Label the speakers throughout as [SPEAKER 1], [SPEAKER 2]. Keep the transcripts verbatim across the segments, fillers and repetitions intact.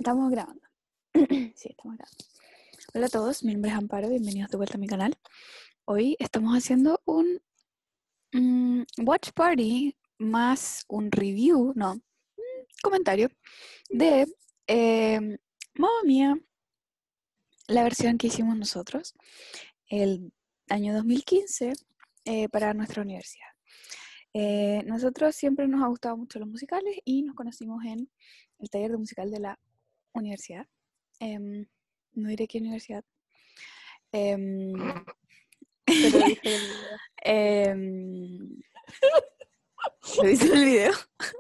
[SPEAKER 1] Estamos grabando. Sí, estamos grabando. Hola a todos, mi nombre es Amparo, bienvenidos de vuelta a mi canal. Hoy estamos haciendo un um, watch party más un review, no, un comentario de eh, Mamma Mía, la versión que hicimos nosotros el año dos mil quince eh, para nuestra universidad. Eh, nosotros siempre nos ha gustado mucho los musicales y nos conocimos en el taller de musical de la universidad. Um, no diré qué universidad. Um,
[SPEAKER 2] Pero lo dice en el video.
[SPEAKER 1] um, ¿Lo dice en el video?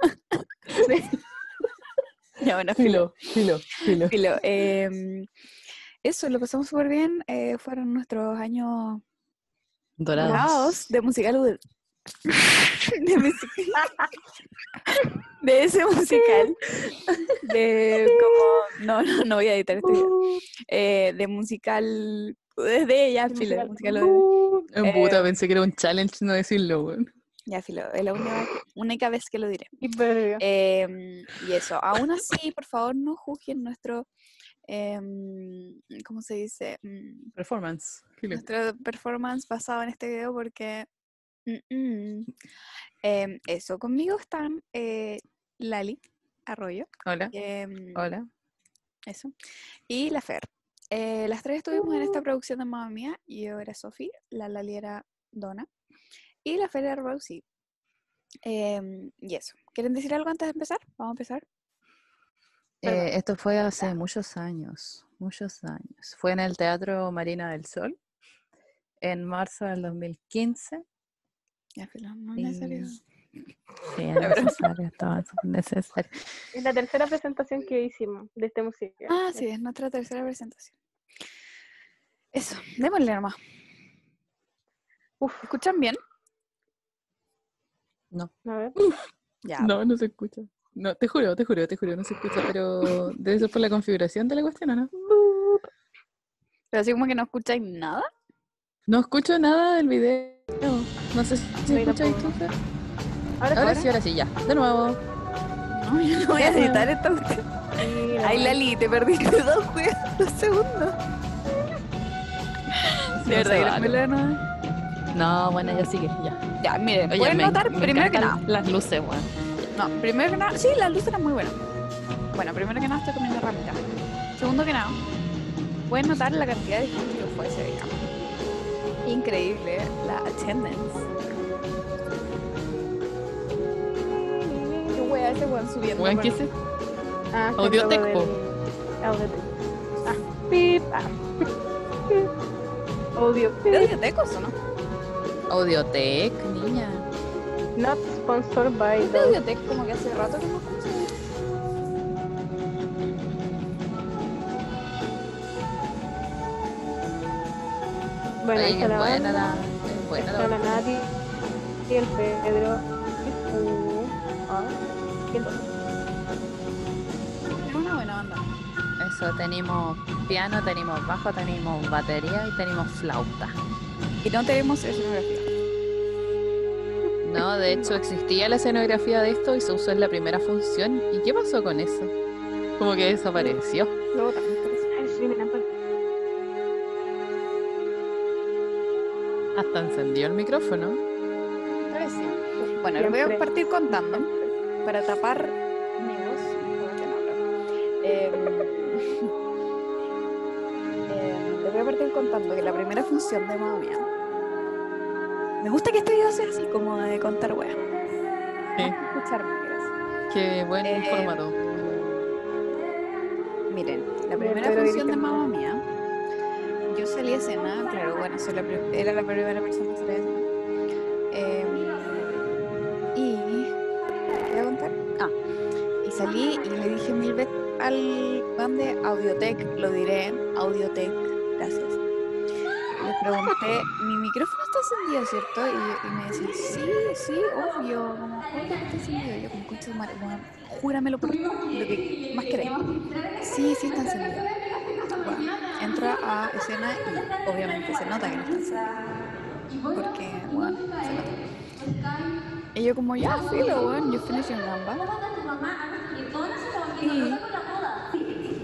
[SPEAKER 1] Ya, bueno, filo.
[SPEAKER 2] Filo, filo, filo.
[SPEAKER 1] filo. Um, eso, lo pasamos súper bien. Eh, fueron nuestros años
[SPEAKER 2] Dorados.
[SPEAKER 1] dorados de musical. De, de, musical, de ese musical. De como. No, no, no voy a editar este video. Eh, de musical. Desde ella, filo. De musical.
[SPEAKER 2] Uh, en
[SPEAKER 1] Eh,
[SPEAKER 2] puta, pensé que era un challenge no decirlo, weón.
[SPEAKER 1] Ya, filo, es la única, única vez que lo diré.
[SPEAKER 2] Y perdió.
[SPEAKER 1] Eh, y eso, aún así, por favor, no juzguen nuestro, eh, ¿cómo se dice? Mm,
[SPEAKER 2] Performance. Filo.
[SPEAKER 1] nuestra performance basado en este video porque... mm, mm. Eh, eso, conmigo están eh, Lali Arroyo.
[SPEAKER 2] Hola.
[SPEAKER 1] eh,
[SPEAKER 2] Hola.
[SPEAKER 1] Eso. Y la Fer. Eh, las tres estuvimos en esta producción de Mamma Mía. Yo era Sofi, la Lali era Donna. Y la Fer era Rosie. Eh, y eso. ¿Quieren decir algo antes de empezar? Vamos a empezar.
[SPEAKER 2] Eh, esto fue hace muchos años, muchos años. Fue en el Teatro Marina del Sol, en marzo del dos mil quince.
[SPEAKER 1] Ya, filo, no es
[SPEAKER 2] Y-
[SPEAKER 1] necesario.
[SPEAKER 2] Sí, es necesario, estaba súper necesario.
[SPEAKER 3] Es la tercera presentación que hicimos de este musical.
[SPEAKER 1] Ah, sí, es nuestra tercera presentación. Eso, démosle nomás.
[SPEAKER 3] Uf,
[SPEAKER 1] ¿Escuchan bien?
[SPEAKER 2] No,
[SPEAKER 3] a ver.
[SPEAKER 1] Ya.
[SPEAKER 2] no, no se escucha. No, te juro, te juro, te juro, no se escucha, pero debe ser por la configuración de la cuestión, ¿o no?
[SPEAKER 1] Pero así como que no escucháis nada.
[SPEAKER 2] No escucho nada del video. No sé si
[SPEAKER 3] No, yo
[SPEAKER 2] escucháis tú,
[SPEAKER 3] tampoco.
[SPEAKER 2] Fer.
[SPEAKER 3] Ahora,
[SPEAKER 2] Ahora sí, ahora sí, ya. De nuevo.
[SPEAKER 1] No, yo no voy a editar esta cuestión.
[SPEAKER 3] sí, la
[SPEAKER 1] Ay,
[SPEAKER 3] verdad.
[SPEAKER 1] Lali, te perdiste dos, juegos, dos segundos.
[SPEAKER 2] Sí,
[SPEAKER 1] De
[SPEAKER 2] no se
[SPEAKER 1] verdad,
[SPEAKER 2] vale.
[SPEAKER 1] grámelo de nuevo.
[SPEAKER 2] No, bueno, ya sigue, ya.
[SPEAKER 1] Ya, miren,
[SPEAKER 2] Oye,
[SPEAKER 1] pueden
[SPEAKER 2] me,
[SPEAKER 1] notar,
[SPEAKER 2] me
[SPEAKER 1] primero que nada.
[SPEAKER 2] encantan las luces, weón.
[SPEAKER 1] No, primero que nada, sí, la luz era muy buena. Bueno, primero que nada estoy comiendo ramita. Segundo que nada, pueden notar la cantidad de gente que fue ese día. Increíble la attendance. Qué wea ese weón subiendo.
[SPEAKER 2] Weón,
[SPEAKER 1] por-
[SPEAKER 2] ¿qué es eso?
[SPEAKER 3] Ah, sí,
[SPEAKER 2] Audiotec,
[SPEAKER 3] luego
[SPEAKER 2] po.
[SPEAKER 3] del- Audiotec. Ah, pip. Ah. Audio.
[SPEAKER 1] ¿De Audiotecos o no?
[SPEAKER 2] Audiotec, niña.
[SPEAKER 3] Not sponsored by
[SPEAKER 1] ¿Es de
[SPEAKER 3] those.
[SPEAKER 1] Audiotec como que hace rato que no conozco?
[SPEAKER 3] Bueno, ahí
[SPEAKER 2] Oye,
[SPEAKER 3] está
[SPEAKER 2] qué
[SPEAKER 3] la
[SPEAKER 2] buena
[SPEAKER 3] banda.
[SPEAKER 2] la... Es buena
[SPEAKER 3] Está la
[SPEAKER 2] la...
[SPEAKER 3] Nati y el Pedro. Uh, ah, y el otro.
[SPEAKER 1] Es una buena banda.
[SPEAKER 2] Eso, tenemos piano, tenemos bajo, tenemos batería y tenemos flauta.
[SPEAKER 1] Y no tenemos escenografía.
[SPEAKER 2] No, de hecho existía la escenografía de esto y se usó en la primera función. ¿Y qué pasó con eso? Como que desapareció.
[SPEAKER 1] Luego también parece.
[SPEAKER 3] Ay, sí, me lámpara.
[SPEAKER 2] Hasta encendió el micrófono.
[SPEAKER 1] Parece. Bueno, les voy a
[SPEAKER 3] Siempre.
[SPEAKER 1] partir contando para tapar mi voz. Para que no hablo. Eh, eh, les voy a partir contando que la primera función de Mamma Mía. Me gusta que este video sea así, como de contar weas.
[SPEAKER 2] Sí.
[SPEAKER 1] Escucharme, gracias.
[SPEAKER 2] Qué buen
[SPEAKER 1] Eh,
[SPEAKER 2] formato.
[SPEAKER 1] Miren, la primera
[SPEAKER 3] Pero
[SPEAKER 1] función de
[SPEAKER 3] dicen-
[SPEAKER 1] Mamma Mía, yo salí a escena, claro, bueno, soy la prim- era la primera persona que salía a escena. Eh, y. ¿Qué voy a contar? Ah, y salí y le dije mil veces al van de Audiotec, lo diré, Audiotec, gracias. Les pregunté, mi micrófono está encendido, ¿cierto? Y, y me decían, sí, sí, obvio, como, obvio que está encendido. Y yo, como, concha de madre, bueno, júramelo por lo que más queráis. Sí, sí está encendido. Bueno, entra a escena y obviamente se nota que no está encendido. Porque, bueno, se nota. Y yo como, ya, filo, weón, yo finishing gamba. Y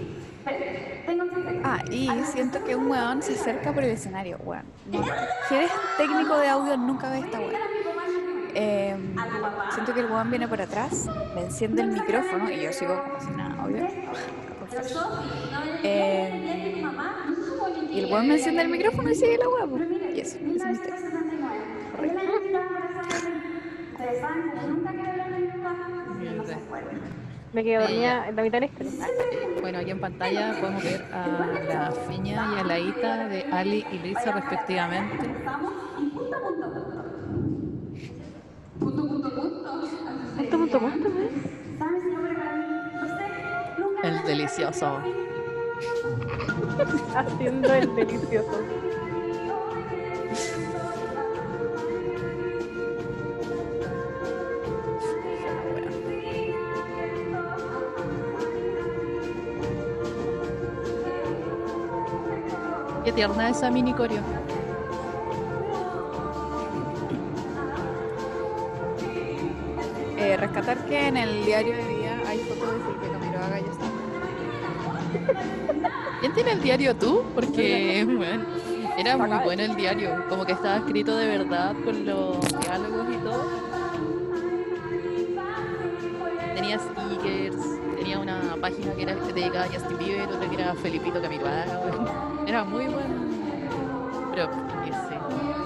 [SPEAKER 1] Ah, y siento que un weón se acerca por el escenario, weón. No, si eres técnico de audio, nunca ves esta weón. Eh, siento que el weón viene por atrás, me enciende el micrófono y yo sigo como si nada, obvio. Eh, y el weón me enciende el micrófono y sigue la weá, po. Y eso, esa es mi historia.
[SPEAKER 2] Mierda.
[SPEAKER 3] Me quedé dormida
[SPEAKER 2] Ella.
[SPEAKER 3] en la mitad del estrés.
[SPEAKER 2] Bueno, aquí en pantalla podemos ver a la Fiña y a la Ita de Ali y Lisa respectivamente.
[SPEAKER 3] Punto, punto, punto, ¿ves?
[SPEAKER 2] El delicioso.
[SPEAKER 3] Haciendo el delicioso.
[SPEAKER 2] Qué tierna esa mini coreo.
[SPEAKER 1] Eh, rescatar que en el diario de vida hay fotos de Felipe Camiroaga y ya está.
[SPEAKER 2] ¿Quién tiene el diario tú? Porque, bueno, era muy bueno el diario. Como que estaba escrito de verdad con los diálogos y todo. Tenía stickers, tenía una página que era dedicada a Justin Bieber, otra que era Felipito Camiroaga. Bueno. Era muy buen prop ese.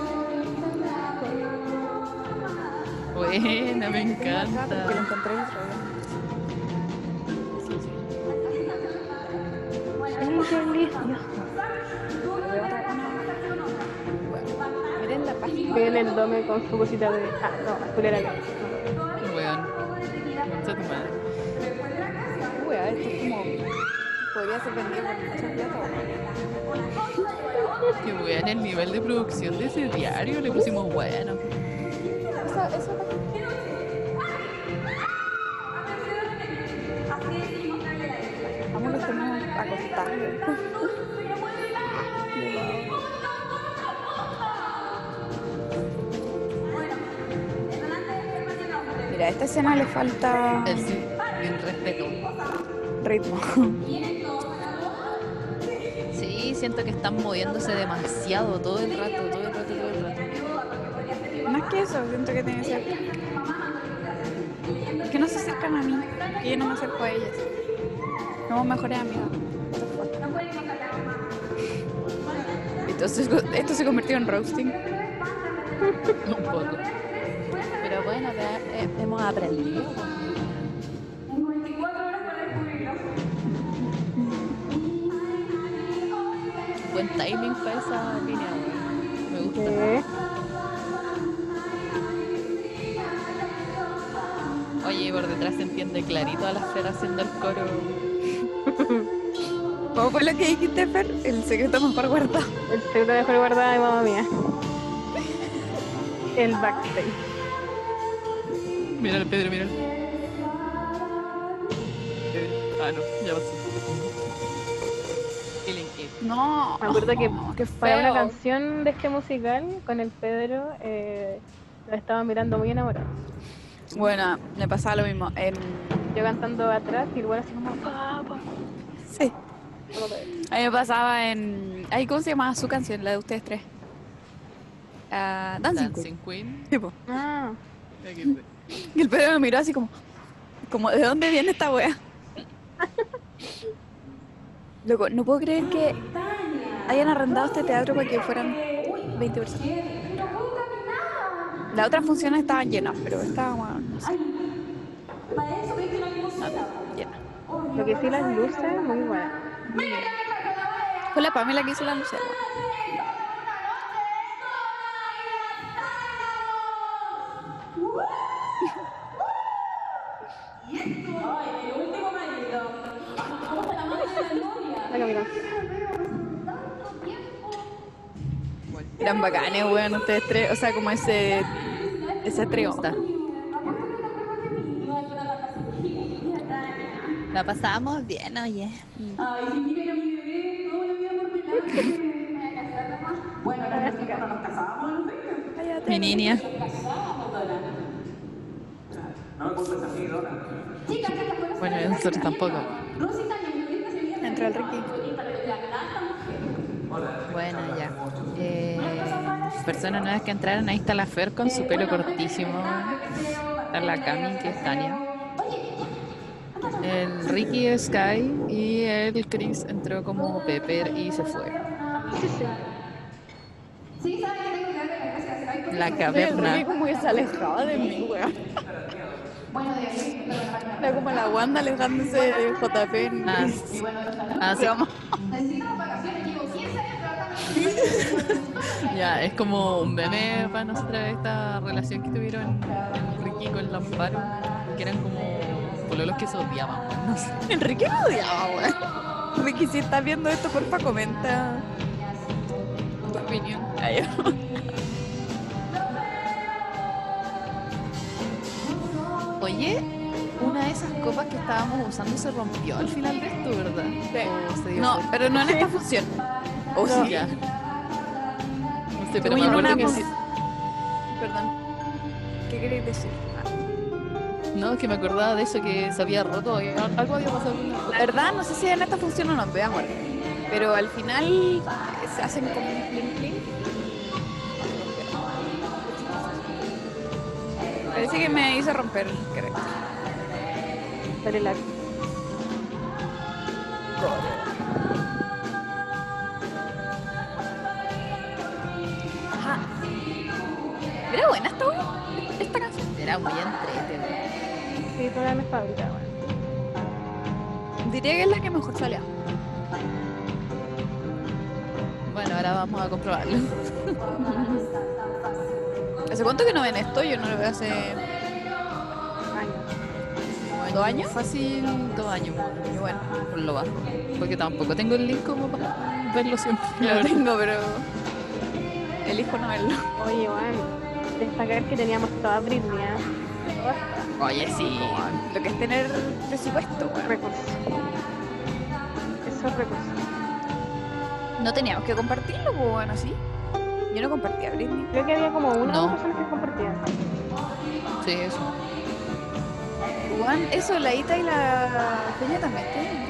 [SPEAKER 2] Buena, me encanta.
[SPEAKER 1] Que lo encontré el otro día. Miren la página.
[SPEAKER 3] Miren el Dome con su cosita de. Ah, no, azul era acá.
[SPEAKER 2] Weón. Concha tu madre.
[SPEAKER 1] Wea, esto es como. Podría ser vendido por mucha plata.
[SPEAKER 2] Qué weón, el nivel de producción de ese diario le pusimos bueno.
[SPEAKER 1] Eso, eso vamos, los tenemos acostados. Mira, a esta escena le falta
[SPEAKER 2] El, sin respeto.
[SPEAKER 1] ritmo.
[SPEAKER 2] Sí, siento que están moviéndose demasiado todo el rato, todo el rato, todo el rato.
[SPEAKER 1] Más que eso, siento que tiene que ser. Que no se acercan a mí, que yo no me acerco a ellas. Somos mejores amigas. Entonces, esto se convirtió en roasting.
[SPEAKER 2] Un poco. Pero bueno, ya, eh, hemos aprendido. Buen timing para esa línea, weón. Me gusta.
[SPEAKER 3] ¿Qué?
[SPEAKER 2] Oye, por detrás se entiende clarito a la Fer haciendo el coro.
[SPEAKER 1] ¿Cómo fue lo que dijiste, Fer? El secreto mejor guardado.
[SPEAKER 3] El secreto mejor guardado de mamá mía. El backstage.
[SPEAKER 2] Mira el Pedro, mira. Ah, no, ya pasó. Killing It.
[SPEAKER 1] No.
[SPEAKER 3] Me acuerdo que
[SPEAKER 1] Oh, qué
[SPEAKER 3] para una
[SPEAKER 1] feo.
[SPEAKER 3] canción de este musical con el Pedro eh, lo estaba mirando muy enamorado.
[SPEAKER 1] Bueno, me pasaba lo mismo. En...
[SPEAKER 3] Yo cantando atrás y igual así como papá.
[SPEAKER 1] Sí. A mí me pasaba en... Ay, ¿cómo se llamaba su canción? La de ustedes tres. Ah, Dancing,
[SPEAKER 2] Dancing Queen.
[SPEAKER 1] Queen. Tipo.
[SPEAKER 3] Ah,
[SPEAKER 2] Aquí fue.
[SPEAKER 1] Y el Pedro me miró así como... como ¿de dónde viene esta wea? Loco, no puedo creer que hayan arrendado este teatro para que fueran veinte personas. Las otras funciones estaban llenas, pero esta, bueno, no sé. Nada, llena.
[SPEAKER 3] lo que sí las luces muy buenas.
[SPEAKER 1] Fue la Pamela que hizo la lucera.
[SPEAKER 3] La Camila.
[SPEAKER 1] Eran bacanes, weón, ustedes tres. O sea, como ese... ese trío.
[SPEAKER 2] Está. La pasamos bien, oye. Mi niña. Bueno, nosotros tampoco.
[SPEAKER 1] Entra el Ricky.
[SPEAKER 2] Bueno, ya. Eh, personas nuevas que entraron, ahí está la Fer con su pelo cortísimo. Está la Cami, que es Tania. El Ricky, Sky y el Chris entró como Pepper y se fue. La
[SPEAKER 1] El
[SPEAKER 2] caverna.
[SPEAKER 1] Ricky como que se alejaba de mí, weón. Era como la Wanda alejándose de J P en
[SPEAKER 2] Ah, ah, sí.
[SPEAKER 1] Vamos.
[SPEAKER 2] Ya, es como un meme para nosotras esta relación que tuvieron el Ricky con la Amparo, que eran como pololos que se odiaban, no sé.
[SPEAKER 1] Enrique me odiaba, weón. Ricky, si estás viendo esto, porfa, comenta tu opinión. Ay,
[SPEAKER 2] Oye, una de esas copas que estábamos usando se rompió al final de esto, ¿verdad? ¿O se dio
[SPEAKER 1] no,
[SPEAKER 2] vuelta?
[SPEAKER 1] pero no en esta función. O
[SPEAKER 2] Sí,
[SPEAKER 1] sí.
[SPEAKER 2] ya. No sé, pero
[SPEAKER 1] Como
[SPEAKER 2] me
[SPEAKER 1] en
[SPEAKER 2] acuerdo
[SPEAKER 1] una
[SPEAKER 2] que
[SPEAKER 1] pos-
[SPEAKER 2] sí.
[SPEAKER 1] Perdón. ¿Qué queréis decir?
[SPEAKER 2] No, es que me acordaba de eso, que se había roto, y al- algo había pasado con la
[SPEAKER 1] La
[SPEAKER 2] copa.
[SPEAKER 1] verdad, no sé si en esta función o no, veamos. Pero al final eh, se hacen como un plin plin. Parece que me hice romper, creo.
[SPEAKER 3] Dale la.
[SPEAKER 1] Ajá. Era buena esta, esta canción.
[SPEAKER 2] Era muy entretenida.
[SPEAKER 3] Sí, todavía me fabrica, bueno.
[SPEAKER 1] Diría que es la que mejor salía.
[SPEAKER 2] Bueno, ahora vamos a comprobarlo.
[SPEAKER 1] ¿Hace cuánto que no ven esto? Yo no lo veo hace
[SPEAKER 3] Años.
[SPEAKER 1] ¿Dos años?
[SPEAKER 2] Fácil, dos años,
[SPEAKER 1] Y bueno,
[SPEAKER 2] por lo bajo. Porque tampoco tengo el link como para verlo siempre.
[SPEAKER 1] lo tengo, pero elijo no verlo.
[SPEAKER 3] Oye, bueno, destacar que teníamos toda Britney, ¿eh? Todas
[SPEAKER 2] Oye, sí.
[SPEAKER 1] Lo que es tener presupuesto, bueno.
[SPEAKER 3] recursos. Esos recursos.
[SPEAKER 1] No teníamos que compartirlo, pues bueno, sí. Yo no compartía a Britney.
[SPEAKER 3] Creo que había como una o
[SPEAKER 2] No.
[SPEAKER 3] dos personas que compartían.
[SPEAKER 2] Sí, eso.
[SPEAKER 1] Juan, eso, la Ita y la Peña también tienen.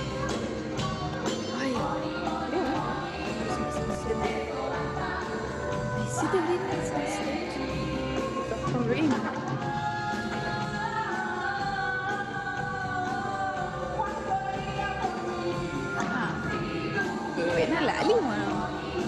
[SPEAKER 1] Ay, siete Britney Son Britney. Ah, buena Lali, weón.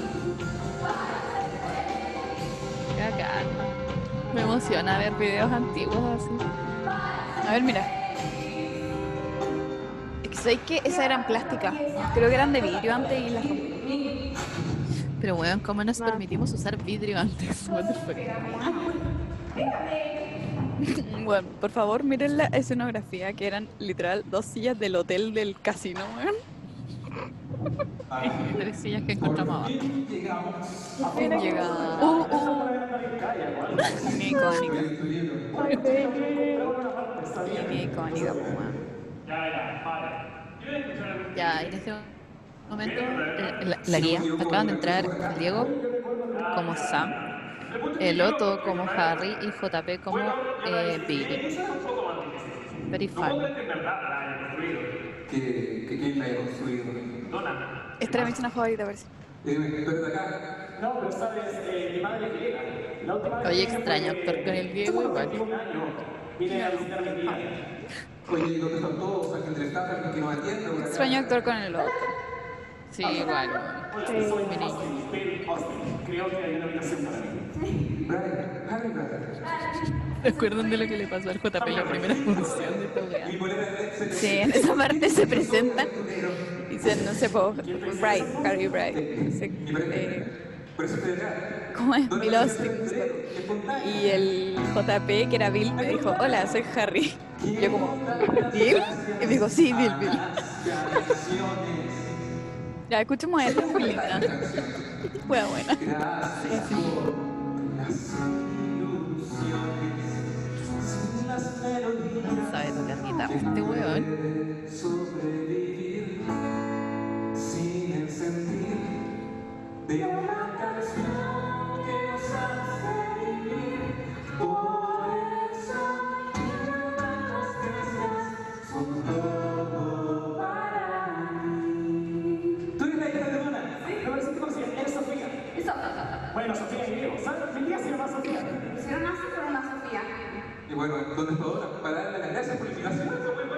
[SPEAKER 2] Qué bacán. Me emociona ver videos antiguos así.
[SPEAKER 1] A ver, mira. Es que sabéis que esas eran plásticas. Creo que eran de vidrio antes y las rompí.
[SPEAKER 2] Pero weón, ¿cómo nos
[SPEAKER 3] No.
[SPEAKER 2] permitimos usar vidrio antes? What the fuck?
[SPEAKER 1] Bueno, por favor, miren la escenografía, que eran literal dos sillas del hotel del casino, weón.
[SPEAKER 2] Tres sillas que encontramos abajo.
[SPEAKER 1] Llega. Uh, uh. Muy icónica. Muy icónica, pues, weón.
[SPEAKER 2] Ya, en este momento, eh, la, la guía, acaban de entrar el Diego como Sam, el Otto como Harry y J P como eh, Billy. Very funny.
[SPEAKER 4] que, que quién la haya construido.
[SPEAKER 1] Esta era mi escena favorita, parece.
[SPEAKER 4] Dime, ¿tú eres de acá?
[SPEAKER 5] No, pero sabes, eh, mi madre es griega. La última vez
[SPEAKER 2] Oye, extraño actuar con el Diego igual.
[SPEAKER 5] que un año vine a visitar a mi tía.
[SPEAKER 4] Oye, ¿y dónde están todos? Aquí entre están, alguien que nos atiende. por acá.
[SPEAKER 1] Extraño actuar con el otro.
[SPEAKER 2] Sí, igual.
[SPEAKER 3] Sí.
[SPEAKER 2] Mi niño.
[SPEAKER 5] Baby Austin. Creo que hay una habitación para mí.
[SPEAKER 4] Brian, Harry Brian.
[SPEAKER 2] ¿Se acuerdan de lo que le pasó al J P en la primera función de esta weá?
[SPEAKER 4] Mi bolera de Excel.
[SPEAKER 1] Sí, en esa parte se presentan y dicen, no sé, po, Bright, Harry Bright. Se- eh,
[SPEAKER 4] Por eso estoy acá.
[SPEAKER 1] ¿Cómo es? Bill Austin. no sé. Y el J P, que era Bill, me dijo, hola, soy Harry. Y yo como, ¿Bill? Y me dijo, sí, Bill, Bill. Ya, escuchemos esto, muy linda. Fue buena.
[SPEAKER 4] Gracias por las ilusiones. Sin las melodías
[SPEAKER 2] ¿Sabe tocar guitarra este weón?
[SPEAKER 4] de sobrevivir. Sin el sentir de una canción que nos hace vivir. Por eso las gracias son todo para mí.
[SPEAKER 6] pusieron así por una Sofía.
[SPEAKER 4] Y bueno, ¿dónde está ahora? Para darle las gracias por la invitación.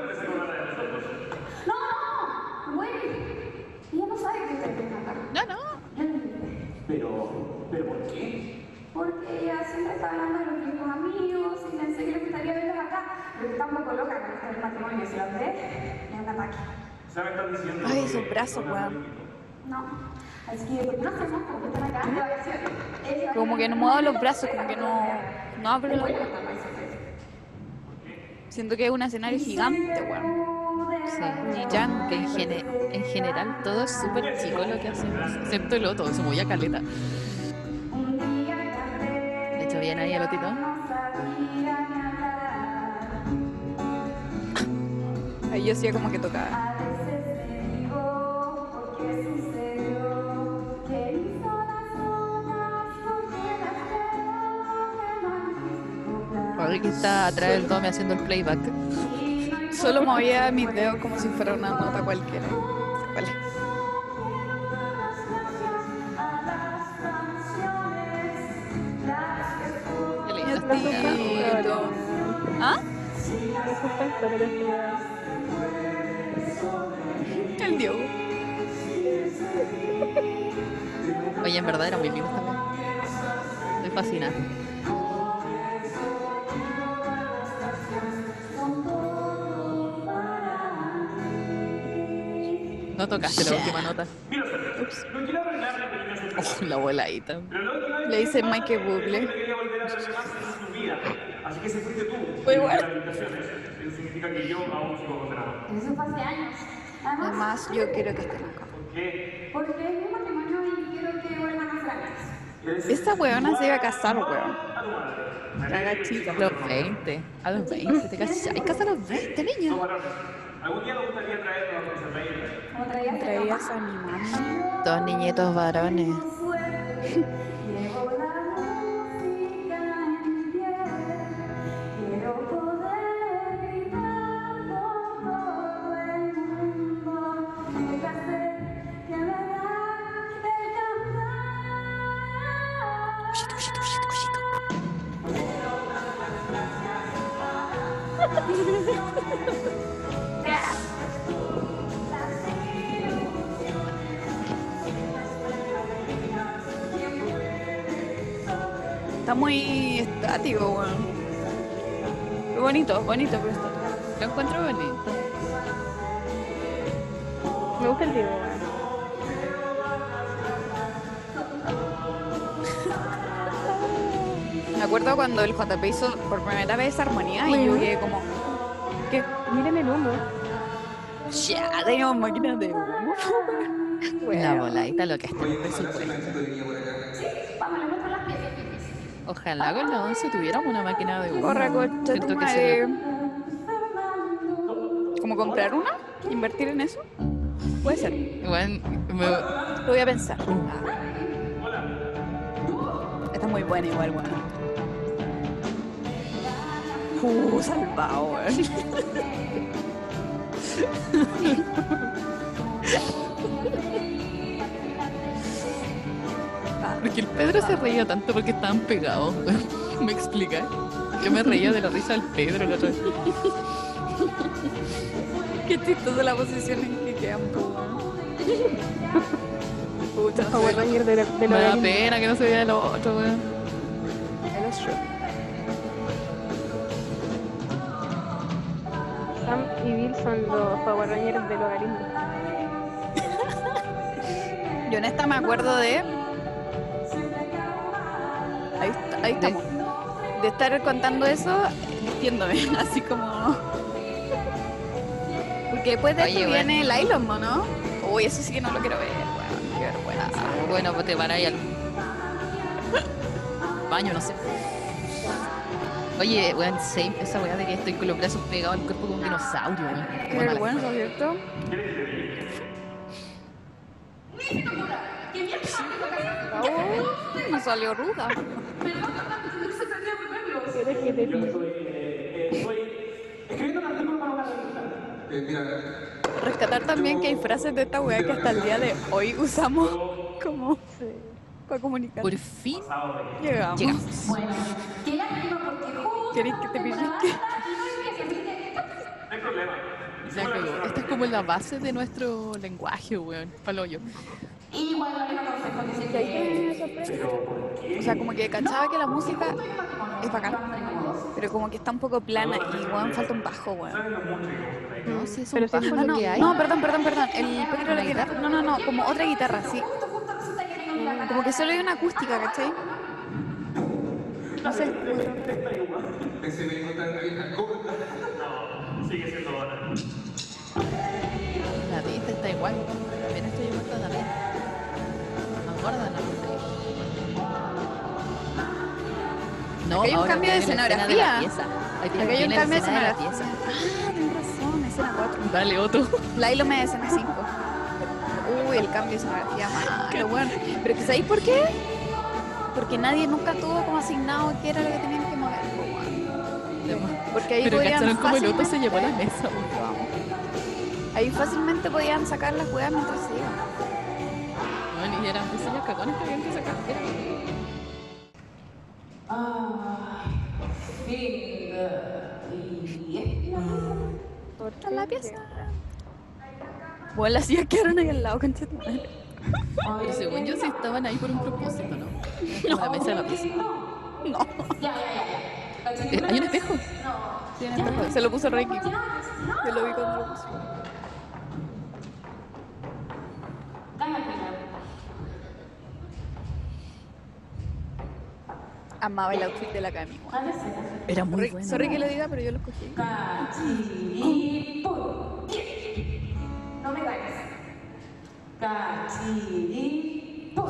[SPEAKER 6] No, no, güey. Ella no sabe que ustedes vienen acá.
[SPEAKER 2] No, no.
[SPEAKER 6] Yo le dije,
[SPEAKER 5] Pero, ¿pero por qué?
[SPEAKER 6] porque ella siempre está hablando de los viejos amigos y pensé que le gustaría verlos acá. Pero está un poco loca con este matrimonio. Si los ve, me da un ataque.
[SPEAKER 5] ¿Sabes qué están diciendo?
[SPEAKER 1] Ay, esos brazos, weón.
[SPEAKER 6] No. Así que, ¿por qué no hacemos como que están acá de vacaciones? Ella-
[SPEAKER 1] Como que no muevo los brazos, como que no, no abro la boca. Siento que es un escenario gigante, weón.
[SPEAKER 2] Sí, Jan, que en, gene- en general todo es súper chico lo que hacemos, excepto el otro, se movía caleta. De hecho, bien ahí el otito.
[SPEAKER 1] Ahí yo hacía como que tocaba.
[SPEAKER 2] Ahora que está atrás del Tommy haciendo el playback.
[SPEAKER 1] Solo movía mis dedos como si fuera una nota cualquiera. Vale.
[SPEAKER 2] Qué lindo
[SPEAKER 3] Está
[SPEAKER 2] este día.
[SPEAKER 1] Bonito. ¿Ah?
[SPEAKER 3] Es suspenso, pero es que-
[SPEAKER 1] El Diogo.
[SPEAKER 2] Oye, en verdad era muy lindo también. Estoy fascinada. No tocaste la última nota.
[SPEAKER 1] Ups.
[SPEAKER 5] No quiero arruinarle pequeña sorpresa.
[SPEAKER 2] Oh, la voladita.
[SPEAKER 5] Pero la última vez
[SPEAKER 1] Le dice Michael Bublé.
[SPEAKER 5] no quería volver a hablarle más en su vida. Así que se fuiste tú.
[SPEAKER 1] Fue igual.
[SPEAKER 5] Las invitaciones. Eso significa que yo aún sigo condenado.
[SPEAKER 6] Eso fue hace años. Además,
[SPEAKER 1] Además, yo quiero que estén acá.
[SPEAKER 5] ¿Por qué?
[SPEAKER 6] porque es mi matrimonio y quiero que vuelvan a ser amigos.
[SPEAKER 1] Esta weona se iba a casar, weón.
[SPEAKER 5] A tu madre.
[SPEAKER 1] Caga chica.
[SPEAKER 2] A los veinte. A los veinte. Te casas. Hay que casar a los veinte, niña.
[SPEAKER 5] No varones. Algún día nos gustaría traerlo a conocer la isla.
[SPEAKER 6] Como traías el
[SPEAKER 1] Traías a mi mami.
[SPEAKER 2] Dos niñitos varones.
[SPEAKER 6] Llevo la música en mi piel. Quiero poder gritar por todo el mundo. Me casé, que me da el cantar.
[SPEAKER 1] Está muy estático, weón. Qué bonito, bonito, pero estático.
[SPEAKER 2] Lo encuentro bonito.
[SPEAKER 3] Me gusta el Diego, weón.
[SPEAKER 1] Me acuerdo cuando el J P hizo por primera vez armonía y yo quedé como, ¿qué?
[SPEAKER 3] Miren el humo.
[SPEAKER 1] Ya, teníamos máquinas de humo.
[SPEAKER 2] La
[SPEAKER 1] Weón.
[SPEAKER 2] voladita lo que está en
[SPEAKER 4] Oye,
[SPEAKER 2] el
[SPEAKER 4] ojalá si la
[SPEAKER 2] presupuesto.
[SPEAKER 4] gente venía por acá.
[SPEAKER 6] Vamos, le muestro las piezas.
[SPEAKER 2] Ojalá con la once tuviéramos una máquina de humo.
[SPEAKER 1] Corre, concha
[SPEAKER 2] Siento
[SPEAKER 1] tu
[SPEAKER 2] que
[SPEAKER 1] madre.
[SPEAKER 2] sería-
[SPEAKER 1] ¿Cómo comprar una? ¿Invertir en eso? Puede ser.
[SPEAKER 2] Bueno, me-
[SPEAKER 1] Lo voy a pensar. Ah. Está muy buena igual, weón. Uh, salvado, weón.
[SPEAKER 2] Porque el Pedro se reía tanto porque estaban pegados. ¿Me explica? Yo me reía de la risa del Pedro la otra vez.
[SPEAKER 1] Qué chistosa la posición en que quedan, po, weón. Puta,
[SPEAKER 3] Power Ranger de, de
[SPEAKER 2] Me da
[SPEAKER 3] los
[SPEAKER 2] pena que no se vea lo otro, weón.
[SPEAKER 1] el Astro.
[SPEAKER 3] Sam y Bill son los Power Rangers del hogarismo.
[SPEAKER 1] Yo en esta me acuerdo de. Ahí, está- ahí estamos. De estar contando eso vistiéndome, así como. Porque después de
[SPEAKER 2] Oye,
[SPEAKER 1] esto
[SPEAKER 2] bueno.
[SPEAKER 1] viene el Ilon, ¿no? Uy, eso sí que no lo quiero ver, weón. Qué vergüenza.
[SPEAKER 2] Bueno, pues te van ahí al baño, no sé. Oye, weón, same, esa weá de que estoy con los brazos pegados al cuerpo como un dinosaurio, weón.
[SPEAKER 1] Qué
[SPEAKER 2] Bueno,
[SPEAKER 1] vergüenza, ¿cierto? Uy, me salió ruda.
[SPEAKER 3] ¿Quieres que te pille?
[SPEAKER 5] Eh, estoy escribiendo un artículo para una revista.
[SPEAKER 4] Eh, mira,
[SPEAKER 1] Rescatar también que hay frases de esta weá que hasta el día de hoy usamos como
[SPEAKER 3] Sí.
[SPEAKER 1] para comunicar.
[SPEAKER 2] Por fin
[SPEAKER 1] Llegamos.
[SPEAKER 2] llegamos.
[SPEAKER 6] Bueno, qué lástima porque justo
[SPEAKER 1] ¿Queréis que te
[SPEAKER 6] como la
[SPEAKER 1] pellizque?
[SPEAKER 6] banda y no hay que se
[SPEAKER 5] No hay problema.
[SPEAKER 2] Ya cagó. Esta es como la base de nuestro lenguaje, weón. Palo yo.
[SPEAKER 6] Y bueno, les aconsejo que se
[SPEAKER 1] Y ahí
[SPEAKER 6] queden.
[SPEAKER 1] me sorprende. O sea, como que cachaba que la música es bacán, pero como que está un poco plana y weón, falta un bajo, weón.
[SPEAKER 2] No, si es
[SPEAKER 3] Pero
[SPEAKER 2] un
[SPEAKER 3] si es
[SPEAKER 2] bajo
[SPEAKER 1] No,
[SPEAKER 2] lo
[SPEAKER 1] no,
[SPEAKER 2] que hay.
[SPEAKER 1] no, perdón, perdón, perdón. El Pedro lo que no, no, no, como otra guitarra, sí. Como que solo hay una acústica, ¿cachai? No sé.
[SPEAKER 4] Ese me dijo tan vieja corta.
[SPEAKER 5] No, sigue siendo hora.
[SPEAKER 2] La vista está igual. También estoy igual también. Aguardan la No,
[SPEAKER 1] Aquí hay un
[SPEAKER 2] ahora
[SPEAKER 1] cambio de
[SPEAKER 2] viene la escena de la
[SPEAKER 1] escenografía.
[SPEAKER 2] pieza. Ahí
[SPEAKER 1] Aquí hay un
[SPEAKER 2] viene la
[SPEAKER 1] cambio de
[SPEAKER 2] escena la
[SPEAKER 1] escenografía.
[SPEAKER 2] pieza.
[SPEAKER 1] Ah, tienes razón, escena cuatro.
[SPEAKER 2] Dale, Otto.
[SPEAKER 1] Lailo me de escena cinco. Uy, el cambio de escenografía, malo, bueno. Pero que ¿sabéis por qué? Porque nadie nunca tuvo como asignado qué era lo que tenían que mover, po, weón. Porque ahí
[SPEAKER 2] Pero
[SPEAKER 1] podían
[SPEAKER 2] cacharon como el Otto se
[SPEAKER 1] fácilmente-
[SPEAKER 2] llevó la mesa, weón.
[SPEAKER 1] Vamos. Ahí fácilmente podían sacar las jugadas mientras se iban.
[SPEAKER 2] Bueno, y eran diseños cagones que habían que sacar. Era-
[SPEAKER 6] Ay, fin. Y
[SPEAKER 1] Está la pieza. Bueno, las sillas quedaron ahí al lado, concha tu madre.
[SPEAKER 2] Pero según yo sí estaban ahí por un propósito, ¿no? Como la mesa de la pieza.
[SPEAKER 1] No.
[SPEAKER 6] Ya, ya, ya.
[SPEAKER 2] Eh, ¿Hay un espejo?
[SPEAKER 1] Sí, en el espejo. Se lo puso Reiki. Yo lo vi cuando lo puso. Amaba el outfit de la Cami. weón.
[SPEAKER 2] Era muy
[SPEAKER 1] Sorry,
[SPEAKER 2] bueno.
[SPEAKER 1] sorry que lo diga, pero yo lo escogí.
[SPEAKER 6] Cachiripú. No me ganes. Cachiripú.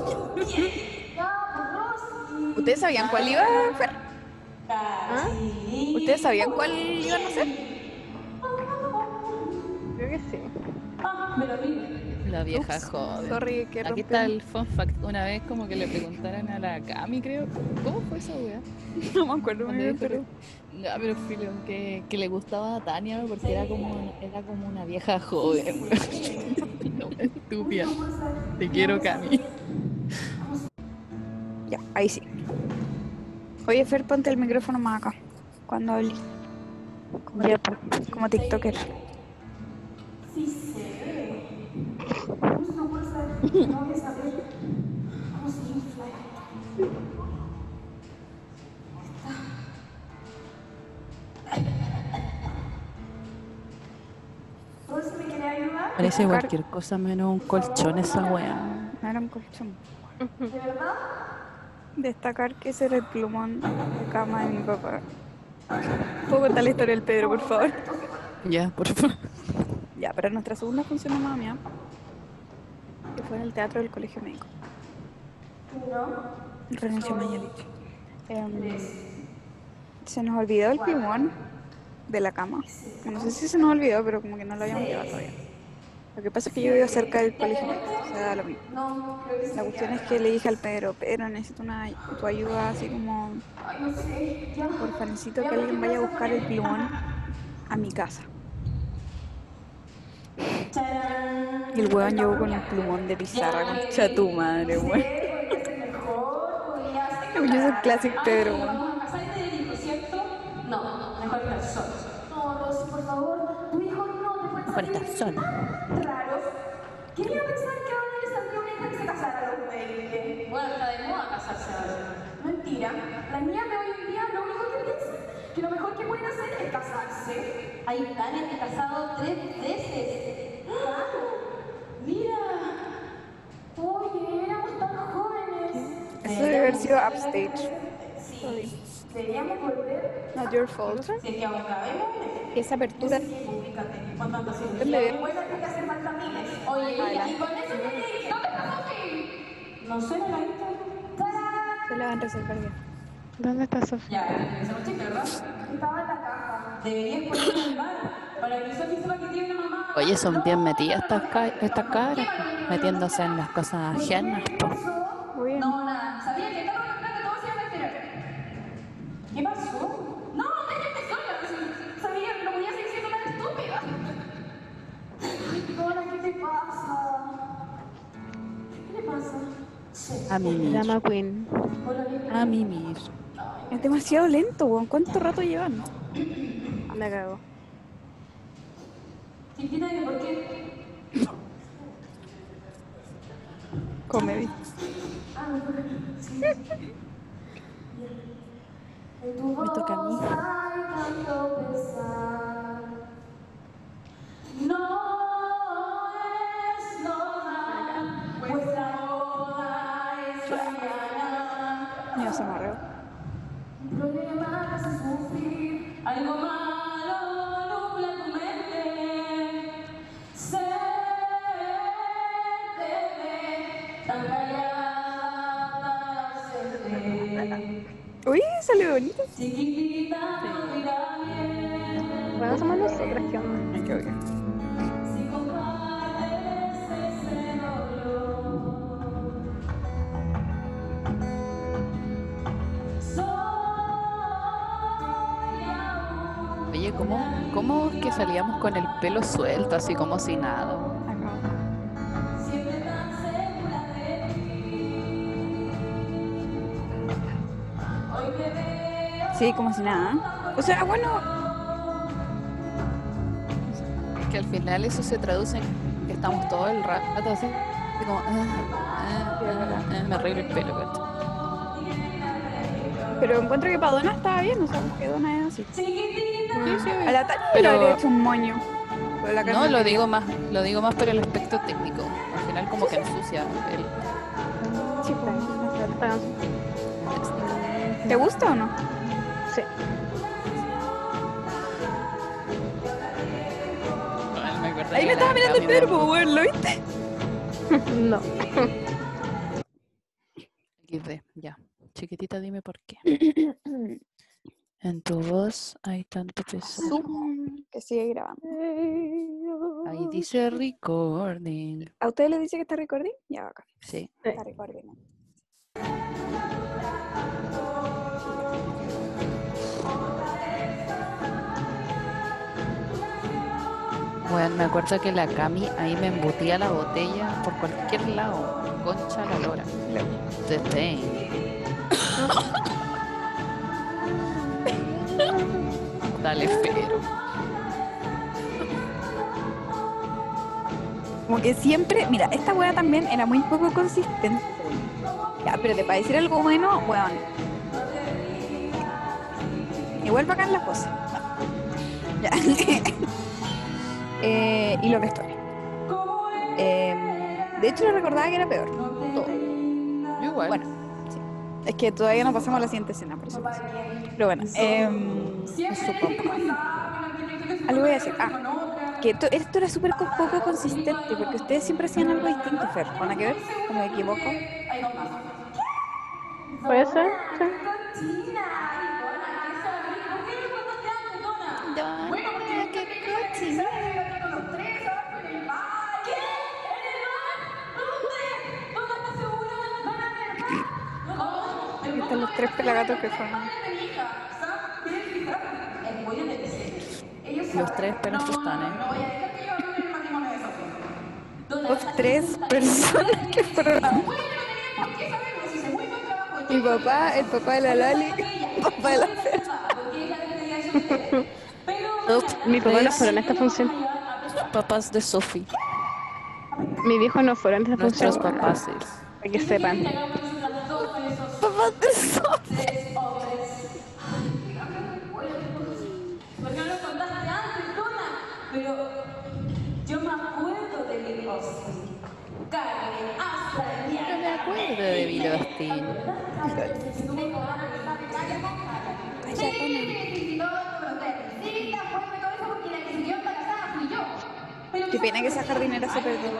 [SPEAKER 6] Vamos,
[SPEAKER 1] ¿Ustedes sabían cuál iba a hacer?
[SPEAKER 6] Cachiripú.
[SPEAKER 1] ¿Ustedes sabían cuál iban a hacer?
[SPEAKER 3] Creo que sí.
[SPEAKER 6] Ah, me lo vi.
[SPEAKER 2] La vieja
[SPEAKER 1] Ups,
[SPEAKER 2] joven.
[SPEAKER 1] Sorry que
[SPEAKER 2] Aquí
[SPEAKER 1] rompí.
[SPEAKER 2] está el fun fact. Una vez como que le preguntaron a la Cami, creo. ¿Cómo fue esa weá?
[SPEAKER 1] No me acuerdo muy
[SPEAKER 2] Cuando
[SPEAKER 1] bien,
[SPEAKER 2] dijo
[SPEAKER 1] pero...
[SPEAKER 2] que- Ya, pero filo, que, que le gustaba a Tania porque era como, era como una vieja joven. No, estúpida. Te quiero, Cami.
[SPEAKER 1] Ya, ahí sí. Oye, Fer, ponte el micrófono más acá. Cuando hablé. Como, como TikToker.
[SPEAKER 6] Sí se ve. Una bolsa de no voy a saber cómo se infla. ¿Por si me quiere ayudar?
[SPEAKER 2] Parece cualquier cosa menos un colchón esa weá.
[SPEAKER 1] No era un colchón.
[SPEAKER 6] ¿De verdad?
[SPEAKER 1] Destacar que ese era el plumón de cama de mi papá. ¿Puedo contar la historia del Pedro, por favor?
[SPEAKER 2] Ya, por favor.
[SPEAKER 1] Ya, para nuestra segunda función de mamá mía, que fue en el teatro del colegio médico.
[SPEAKER 6] No.
[SPEAKER 1] Renunció Mañalich. Em, se nos olvidó el plumón de la cama. No sé si se nos olvidó, pero como que no lo habíamos llevado todavía. Lo que pasa es que yo vivo cerca del colegio médico, o sea, da lo mismo.
[SPEAKER 6] No, creo que sí.
[SPEAKER 1] La cuestión es que le dije al Pedro, Pedro, necesito una, tu ayuda, así como,
[SPEAKER 6] Ay, no sé. Ya.
[SPEAKER 1] porfa, necesito que alguien vaya a buscar el plumón a mi casa.
[SPEAKER 6] Charán.
[SPEAKER 1] Y el weón llegó con un plumón de pizarra, concha tu madre, weón.
[SPEAKER 6] Mejor podría ser.
[SPEAKER 1] Yo soy Classic Pedro, weón.
[SPEAKER 6] Vamos a casar y te dijo, ¿cierto? No, mejor estar solo. No, Rosy, por favor. Tu hijo no te puede
[SPEAKER 2] Mejor estar sola.
[SPEAKER 6] raros. Quería pensar que ahora le saldría una hija que se casara a los veinte. Bueno, está de moda casarse ahora. Mentira. Las niñas de hoy en día lo único que piensan que lo mejor que pueden hacer es casarse. Hay Tania que casado tres veces. ¡Ah! Mira. Oye, éramos tan jóvenes.
[SPEAKER 1] Eso debe haber sido upstage.
[SPEAKER 6] Sí. Deberíamos volver.
[SPEAKER 1] Not your fault.
[SPEAKER 6] Si es que aún cabemos.
[SPEAKER 1] Esa apertura.
[SPEAKER 6] Públicate. ¿Cuánto andas haciendo?
[SPEAKER 1] ¿Dónde ve?
[SPEAKER 6] Igual hay que hacer falta miles. Oye, Lilia, y con eso te dije, ¿dónde está Sofi? No sé, no la he visto. ¡Tarán!
[SPEAKER 1] Se la van a resolver bien.
[SPEAKER 3] ¿Dónde está Sofía?
[SPEAKER 6] Ya, empezamos chiste, ¿verdad? Estaba en la caja. Deberías ponerlo en el bar para que Sofi sepa que tiene una mamá.
[SPEAKER 2] Oye, son bien metidas estas, ca estas cabras, metiéndose en las cosas ajenas. po.
[SPEAKER 1] Muy bien.
[SPEAKER 6] No, nada. Sabía que estaba en plata, todos se iban a enterar. ¿Qué pasó? No, déjame sola. Sabía que no podía seguir siendo tan estúpida. Ay, Dora, ¿qué te pasa? ¿Qué le pasa?
[SPEAKER 2] A mimir.
[SPEAKER 3] Drama Queen.
[SPEAKER 2] A mimir.
[SPEAKER 1] Es demasiado lento, weón. ¿Cuánto rato llevan?
[SPEAKER 3] La cago.
[SPEAKER 1] Comedy. Me toca a mí. Ya se amarró.
[SPEAKER 6] Algo malo nubla tu mente. Se te ve tan callada, ausente.
[SPEAKER 1] Uy, salió bonito.
[SPEAKER 6] Chiquitita, no irá bien.
[SPEAKER 3] Bueno, somos nosotras, ¿qué onda?
[SPEAKER 1] Ay, qué bacán.
[SPEAKER 6] Si compartes ese dolor. Soy aún.
[SPEAKER 2] Oye, ¿cómo, ¿cómo es que salíamos con el pelo suelto, así como si nada?
[SPEAKER 1] Acá.
[SPEAKER 6] Siempre tan segura de ti. Hoy te veo.
[SPEAKER 1] Sí, como si nada. O sea, bueno,
[SPEAKER 2] Es que al final eso se traduce en que estamos todo el rato así, así como, ah, ah, ah, ah, me arreglo el pelo, ¿cachai?
[SPEAKER 1] pero encuentro que para Donna estaba bien, o sea, que Donna es así.
[SPEAKER 6] Chiquitita.
[SPEAKER 1] A la Tania
[SPEAKER 2] Pero-
[SPEAKER 1] le habría hecho un moño. Pero la
[SPEAKER 2] No,
[SPEAKER 1] Carmen
[SPEAKER 2] lo
[SPEAKER 1] quería.
[SPEAKER 2] digo más, lo digo más por el aspecto técnico. Al final como que ensucia el...
[SPEAKER 1] Sí, pues.
[SPEAKER 3] Bueno,
[SPEAKER 1] ¿Te gusta o no?
[SPEAKER 3] sí.
[SPEAKER 2] Me acuerdo
[SPEAKER 1] Ahí
[SPEAKER 2] que
[SPEAKER 1] me estaba
[SPEAKER 2] la
[SPEAKER 1] mirando el
[SPEAKER 2] Cami me-
[SPEAKER 1] verbo, weón, ¿lo viste?
[SPEAKER 3] No.
[SPEAKER 2] equis de, ya. Chiquitita, dime por qué. En tu voz hay tanto pesar.
[SPEAKER 1] Zoom, que sigue grabando.
[SPEAKER 2] Ahí dice recording.
[SPEAKER 1] ¿A ustedes les dice que está recording? Ya, acá.
[SPEAKER 2] Sí.
[SPEAKER 1] Está recording.
[SPEAKER 2] Bueno, me acuerdo que la Cami ahí me embutía la botella por cualquier lado. Concha la lora. The thing. Dale, pero.
[SPEAKER 1] Como que siempre, mira, esta wea también era muy poco consistente. Ya, pero para decir algo bueno, weón. Igual bacán las cosas. No. Ya. Eh, y lo que estoy. Eh, de hecho, lo recordaba que era peor. Todo.
[SPEAKER 2] Yo igual.
[SPEAKER 1] Bueno, sí. Es que todavía no pasamos a la siguiente escena, por eso. Pero bueno, eh,
[SPEAKER 2] Es su papá.
[SPEAKER 1] algo voy a decir. Ah, que to- esto era súper co- poco consistente, porque ustedes siempre hacían algo distinto, Fer. ¿Van a que ver? ¿O me equivoco?
[SPEAKER 3] ¿Puede ser? Sí.
[SPEAKER 1] Aquí están los tres pelagatos que fueron.
[SPEAKER 2] Los tres pelos están, ¿eh?
[SPEAKER 1] Los tres personas que fueron. Mi papá, el papá de la Lali, el papá de la Fer.
[SPEAKER 2] Los
[SPEAKER 3] Mi papá no
[SPEAKER 2] tres
[SPEAKER 3] fueron a esta función.
[SPEAKER 2] papás de Sophie.
[SPEAKER 3] Mi viejo no fueron a esta
[SPEAKER 2] Nuestros
[SPEAKER 3] función.
[SPEAKER 2] papás.
[SPEAKER 3] Para que sepan.
[SPEAKER 1] Papá de Sophie.
[SPEAKER 6] ¿Por qué no lo contaste antes, Dona? Pero yo me acuerdo de mi Rosy. Carne, hasta el
[SPEAKER 2] No me acuerdo de Bill Austin.
[SPEAKER 1] Qué pena que esa jardinera se perdió.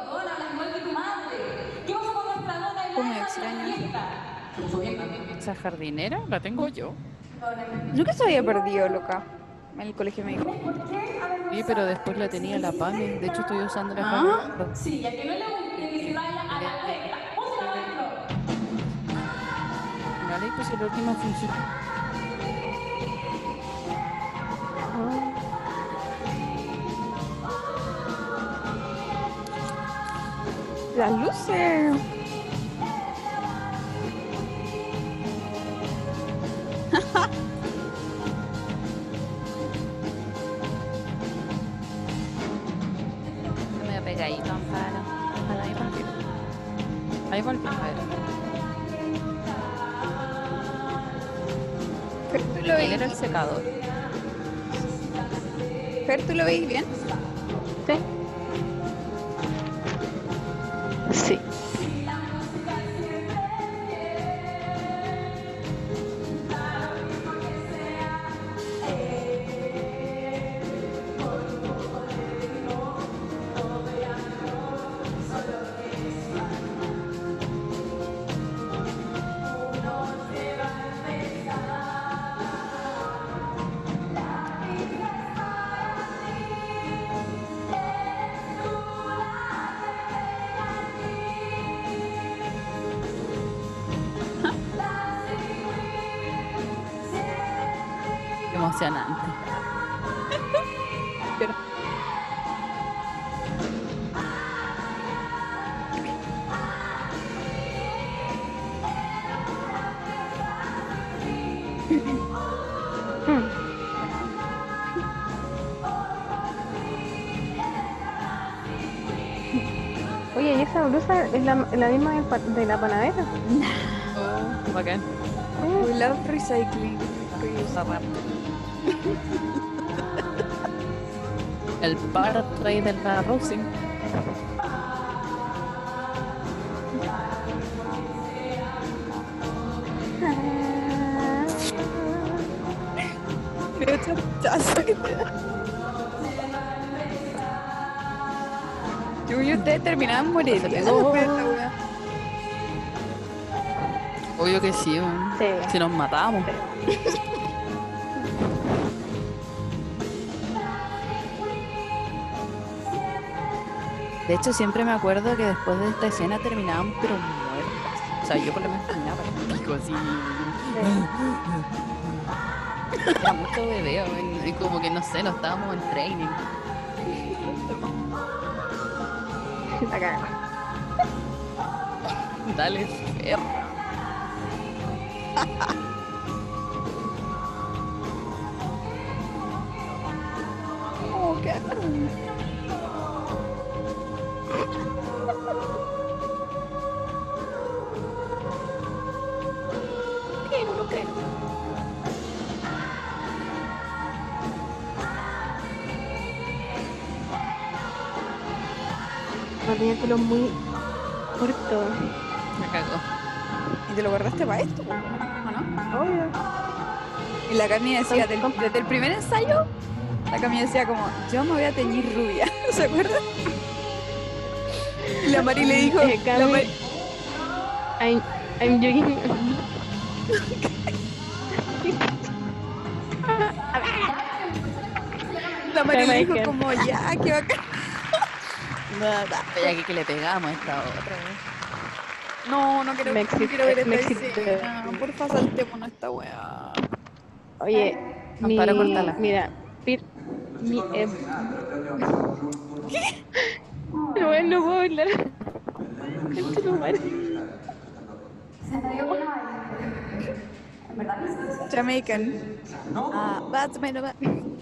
[SPEAKER 1] Fue muy extraño.
[SPEAKER 2] ¿Esa jardinera? La tengo yo.
[SPEAKER 1] Nunca se había perdido, loca. En el colegio me dijo.
[SPEAKER 2] Sí, pero después la tenía la Pame. De hecho, estoy usando la
[SPEAKER 1] Ah.
[SPEAKER 2] Pame.
[SPEAKER 6] Sí, ya que no le guste que se vaya a la tecla. Póngala adentro.
[SPEAKER 2] Vale, pues la última función.
[SPEAKER 1] Las luces.
[SPEAKER 2] pegadito para, para ahí volvió. Ahí volvió, a ver.
[SPEAKER 1] Fer, ¿tú lo
[SPEAKER 2] Él
[SPEAKER 1] veis?
[SPEAKER 2] era el secador.
[SPEAKER 1] Fer, ¿tú lo veis bien?
[SPEAKER 3] Sí. Sí.
[SPEAKER 2] Emocionante.
[SPEAKER 1] Pero...
[SPEAKER 3] Oye, ¿y esa blusa es la, la misma del pa- de la panadera?
[SPEAKER 2] Oh, bacán.
[SPEAKER 1] We love recycling.
[SPEAKER 2] Reuse. El par rey del reusing.
[SPEAKER 1] Veo chachazo que te da. Yo y ustedes terminaban morir.
[SPEAKER 2] Se pegó.
[SPEAKER 1] Después de esta wea.
[SPEAKER 2] Obvio que sí, weón.
[SPEAKER 3] Sí.
[SPEAKER 2] Si nos matamos. De hecho, siempre me acuerdo que después de esta escena terminábamos pero muertas. O sea, yo por lo menos terminaba para el pico así. Era mucho bebé, weón, y como que no sé, no estábamos en training.
[SPEAKER 3] La cago.
[SPEAKER 2] Dale, perro.
[SPEAKER 1] Oh, qué asco. ¿Qué? No lo creo.
[SPEAKER 3] No tenía el pelo muy corto.
[SPEAKER 2] Me cagó.
[SPEAKER 1] ¿Y te lo guardaste para esto? ¿O no?
[SPEAKER 3] Obvio.
[SPEAKER 1] Y la Cami decía, del- desde el primer ensayo, la Cami decía como, yo me voy a teñir rubia. ¿Se acuerdan? Y la Mari le dijo,
[SPEAKER 3] Eh,
[SPEAKER 1] la
[SPEAKER 3] Cami,
[SPEAKER 1] Mari-
[SPEAKER 3] I'm, I'm joking.
[SPEAKER 1] la Mari le
[SPEAKER 3] Cami,
[SPEAKER 1] dijo
[SPEAKER 3] que-
[SPEAKER 1] como, ya, qué bacán.
[SPEAKER 2] Ya que, que le pegamos a esta otra, weón.
[SPEAKER 1] No, no quiero,
[SPEAKER 3] Me
[SPEAKER 1] no
[SPEAKER 3] excité-
[SPEAKER 1] quiero ver esta
[SPEAKER 3] me excité.
[SPEAKER 1] escena. Porfa, saltémonos esta weá.
[SPEAKER 3] Oye, mi,
[SPEAKER 2] Amparo, córtala.
[SPEAKER 3] mira, Pir, mi, eh, no, bueno, no puedo hablar. Concha tu madre.
[SPEAKER 1] Jamaican. Ah, that's my number.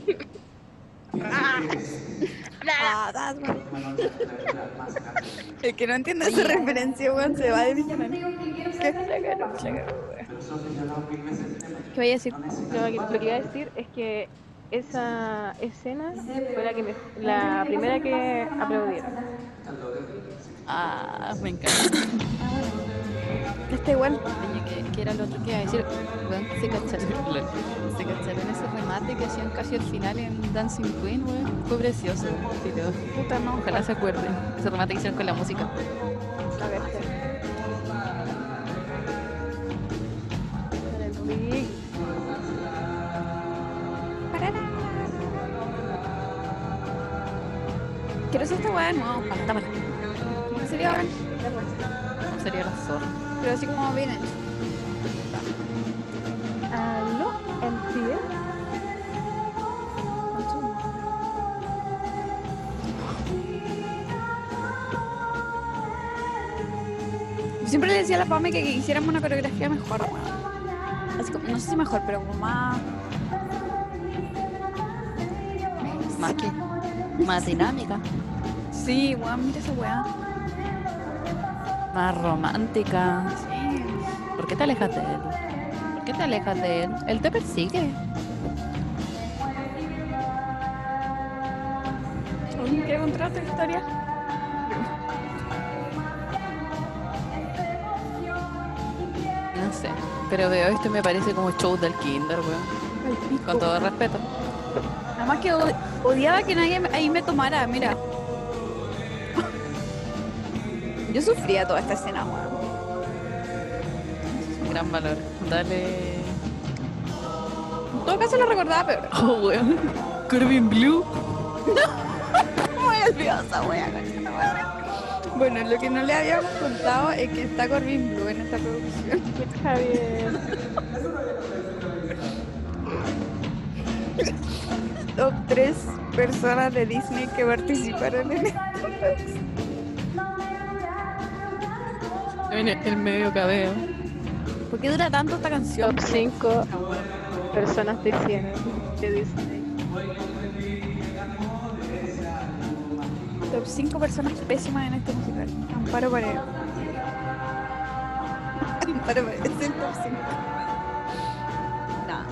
[SPEAKER 1] Ah, that's my... El que no entiende esa referencia, weón, se va a diccionar. ¿Qué? ¿Qué voy a decir?
[SPEAKER 3] No, que- lo que iba a decir es que esa escena fue la que me, la primera que aplaudieron.
[SPEAKER 2] Ah, me encanta.
[SPEAKER 1] Está igual.
[SPEAKER 2] Oye, ¿qué, qué era lo otro que iba a decir? Weón, se cacharon, se cacharon ese remate que hacían casi al final en Dancing Queen, weón. Fue precioso. Sí, lo-
[SPEAKER 1] Puta, no.
[SPEAKER 2] Ojalá se acuerden. Ese remate que hicieron con la música.
[SPEAKER 3] A ver, sí. Rick,
[SPEAKER 1] Quiero hacer esta weá de nuevo.
[SPEAKER 2] Pantámala.
[SPEAKER 1] Sería bacán.
[SPEAKER 2] No sería la zorra.
[SPEAKER 1] Pero así como bien hecho.
[SPEAKER 3] aló, M T V.
[SPEAKER 1] Yo siempre le decía a la Pame que, que hiciéramos una coreografía mejor, weón. Así como, no sé si mejor, pero como más.
[SPEAKER 2] Más que. Más dinámica.
[SPEAKER 1] Sí, weón, mira esa weá.
[SPEAKER 2] Más romántica.
[SPEAKER 1] Sí.
[SPEAKER 2] ¿Por qué te alejas de él? ¿Por qué te alejas de él? Él te persigue.
[SPEAKER 1] ¿Quieres contar otra historia?
[SPEAKER 2] No sé. Pero veo esto y me parece como show del kinder, weón. Con todo respeto.
[SPEAKER 1] Nada más que od- odiaba que nadie me- ahí me tomara, mira. Yo sufría toda esta escena, weón.
[SPEAKER 2] Gran valor. Dale.
[SPEAKER 1] En todo caso lo recordaba peor.
[SPEAKER 2] Oh, weón. Corbin Blue.
[SPEAKER 1] Muy olvidado esa wea, concha la madre. Bueno, lo que no le habíamos contado es que está Corbin Blue en esta producción.
[SPEAKER 3] Javier.
[SPEAKER 1] Top tres personas de Disney que participaron en esta producción.
[SPEAKER 2] En el, el medio cabello.
[SPEAKER 1] ¿Por qué dura tanto esta canción?
[SPEAKER 3] Top cinco personas de cine de Disney.
[SPEAKER 1] Top cinco personas pésimas en este musical. Amparo Paredes. Amparo Paredes es el top cinco. Nada.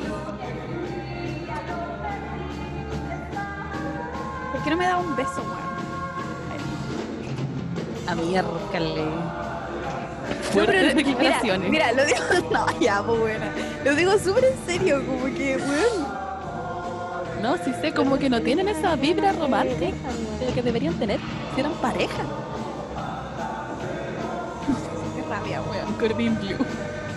[SPEAKER 1] ¿Por qué no me da un beso, weón?
[SPEAKER 2] A miércale.
[SPEAKER 1] No, pero
[SPEAKER 2] Fuertes
[SPEAKER 1] mira,
[SPEAKER 2] declaraciones.
[SPEAKER 1] mira, lo digo, no, ya, pues buena. Lo digo súper en serio, como que, weón.
[SPEAKER 2] No, sí sé, como que no tienen esa vibra romántica que deberían tener si eran pareja.
[SPEAKER 1] Qué rabia, weón.
[SPEAKER 2] Corbin Blue.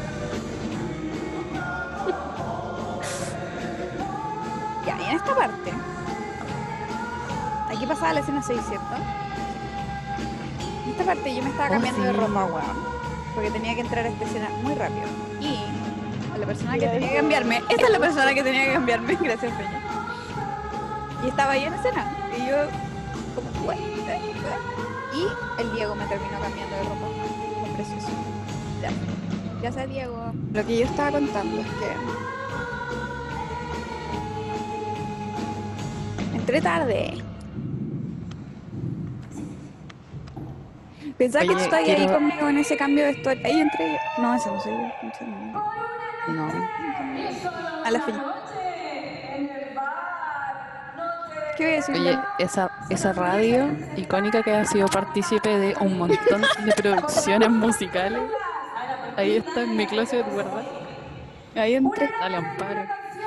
[SPEAKER 1] Ya, y en esta parte, aquí pasaba la escena seis, ¿cierto? En esta parte yo me estaba
[SPEAKER 2] Oh,
[SPEAKER 1] cambiando de
[SPEAKER 2] sí.
[SPEAKER 1] ropa, weón. Porque tenía que entrar a esta escena muy rápido. Y a la persona que tenía que cambiarme, esta es la persona que tenía que cambiarme, gracias, Peña. Y estaba ahí en escena. Y yo, como, "What? Eh, eh". Y el Diego me terminó cambiando de ropa. Fue precioso. Ya. Gracias, Diego. Lo que yo estaba contando es que entré tarde. Pensaba que
[SPEAKER 2] Oye,
[SPEAKER 1] tú estabas ahí
[SPEAKER 2] quiero-
[SPEAKER 1] conmigo en ese cambio de historia. Ahí entré yo. No, ese no soy yo. concha de madre.
[SPEAKER 2] No.
[SPEAKER 1] A la fin. ¿Qué voy a decir?
[SPEAKER 2] Oye, esa, esa radio icónica que ha sido partícipe de un montón de producciones musicales. Ahí está en mi closet, ¿verdad?
[SPEAKER 1] Ahí entré.
[SPEAKER 2] Dale, Amparo.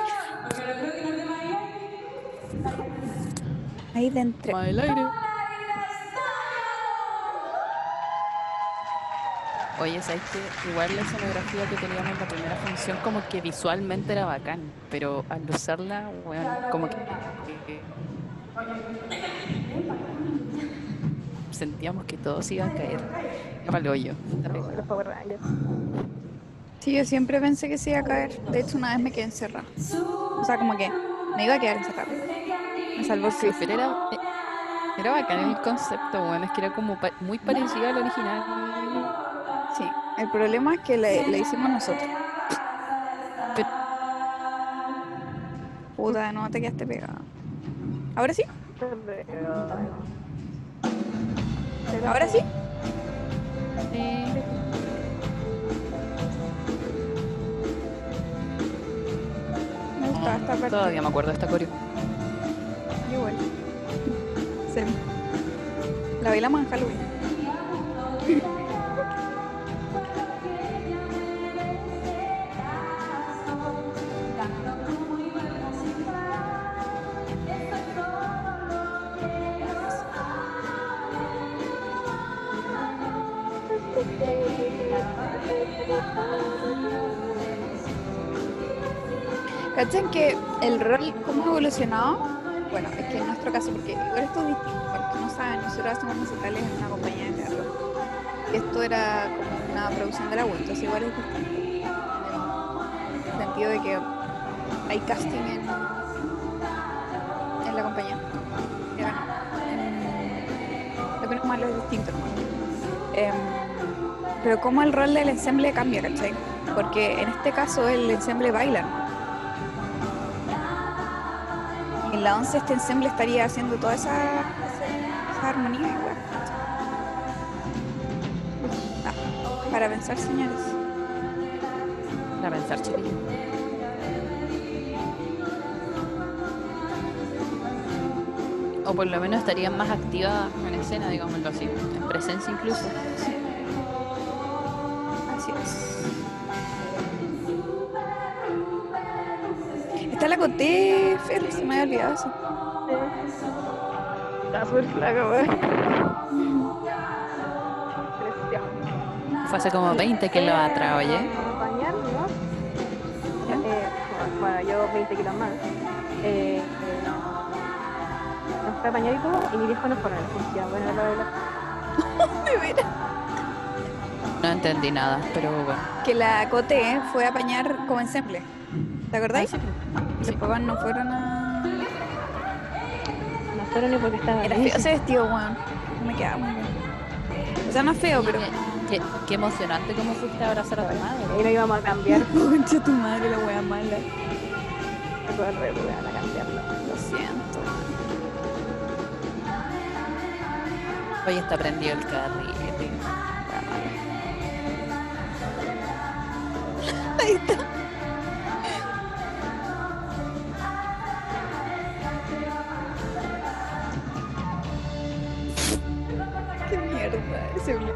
[SPEAKER 1] Ahí dentro.
[SPEAKER 2] Más el aire. Oye, ¿sabes qué? Igual la escenografía que teníamos en la primera función como que visualmente era bacán, pero al usarla, bueno, como que, que- sentíamos que todo se iba a caer. Era pa'l hoyo. Terrible.
[SPEAKER 3] Los Power Rangers.
[SPEAKER 1] Sí, yo siempre pensé que se iba a caer. De hecho, una vez me quedé encerrada. O sea, como que me iba a quedar encerrada. Me salvó el
[SPEAKER 2] Sí,
[SPEAKER 1] Chris.
[SPEAKER 2] pero era, era bacán el concepto, bueno, es que era como pa- muy parecido al original.
[SPEAKER 1] Sí, el problema es que le, le hicimos nosotros.
[SPEAKER 2] Pero
[SPEAKER 1] Puta, no te quedaste pegada. ¿Ahora sí? ¿Ahora sí? Me gustaba esta parte.
[SPEAKER 2] todavía me acuerdo de esta coreo.
[SPEAKER 1] Yo igual. Sí. La bailamos en Halloween. ¿Cachan que el rol, cómo ha evolucionado? Bueno, es que en nuestro caso, porque igual esto es distinto, para los que no saben, nosotros hacemos musicales en una compañía de teatro. Y esto era como una producción de la U, entonces igual es distinto. En el sentido de que hay casting en, en la compañía. Ya, en- lo que no es malo es distinto, nomás. Em, pero cómo el rol del ensemble cambia, ¿cachai? Porque en este caso el ensemble baila, ¿no? En la once este ensemble estaría haciendo toda esa, esa armonía igual. Ah, para pensar, señores.
[SPEAKER 2] Para pensar, chiquillo. O por lo menos estarían más activas en escena, digámoslo así. En presencia incluso.
[SPEAKER 1] Así es. Está la Coté, Fer, se me había olvidado eso.
[SPEAKER 3] Está súper flaca, weón. Preciosa.
[SPEAKER 2] Fue hace como veinte kilos atrás, oye.
[SPEAKER 3] Bañar, ¿no? Eh, bueno, yo veinte kilos más. Eh, eh, nos fue a bañar y todo, y mi viejo nos fueron a la policía. Bueno, la verdad.
[SPEAKER 1] De veras.
[SPEAKER 2] No entendí nada, pero bueno.
[SPEAKER 1] Que la Coté fue a apañar como ensemble. ¿Te acordáis?
[SPEAKER 2] Ah, sí,
[SPEAKER 1] Y
[SPEAKER 2] sí.
[SPEAKER 1] después no fueron a...
[SPEAKER 3] No fueron ni porque estaba
[SPEAKER 1] Era
[SPEAKER 3] ahí.
[SPEAKER 1] feo ese vestido, weón. No me quedaba muy bien. O sea, no es feo, pero...
[SPEAKER 2] Qué, qué emocionante cómo fuiste a abrazar a tu madre.
[SPEAKER 3] Ahí nos íbamos a cambiar.
[SPEAKER 1] Concha tu madre, la wea mala.
[SPEAKER 3] Todo el reto, weón, a cambiarlo.
[SPEAKER 1] Lo siento.
[SPEAKER 2] Oye, está prendido el carrete.
[SPEAKER 1] Ahí está. Qué mierda ese blog.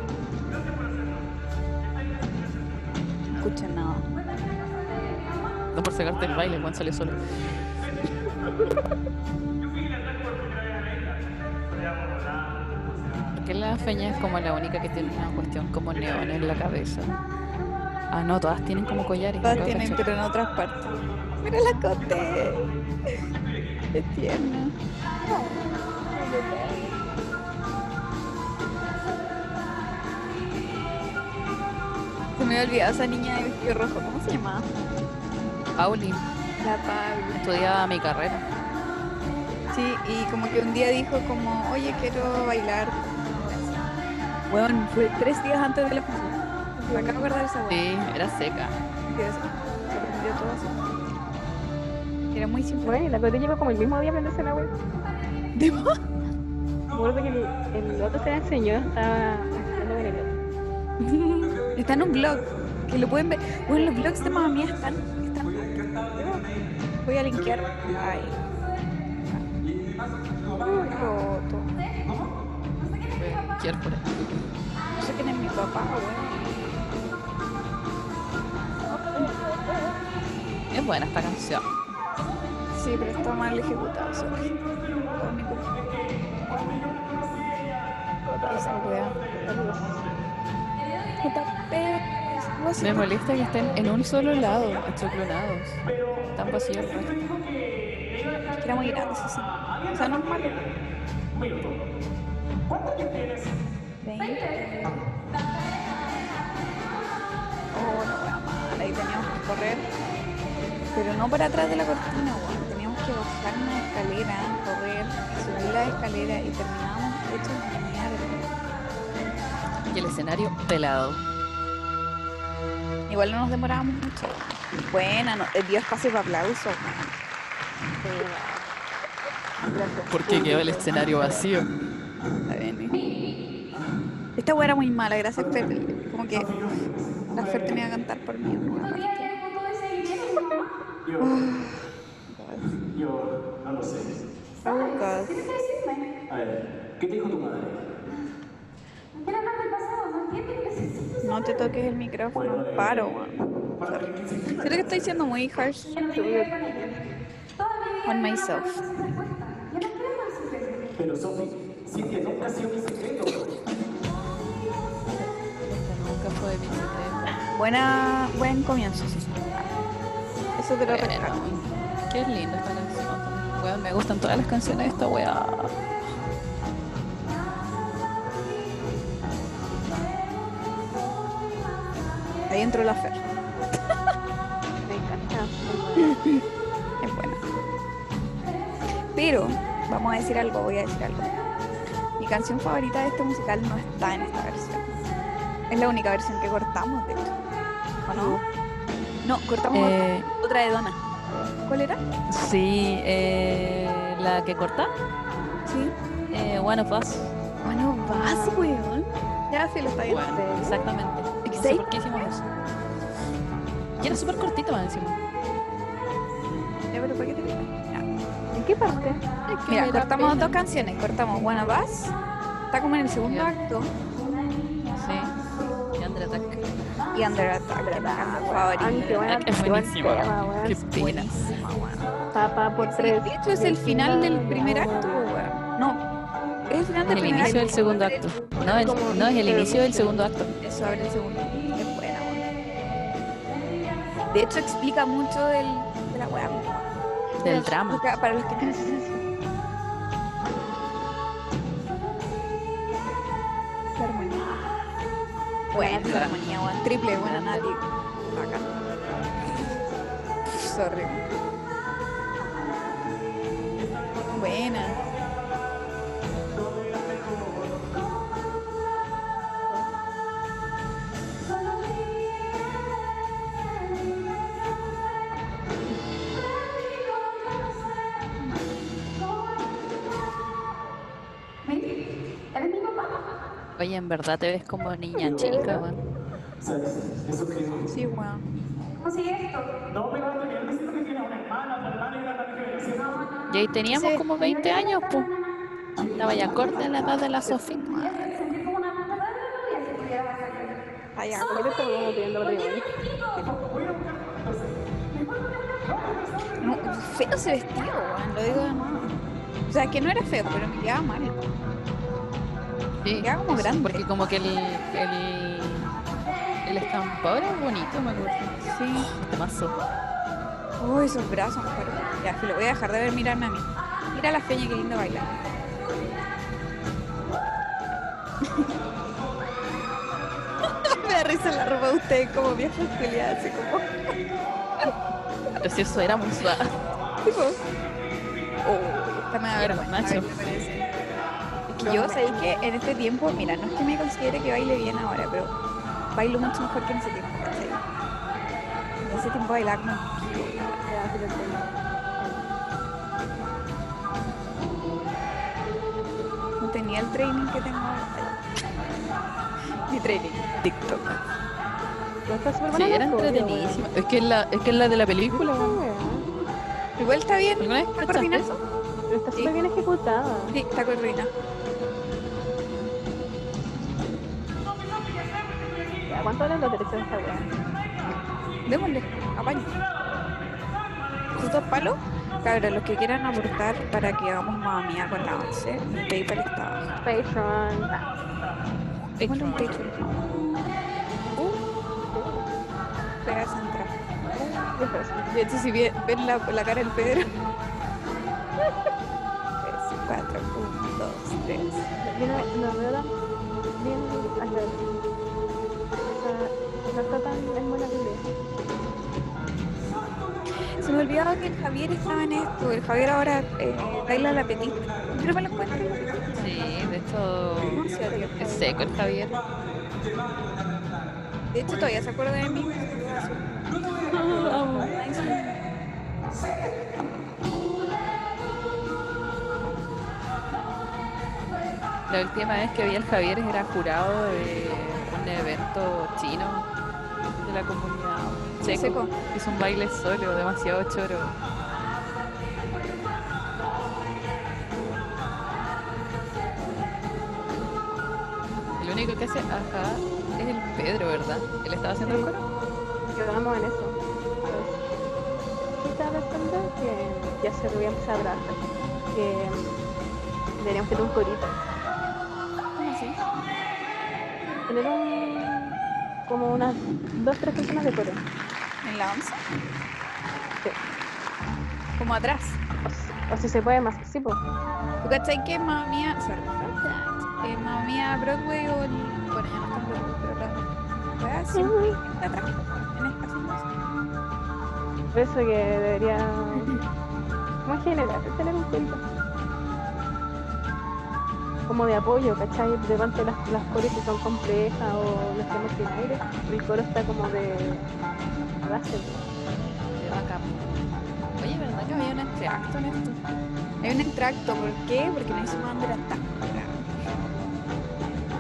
[SPEAKER 1] No escuché nada.
[SPEAKER 2] No por sacarte el baile, Juan sale solo. Porque la feña es como la única que tiene una cuestión como neón en la cabeza. Ah, no, todas tienen como collares.
[SPEAKER 1] Todas
[SPEAKER 2] acabo de
[SPEAKER 1] tienen,
[SPEAKER 2] cachar.
[SPEAKER 1] pero en otras partes. Mira la Coté. Qué tierna. Se me había olvidado esa niña de vestido rojo. ¿Cómo se llamaba?
[SPEAKER 2] Pauli
[SPEAKER 1] La Pablo.
[SPEAKER 2] estudiaba mi carrera.
[SPEAKER 1] Sí, y como que un día dijo como, oye, quiero bailar. Bueno, fue tres días antes de la función. Me acabo de acordar de esa weá.
[SPEAKER 2] Sí, era seca.
[SPEAKER 1] Que se se aprendió todo así. Era muy simple.
[SPEAKER 3] Bueno, y la Cote llegó como el mismo día a aprenderse la web.
[SPEAKER 1] ¿De más?
[SPEAKER 3] Me acuerdo que el, el otro se la enseñó, estaba haciendo con el otro.
[SPEAKER 1] Está en un blog, que lo pueden ver. Bueno, los blogs de mamá mía están, están. Voy a linkear. Ay. Uy, roto.
[SPEAKER 2] Quiero por ahí.
[SPEAKER 1] No sé quién es mi papá, weón.
[SPEAKER 2] Es buena esta canción.
[SPEAKER 1] Sí, pero está mal ejecutado, sorry. Por mi culpa. Esa weá. J P. ¿cómo se
[SPEAKER 2] Me
[SPEAKER 1] llama?
[SPEAKER 2] molesta que estén en un solo lado, achoclonados. Están vacíos el resto.
[SPEAKER 1] Es que era muy grande ese sí. O sea, no es malo. veinte. Oh, la wea mala. Ahí teníamos que correr. Pero no para atrás de la cortina, weón. Teníamos que bajar una escalera, correr, subir la escalera y terminamos hechos de mierda.
[SPEAKER 2] Y el escenario pelado.
[SPEAKER 1] Igual no nos demorábamos mucho. Buena, no, dio espacio para aplausos.
[SPEAKER 2] Porque quedó el escenario vacío.
[SPEAKER 1] Está bien, ¿eh? Esta weá era muy mala, gracias Fer. Como que la Fer tenía que cantar por mí en una parte.
[SPEAKER 5] Yo, yo no lo sé.
[SPEAKER 1] Oh, God.
[SPEAKER 5] A ver, ¿qué te dijo tu madre?
[SPEAKER 6] Quiero hablar del pasado, ¿no entiendes? Necesito
[SPEAKER 1] No te toques el micrófono, paro, weón. Sorry. Siento que estoy siendo muy harsh on myself.
[SPEAKER 5] Pero Sophie, Cintia nunca ha sido mi secreto.
[SPEAKER 2] Esta nunca fue mi secreto.
[SPEAKER 1] Buena, buen comienzo, sí. Eso te lo
[SPEAKER 2] Bueno,
[SPEAKER 1] rescato.
[SPEAKER 2] qué linda esta canción también. Weón, me gustan todas las canciones de esta weá.
[SPEAKER 1] Ahí entró la Fer.
[SPEAKER 3] Me encanta.
[SPEAKER 1] Es buena. Pero, vamos a decir algo, voy a decir algo. Mi canción favorita de este musical no está en esta versión. Es la única versión que cortamos, de hecho. ¿O no? No, cortamos
[SPEAKER 2] Eh,
[SPEAKER 1] otra, otra de Donna. ¿Cuál era?
[SPEAKER 2] sí, eh, la que corta,
[SPEAKER 1] Sí.
[SPEAKER 2] eh, One of Us.
[SPEAKER 1] Bueno, vas, weón. Ya sí lo está viendo.
[SPEAKER 2] Bueno, exactamente. No sé
[SPEAKER 1] ¿Existe?
[SPEAKER 2] por qué hicimos eso. Y era súper cortito más encima.
[SPEAKER 1] Ya, pero ¿para qué te pica? Ya.
[SPEAKER 3] ¿En qué parte?
[SPEAKER 2] Es que
[SPEAKER 1] Mira,
[SPEAKER 2] me da
[SPEAKER 1] cortamos
[SPEAKER 2] pena.
[SPEAKER 1] dos canciones. Cortamos Bueno, vas. Está como en el segundo
[SPEAKER 2] Ya.
[SPEAKER 1] acto.
[SPEAKER 2] Sí. Y Under Attack.
[SPEAKER 1] Y Under Attack, que es mi canción favorita.
[SPEAKER 3] Ay, qué buena,
[SPEAKER 2] Es
[SPEAKER 3] qué buen
[SPEAKER 2] buenísimo.
[SPEAKER 3] tema, weón.
[SPEAKER 2] Qué pena.
[SPEAKER 1] Buenísima, weón.
[SPEAKER 3] Papá por
[SPEAKER 1] Sí,
[SPEAKER 3] tres.
[SPEAKER 1] de hecho es el final del primer acto, weón. No, es el final
[SPEAKER 2] Es
[SPEAKER 1] del
[SPEAKER 2] el
[SPEAKER 1] primer
[SPEAKER 2] inicio del
[SPEAKER 1] acto.
[SPEAKER 2] segundo acto. No, el-
[SPEAKER 3] Como
[SPEAKER 2] no es el inicio del
[SPEAKER 3] introducción.
[SPEAKER 2] segundo acto.
[SPEAKER 1] Eso abre el segundo. Es buena, weón. De hecho explica mucho del, de la weá.
[SPEAKER 2] Del drama.
[SPEAKER 1] Explica para los que no La armonía. Bueno, la armonía, weón. Triple, buena Nati. Bacán. Sorry. Buena.
[SPEAKER 6] ¿Eres mi papá?
[SPEAKER 2] Oye, en verdad te ves como niña chica, weón.
[SPEAKER 5] ¿Sabes? Eso que
[SPEAKER 1] Sí, weón.
[SPEAKER 6] ¿Cómo sigue esto?
[SPEAKER 5] no, pero antes que él dice que tiene una hermana, una hermana y una también que le
[SPEAKER 2] Y ahí teníamos
[SPEAKER 1] Sí.
[SPEAKER 2] como veinte años, pues. Estaba ya corta la edad de la Sofía.
[SPEAKER 6] Sentir como una mamá y así pudiera hacer.
[SPEAKER 1] Allá.
[SPEAKER 3] ¿Por qué te estamos como pidiendo matrimonio?
[SPEAKER 1] No, feo ese vestido, weón. Lo digo de nuevo. O sea, que no era feo, pero me quedaba mal.
[SPEAKER 2] Sí,
[SPEAKER 1] Queda como
[SPEAKER 2] sí,
[SPEAKER 1] grande.
[SPEAKER 2] porque como que el, el, el estampado era bonito, me acuerdo.
[SPEAKER 1] Sí.
[SPEAKER 2] Te pasó.
[SPEAKER 1] Uy, esos brazos, pero ya, que lo voy a dejar de ver mirarme a mí. Mira la feña, qué lindo baila. Me da risa la ropa de ustedes como viejas culiadas, así como.
[SPEAKER 2] Pero si eso era muy suave.
[SPEAKER 1] Tipo. Oh, esta me da
[SPEAKER 2] Era
[SPEAKER 1] vergüenza,
[SPEAKER 2] macho.
[SPEAKER 1] me parece. Es que yo sé que en este tiempo, mira, no es que me considere que baile bien ahora, pero bailo mucho mejor que en ese tiempo, ¿cachai? En ese tiempo bailaba como.
[SPEAKER 3] Ya, sí lo entiendo.
[SPEAKER 1] No tenía el training que tengo ahora. Mi training, TikTok.
[SPEAKER 3] No está súper
[SPEAKER 2] Sí,
[SPEAKER 3] buena
[SPEAKER 2] era
[SPEAKER 3] la foto,
[SPEAKER 2] entretenidísima. Es que es la, es que es la de la película,
[SPEAKER 3] weón.
[SPEAKER 2] weón.
[SPEAKER 1] Igual está bien.
[SPEAKER 2] ¿Alguna vez
[SPEAKER 1] ¿Está
[SPEAKER 2] cachaste
[SPEAKER 1] coordinado?
[SPEAKER 2] eso?
[SPEAKER 3] Pero está
[SPEAKER 1] Sí.
[SPEAKER 3] súper bien ejecutada.
[SPEAKER 1] Sí, está coordinado.
[SPEAKER 3] Ya, ¿cuánto valen los derechos de esta weá?
[SPEAKER 1] Démosle, apaño. ¿Estos palos? Cabrón, los que quieran aportar para que hagamos mamá mía con la once, mi PayPal está abajo.
[SPEAKER 3] Patreon. Ah,
[SPEAKER 1] Démosle un Patreon. Uh, pega esa entrada.
[SPEAKER 3] qué feo.
[SPEAKER 1] De hecho, si bien- ven la, la cara del Pedro. tres, cuatro, uno, dos, tres.
[SPEAKER 3] Yo no, no veo tan bien al ver. O sea, no está tan en buena calidad.
[SPEAKER 1] Se me olvidaba que el Javier estaba en esto. El Javier ahora eh, baila la petit. Pero me lo encuentro.
[SPEAKER 2] Sí, de hecho es seco el Javier.
[SPEAKER 1] De hecho, todavía se acuerda de mí.
[SPEAKER 2] La última vez que vi al Javier era jurado de un evento chino de la comunidad. Seco.
[SPEAKER 1] Seco.
[SPEAKER 2] Hizo un baile solo, demasiado choro. El único que hace ajá es el Pedro, ¿verdad? Él estaba haciendo el coro.
[SPEAKER 3] Quedamos en eso. Sí, estaba pensando que ya se lo voy a empezar a trabajar. Que deberíamos tener un corito.
[SPEAKER 1] ¿Cómo así?
[SPEAKER 3] Tener un. Como unas dos, tres personas de coro.
[SPEAKER 1] ¿En la once?
[SPEAKER 3] Sí.
[SPEAKER 1] Como atrás.
[SPEAKER 3] O, si- o si se puede más. Sí, pues.
[SPEAKER 1] ¿Tú cachai que mamá mía, sorry, que mamá mía Broadway o el, bueno, ya no está en Broadway, pero la weá siempre está atrás, en estaciones.
[SPEAKER 3] Por eso que debería. Como en general, tener un corito. Como de apoyo, ¿cachai? De repente las, las coros que son complejas o las que no tienen aire. El coro está como de base.
[SPEAKER 2] De backup. Oye, ¿verdad que había un entreacto en esto?
[SPEAKER 1] Hay un extracto, ¿por qué? Porque no hicimos Under Attack.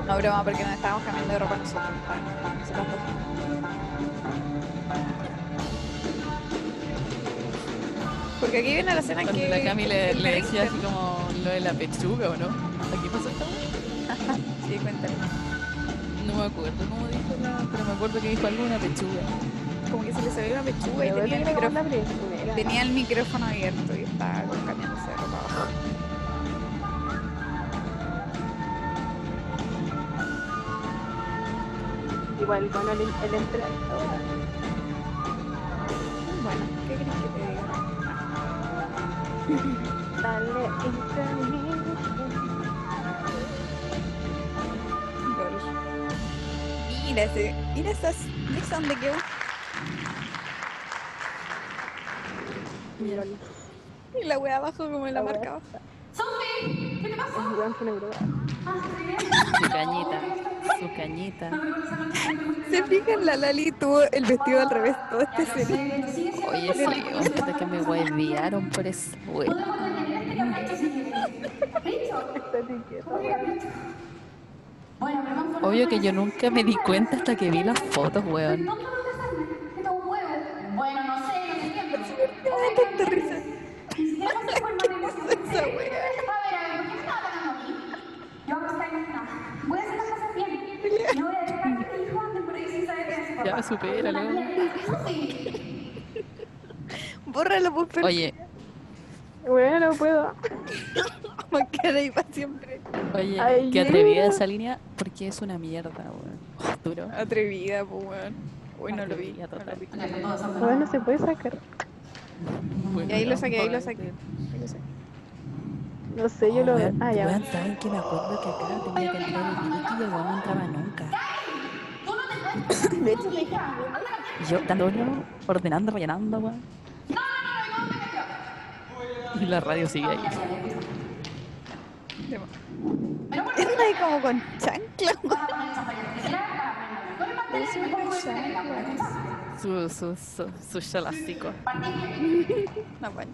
[SPEAKER 1] No, broma, porque nos estábamos cambiando de ropa nosotros. Ah, se pasó. Porque aquí viene la escena
[SPEAKER 2] Cuando
[SPEAKER 1] que...
[SPEAKER 2] la Cami le,
[SPEAKER 1] el
[SPEAKER 2] le decía
[SPEAKER 1] Dexter-
[SPEAKER 2] así como lo de la pechuga, ¿o no? ¿Aquí pasó esta wea?
[SPEAKER 1] Sí, cuéntale.
[SPEAKER 2] No me acuerdo cómo dijo la, pero me acuerdo que dijo algo de una pechuga.
[SPEAKER 1] Como que se le salió una pechuga y
[SPEAKER 3] Pero
[SPEAKER 1] tenía el,
[SPEAKER 3] esa era la
[SPEAKER 1] micrófono,
[SPEAKER 3] primera.
[SPEAKER 1] tenía el micrófono abierto y estaba cambiándose de ropa abajo.
[SPEAKER 3] Igual, bueno, el, el entrenador.
[SPEAKER 1] Bueno, ¿qué crees que te diga?
[SPEAKER 3] Dale, intermission.
[SPEAKER 1] Lol. Mira ese, mira esas, ¿esa dónde quedó?
[SPEAKER 3] Lol.
[SPEAKER 1] Y la wea abajo como en la
[SPEAKER 3] La wea.
[SPEAKER 1] marca abajo.
[SPEAKER 6] Sophie, ¿qué te pasa?
[SPEAKER 3] Es weón con Europa.
[SPEAKER 6] Ah, estoy bien.
[SPEAKER 2] Su cañita, su cañita.
[SPEAKER 1] Se fijan, la Lali tuvo el vestido al revés todo este serie.
[SPEAKER 6] Sigue siendo
[SPEAKER 2] Oye, sí, hasta que me huevearon por eso, wey.
[SPEAKER 6] Podemos detener este capricho si quieres. ¿Capricho?
[SPEAKER 3] Esta etiqueta,
[SPEAKER 6] ¿Cómo que
[SPEAKER 3] weón.
[SPEAKER 6] capricho? Bueno, pero vamos por
[SPEAKER 2] Obvio que yo nunca me di cuenta hasta que vi las fotos, weón.
[SPEAKER 6] ¿Dónde vas a casarme? Esto es un huevo. Bueno, no sé, no te entiendo.
[SPEAKER 1] Ay, tanta risa.
[SPEAKER 6] Ni siquiera pasé por el matrimonio.
[SPEAKER 1] Esa wea.
[SPEAKER 6] A ver, a ver, ¿por qué me estaba atacando a mí? Yo hago esta lista. Voy a hacer las cosas bien. No voy a dejar que mi hijo ande por ahí sin saber que es su papá.
[SPEAKER 2] Ya, supéralo.
[SPEAKER 6] Una mierda. Sí.
[SPEAKER 1] Bórralo, pues, pero
[SPEAKER 2] Oye,
[SPEAKER 3] Bueno, no puedo.
[SPEAKER 1] va a quedar ahí para siempre.
[SPEAKER 2] oye,
[SPEAKER 3] Ay,
[SPEAKER 2] qué atrevida
[SPEAKER 3] yeah.
[SPEAKER 2] esa línea, porque es una mierda, weón. Oh, duro.
[SPEAKER 1] Atrevida, pues, weón. Uy, no lo vi.
[SPEAKER 2] Atrevida,
[SPEAKER 1] no lo
[SPEAKER 2] total.
[SPEAKER 1] vi.
[SPEAKER 3] Bueno, se puede sacar.
[SPEAKER 2] Bueno,
[SPEAKER 1] Y ahí lo
[SPEAKER 2] no,
[SPEAKER 1] saqué, ahí lo
[SPEAKER 2] joder,
[SPEAKER 1] saqué. Ahí lo saqué.
[SPEAKER 3] No sé, yo
[SPEAKER 2] Oh,
[SPEAKER 3] lo.
[SPEAKER 2] weón,
[SPEAKER 3] Ah, ya.
[SPEAKER 2] weón, ¿saben que me acuerdo que acá tenía que entrar el Vicky y el weón no entraba nunca?
[SPEAKER 1] De hecho, me dije,
[SPEAKER 2] Y yo dándolo, ordenando, rellenando, weón. Y la radio sigue ahí.
[SPEAKER 1] anda ahí como con chancla, weón. Parece una chancla.
[SPEAKER 2] Su, su, su, su chalastico.
[SPEAKER 1] No, bueno.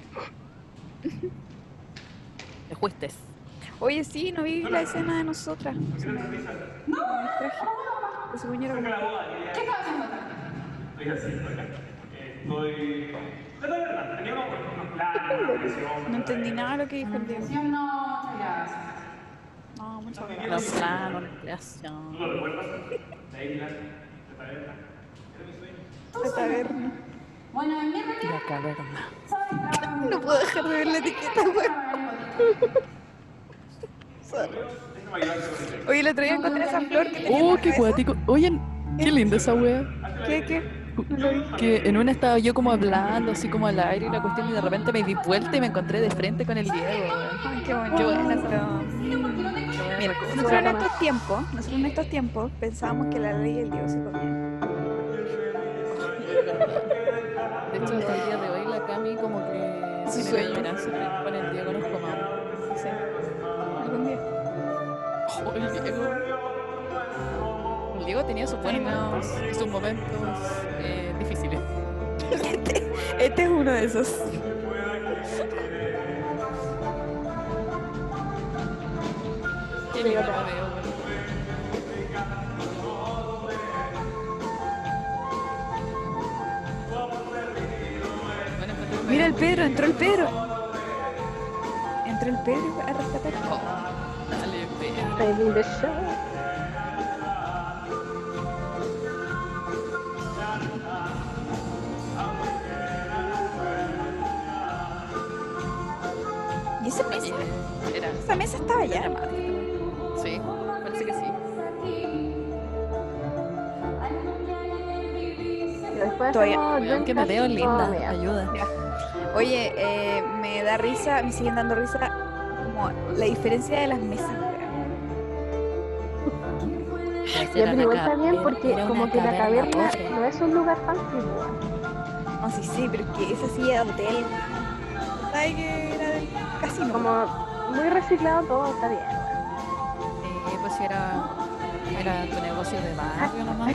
[SPEAKER 2] Te fuiste.
[SPEAKER 1] Oye, sí, no vi la escena de nosotras. Se me- me distraje. Ese puño era como-
[SPEAKER 6] ¿Qué estás haciendo?
[SPEAKER 5] Estoy así, acá. Estoy. La taberna, tenía unos unos planes, una presión.
[SPEAKER 1] No entendí nada de lo que dijo el Diego.
[SPEAKER 6] No, muchas gracias.
[SPEAKER 1] No, muchas
[SPEAKER 2] Los
[SPEAKER 1] gracias.
[SPEAKER 2] planos, la creación.
[SPEAKER 5] ¿Tú lo recuerdas? La isla, la taberna. Era mi sueño.
[SPEAKER 1] La taberna.
[SPEAKER 6] Bueno, en mi retiro,
[SPEAKER 2] La caverna.
[SPEAKER 6] ¿sabes? Trabajo
[SPEAKER 1] No puedo dejar de ver la etiqueta, weón. Sorry.
[SPEAKER 5] Déjame ayudarte con el
[SPEAKER 1] Oye, el otro día encontré esa flor que tenía en
[SPEAKER 2] Oh,
[SPEAKER 1] la
[SPEAKER 2] qué
[SPEAKER 1] cabeza.
[SPEAKER 2] cuático. Oye, qué linda esa wea.
[SPEAKER 1] ¿Qué, qué?
[SPEAKER 2] Que en una estaba yo como hablando, así como al aire y la cuestión, y de repente me di vuelta y me encontré de frente con el Diego, weón.
[SPEAKER 1] Ay, qué bueno.
[SPEAKER 2] Qué buena esa-
[SPEAKER 1] Pero, mira, nosotros en estos tiempos, nosotros en estos tiempos pensábamos que la ley y el Diego se comían.
[SPEAKER 2] De hecho, hasta el día de hoy la Cami como que
[SPEAKER 1] Sí,
[SPEAKER 2] tiene
[SPEAKER 1] sueño.
[SPEAKER 2] la esperanza de que con el Diego nos comamos.
[SPEAKER 1] Sí. Algún día.
[SPEAKER 2] Oh, el Diego. El Diego tenía sus buenos y sus momentos eh, difíciles.
[SPEAKER 1] Este, este es uno de esos.
[SPEAKER 2] Qué lindo lo veo, weón. Bueno, encuentro que-
[SPEAKER 1] Mira el Pedro, entró el Pedro. Entró el Pedro a rescatar.
[SPEAKER 2] Oh, dale, Pedro.
[SPEAKER 3] Saving the show.
[SPEAKER 1] ¿Y esa mesa?
[SPEAKER 2] Oye, Era
[SPEAKER 1] Esa mesa estaba allá.
[SPEAKER 2] dramática esta wea. Sí, parece que sí.
[SPEAKER 3] Y después
[SPEAKER 1] Todavía-
[SPEAKER 3] hacemos
[SPEAKER 2] Weón, que me
[SPEAKER 3] Dreamcast
[SPEAKER 2] veo
[SPEAKER 3] y
[SPEAKER 2] linda.
[SPEAKER 3] todo, mira.
[SPEAKER 2] Ayuda.
[SPEAKER 1] Oye, eh, me da risa, me siguen dando risa como la diferencia de las mesas. weón.
[SPEAKER 3] Ya, pero igual está bien porque como que la caverna no es un lugar fancy, weón.
[SPEAKER 1] No, sí, sí, pero es que esa silla de hotel. ¿Sabes que era del casino?
[SPEAKER 3] Como muy reciclado todo, está bien.
[SPEAKER 2] Eh, pues si era, era tu negocio de barrio nomás.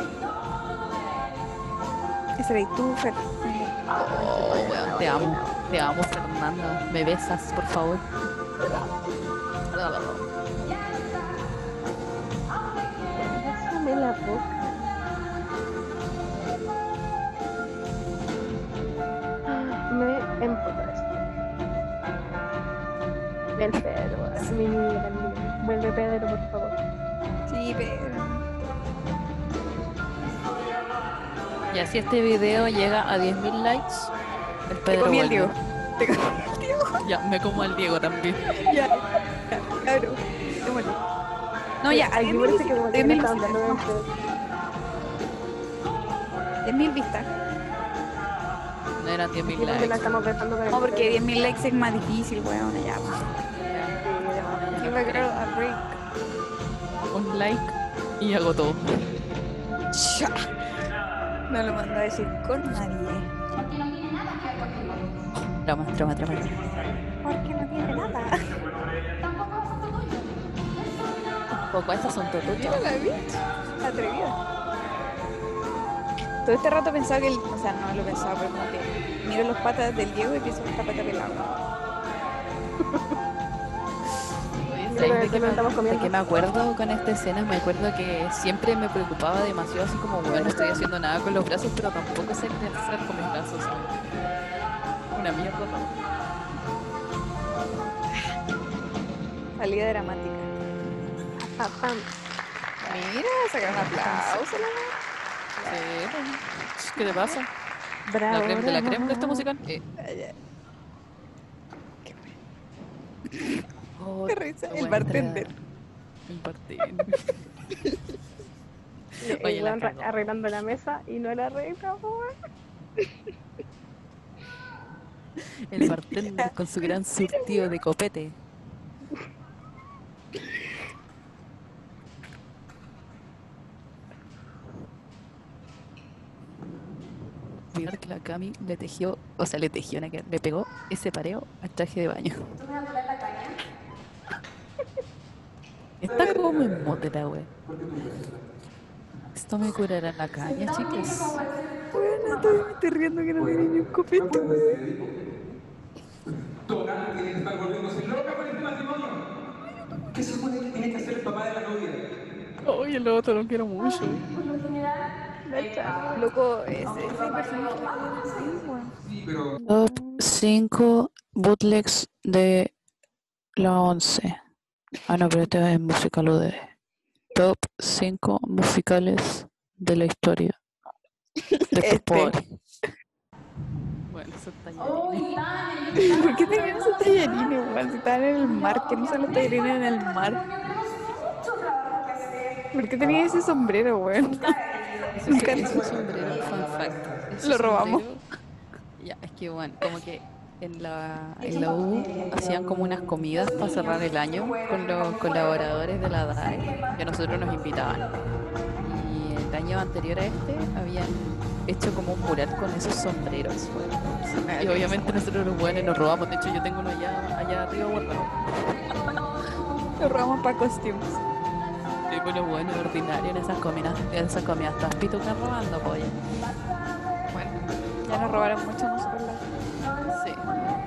[SPEAKER 1] Ese era tú, Fer.
[SPEAKER 2] Oh, weón, te amo, te amo, Fernando. Me besas, por favor.
[SPEAKER 3] la boca. Me emputa esto. El Pedro, es mi niña también. Vuelve Pedro, por favor.
[SPEAKER 1] Sí, pero.
[SPEAKER 2] Y así este video llega a diez mil likes. El
[SPEAKER 1] Te
[SPEAKER 2] Pedro
[SPEAKER 1] comí el
[SPEAKER 2] vuelve.
[SPEAKER 1] Diego. Te comí el Diego.
[SPEAKER 2] Ya, me como al Diego también.
[SPEAKER 1] Ya. Claro. Démosle. No, ya, a
[SPEAKER 3] Aquí
[SPEAKER 1] diez mil
[SPEAKER 3] parece que como que
[SPEAKER 1] diez
[SPEAKER 3] no
[SPEAKER 1] mil
[SPEAKER 3] está
[SPEAKER 1] visitas.
[SPEAKER 3] hablando de Pedro.
[SPEAKER 1] diez mil vistas.
[SPEAKER 2] No eran diez mil
[SPEAKER 3] Creo que la
[SPEAKER 2] likes.
[SPEAKER 3] estamos besando con el
[SPEAKER 1] No, porque
[SPEAKER 3] Pedro.
[SPEAKER 1] diez mil likes es más difícil, weón. Ya, pues.
[SPEAKER 3] Sí,
[SPEAKER 1] Give a girl a break.
[SPEAKER 2] Un like y hago todo.
[SPEAKER 1] Ya. No lo mandó a decir con nadie.
[SPEAKER 2] Trama, trama, trama.
[SPEAKER 1] Porque no tiene nada.
[SPEAKER 2] Poco, estas son
[SPEAKER 1] Mira
[SPEAKER 2] totuchas.
[SPEAKER 1] la bitch. Atrevida. Todo este rato pensaba que, el, o sea, no lo pensaba, pero como que miro los patas del Diego y pienso que está pata pelada.
[SPEAKER 3] Creo
[SPEAKER 2] ¿De
[SPEAKER 3] que
[SPEAKER 2] qué,
[SPEAKER 3] no
[SPEAKER 2] me,
[SPEAKER 3] estamos
[SPEAKER 2] de
[SPEAKER 3] comiendo.
[SPEAKER 2] qué me acuerdo con esta escena? Me acuerdo que siempre me preocupaba demasiado, así como, bueno, no estoy haciendo nada con los brazos, pero tampoco sé qué hacer con mis brazos. Una mierda.
[SPEAKER 1] Salida dramática.
[SPEAKER 3] Pa, pam.
[SPEAKER 1] Mira, sacar un aplauso.
[SPEAKER 2] Sí. ¿Qué te pasa?
[SPEAKER 3] Bravo.
[SPEAKER 2] La creme de la
[SPEAKER 3] bravo.
[SPEAKER 2] creme de este musical. Eh. Oh,
[SPEAKER 1] Qué risa.
[SPEAKER 2] qué
[SPEAKER 1] El
[SPEAKER 2] buena
[SPEAKER 1] bartender.
[SPEAKER 2] entrada. El bartender.
[SPEAKER 3] El
[SPEAKER 2] Oye, la
[SPEAKER 3] weón
[SPEAKER 2] cagó.
[SPEAKER 3] arreglando la mesa y no la arregla, weón.
[SPEAKER 2] El bartender con su gran surtido de copete. Mirar que la Cami le tejió, o sea, le tejió, una que le pegó ese pareo al traje de baño. Está como en mote la wea. Esto me curará la caña, chicas.
[SPEAKER 1] Bueno, estoy, me estoy riendo que no tiene ni un copete.
[SPEAKER 4] Tocar tiene que estar volviéndose loca por este matrimonio. ¿Qué se supone que tiene que hacer el papá de la novia?
[SPEAKER 2] Oye, el otro lo quiero mucho.
[SPEAKER 1] Loco, ese, ese personaje sí, weón.
[SPEAKER 4] Sí, pero
[SPEAKER 2] Top cinco bootlegs de la once. Ah, no, pero este es musical U D. Top cinco musicales de la historia. De estos
[SPEAKER 1] Este.
[SPEAKER 2] pobres. Bueno, eso está ya.
[SPEAKER 1] ¿Por qué tenían esos tallarines, weón? Si estaban en el mar, que no son los tallarines en el mar. ¿Por qué tenía ese sombrero, weón? Nunca
[SPEAKER 2] Ese sombrero, fun fact. ese
[SPEAKER 1] Lo robamos.
[SPEAKER 2] sombrero- Ya, es que bueno, como que en la, en la U hacían como unas comidas para cerrar el año con los colaboradores de la D A E, que a nosotros nos invitaban. Y el año anterior a este habían hecho como un mural con esos sombreros. weón. Y obviamente nosotros los buenos nos robamos. De hecho, yo tengo uno allá, allá arriba guardado.
[SPEAKER 1] lo robamos para costumes.
[SPEAKER 2] Sí, pues lo bueno, ordinario en esas comidas. En esas comidas estás pitucas robando, polla.
[SPEAKER 1] Bueno, ya nos robaron mucho nosotros. la-
[SPEAKER 2] Sí.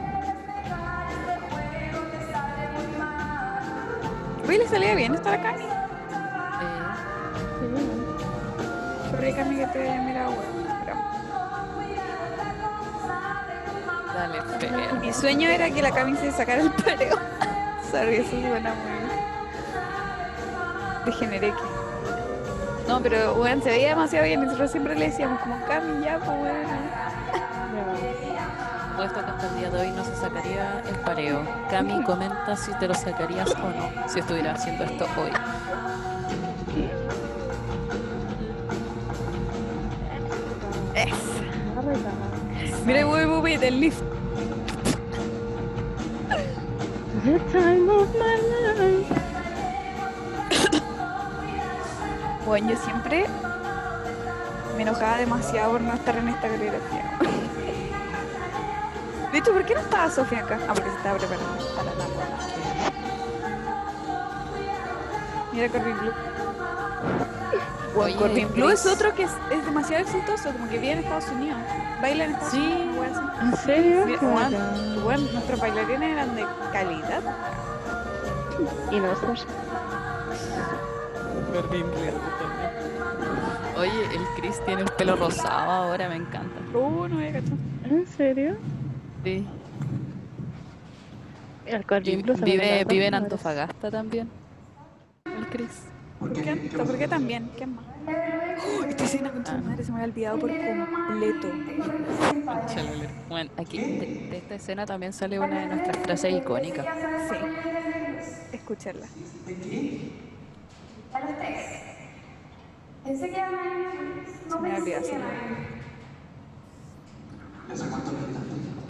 [SPEAKER 1] Uy, le salía bien estar acá.
[SPEAKER 2] Eh,
[SPEAKER 1] Sorry, Cami, que te haya mirado, weón. Pero
[SPEAKER 2] dale, fea.
[SPEAKER 1] mi sueño era que la Cami se sacara el pareo. Sorry, eso suena muy degenereque. No, pero weón, se veía demasiado bien. Nosotros siempre le decíamos como Cami, ya, pues weón.
[SPEAKER 2] Puesto que hasta el día de hoy no se sacaría el pareo. Cami, comenta si te lo sacarías o no, si estuviera haciendo esto hoy.
[SPEAKER 1] Es. Mira, wey, wey, wey, del lift.
[SPEAKER 3] The time of my life.
[SPEAKER 1] Bueno, yo siempre me enojaba demasiado por no estar en esta coreografía. De hecho, ¿por qué no estaba Sofía acá? Ah, porque se estaba preparando para la boda. Mira Corbin Blue. Bueno,
[SPEAKER 2] Oye,
[SPEAKER 1] Corbin Blue
[SPEAKER 2] Chris.
[SPEAKER 1] es otro que es, es demasiado exitoso, como que vive en Estados Unidos. Baila en Estados
[SPEAKER 2] Sí.
[SPEAKER 1] Unidos. Weón, así.
[SPEAKER 3] ¿En serio?
[SPEAKER 1] Mira, weón, weón, nuestros bailarines eran de calidad.
[SPEAKER 3] Y nosotros.
[SPEAKER 2] Berlín Real también. Oye, el Chris tiene el pelo rosado ahora, me encanta.
[SPEAKER 1] Uh, no me cachado.
[SPEAKER 3] ¿En serio?
[SPEAKER 2] Sí.
[SPEAKER 3] El
[SPEAKER 2] Y
[SPEAKER 3] Corbin Blue se me
[SPEAKER 2] vive,
[SPEAKER 3] encanta.
[SPEAKER 2] vive en Antofagasta también. El Chris.
[SPEAKER 1] ¿Por qué? ¿Por qué también? ¿Qué más? Oh, esta escena con su madre se me había olvidado por completo.
[SPEAKER 2] Chalele. Bueno, aquí de, de esta escena también sale una de nuestras frases icónicas.
[SPEAKER 1] Sí. Escucharla.
[SPEAKER 6] A los tres. Enseguida
[SPEAKER 1] Se me había olvidado. Sí.
[SPEAKER 4] ¿Hace cuánto me quitaste?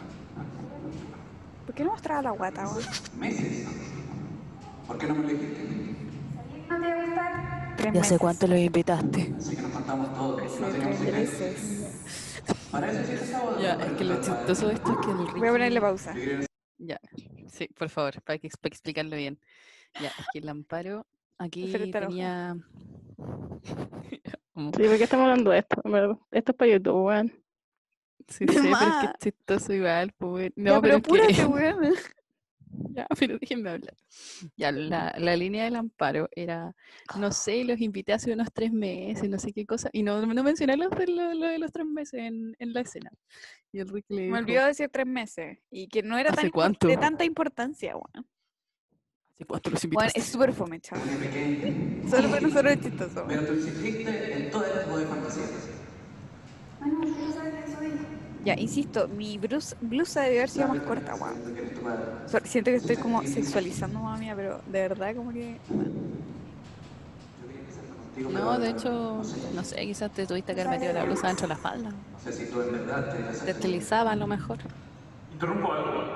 [SPEAKER 1] ¿Por qué no mostraba la guata, weón?
[SPEAKER 4] Meses. ¿Por qué no me elegiste?
[SPEAKER 6] ¿No te va a gustar?
[SPEAKER 1] Tres
[SPEAKER 2] ¿Y hace
[SPEAKER 1] meses.
[SPEAKER 2] cuánto lo invitaste?
[SPEAKER 4] Así que nos contamos todo.
[SPEAKER 1] Hace
[SPEAKER 4] No tenemos
[SPEAKER 1] tres
[SPEAKER 4] secretos.
[SPEAKER 1] meses.
[SPEAKER 4] Para eso hiciste esa boda.
[SPEAKER 2] Ya, es que lo chistoso de esto es que el Ricky...
[SPEAKER 1] Voy a ponerle pausa.
[SPEAKER 2] Ya, sí, por favor, para, que, para explicarlo bien. Ya, es que el Amparo aquí
[SPEAKER 1] Prefiero estar
[SPEAKER 2] tenía... Como-
[SPEAKER 3] Sí, ¿por qué estamos hablando de esto? En verdad, esto es para YouTube, weón.
[SPEAKER 2] Sí, sé, pero es que
[SPEAKER 1] Ma.
[SPEAKER 2] es chistoso igual, pues. No,
[SPEAKER 1] Ya, pero
[SPEAKER 2] pero es que...
[SPEAKER 1] apúrate, weón.
[SPEAKER 2] Ya, pero déjenme hablar. Ya, la, la línea del Amparo era, no sé, los invité hace unos tres meses, no sé qué cosa, y no, no mencioné lo de, lo, lo de los tres meses en, en la escena. Y el Ricky le
[SPEAKER 1] Me
[SPEAKER 2] dijo,
[SPEAKER 1] olvidó decir tres meses. Y que no era
[SPEAKER 2] ¿Hace
[SPEAKER 1] tan impor-
[SPEAKER 2] cuánto?
[SPEAKER 1] de tanta importancia, weón.
[SPEAKER 2] ¿hace cuánto los
[SPEAKER 1] Weón,
[SPEAKER 2] invitaste?
[SPEAKER 1] es súper fome, chaval.
[SPEAKER 4] Desde pequeño.
[SPEAKER 1] Solo para nosotros es chistoso,
[SPEAKER 4] Pero
[SPEAKER 1] weón.
[SPEAKER 4] tú insististe en todo el tipo de fantasías.
[SPEAKER 6] Bueno, yo sabes quién soy.
[SPEAKER 1] Ya, insisto, mi brus- blusa debe haber sido más corta, weón.
[SPEAKER 4] Sabiendo que eres tu padre.
[SPEAKER 1] So- Siento que estoy como sexualizando, mamá mía, pero de verdad como que... bueno.
[SPEAKER 4] Yo quería casarme contigo, pero
[SPEAKER 2] No,
[SPEAKER 4] ahora
[SPEAKER 2] de hecho,
[SPEAKER 4] no sé.
[SPEAKER 2] no sé, quizás te tuviste que haber metido la blusa dentro de la falda.
[SPEAKER 4] No sé si tú en verdad te casas
[SPEAKER 2] Te estilizaba a lo mejor.
[SPEAKER 5] Interrumpo algo.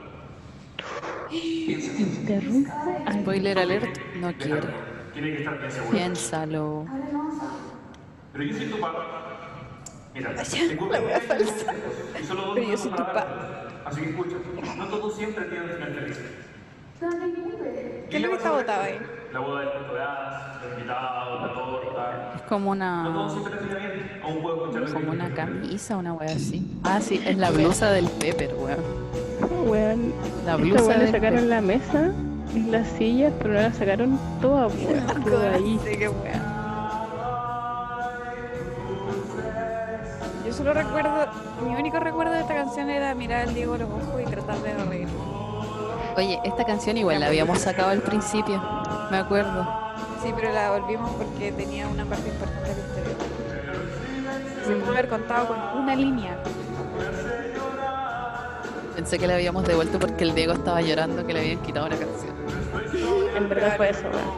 [SPEAKER 4] Piensa bien.
[SPEAKER 3] Interrumpe. Ay,
[SPEAKER 2] Spoiler alert, no quiere.
[SPEAKER 5] Tiene que estar bien seguro.
[SPEAKER 2] Piénsalo.
[SPEAKER 5] Pero yo soy tu papá. Mira,
[SPEAKER 1] Vaya,
[SPEAKER 5] tengo
[SPEAKER 1] la wea
[SPEAKER 5] veinte
[SPEAKER 1] falsa.
[SPEAKER 5] años y solo dos
[SPEAKER 1] Pero yo
[SPEAKER 5] minutos
[SPEAKER 1] soy tu
[SPEAKER 5] para
[SPEAKER 1] pa.
[SPEAKER 5] darte. Así que escucha, no todo siempre tiene un final feliz.
[SPEAKER 6] No te incumbe.
[SPEAKER 1] ¿Qué es lo que está botado ahí?
[SPEAKER 5] La boda del cuento de hadas, los invitados, la torta.
[SPEAKER 2] Es como
[SPEAKER 5] No todo
[SPEAKER 2] una...
[SPEAKER 5] siempre termina bien. Aún puedo escuchar lo que
[SPEAKER 2] Como una
[SPEAKER 5] dices.
[SPEAKER 2] camisa, una wea así. Ah, sí, es la blusa del Pepper, weón.
[SPEAKER 3] weón.
[SPEAKER 2] La
[SPEAKER 3] Esta
[SPEAKER 2] blusa
[SPEAKER 3] weón le
[SPEAKER 2] del
[SPEAKER 3] sacaron
[SPEAKER 2] Pepper.
[SPEAKER 3] la mesa y las sillas, pero no la sacaron toda, weón. Quedó ahí.
[SPEAKER 1] Sí, qué wea. Yo solo recuerdo, mi único recuerdo de esta canción era mirar al Diego a los ojos y tratar de no reír.
[SPEAKER 2] Oye, esta canción igual la habíamos sacado al principio, me acuerdo.
[SPEAKER 1] Sí, pero la volvimos porque tenía una parte importante de la historia. Se pudo haber contado con una línea.
[SPEAKER 2] Pensé que la habíamos devuelto porque el Diego estaba llorando que le habían quitado una canción.
[SPEAKER 3] En verdad fue eso, weón.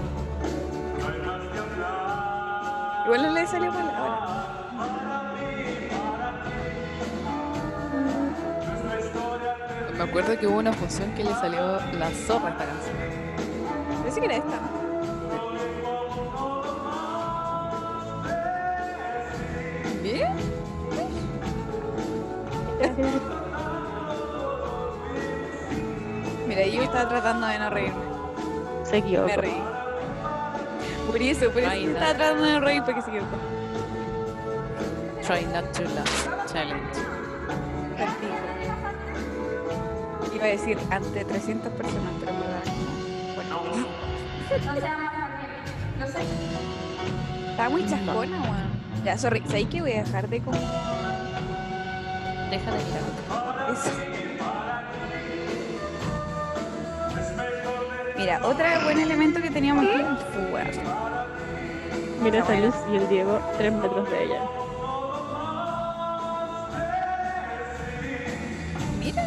[SPEAKER 1] Igual no le salió mal ahora.
[SPEAKER 2] Me acuerdo que hubo una función que le salió la zorra a esta canción.
[SPEAKER 1] Parece que era esta. ¿Bien? Mira, yo estaba tratando de no reírme.
[SPEAKER 3] Se
[SPEAKER 1] Me
[SPEAKER 3] equivocó.
[SPEAKER 1] reí. Por eso, por eso
[SPEAKER 2] Ay,
[SPEAKER 1] estaba
[SPEAKER 2] no.
[SPEAKER 1] tratando de no reír porque se equivocó.
[SPEAKER 2] Try not to laugh challenge.
[SPEAKER 1] Perdí. Iba a decir ante trescientas personas, pero me da. Bueno,
[SPEAKER 6] No te vamos a dejar bien. Lo sé.
[SPEAKER 1] estaba muy chascona, weón. Ya, sorry, ¿sabes qué? Voy a dejar de como.
[SPEAKER 2] Deja de mirar.
[SPEAKER 1] Eso. Mira, otro buen elemento que teníamos aquí era el fuego.
[SPEAKER 3] Mira esa luz y el Diego tres metros de ella.
[SPEAKER 1] Mira.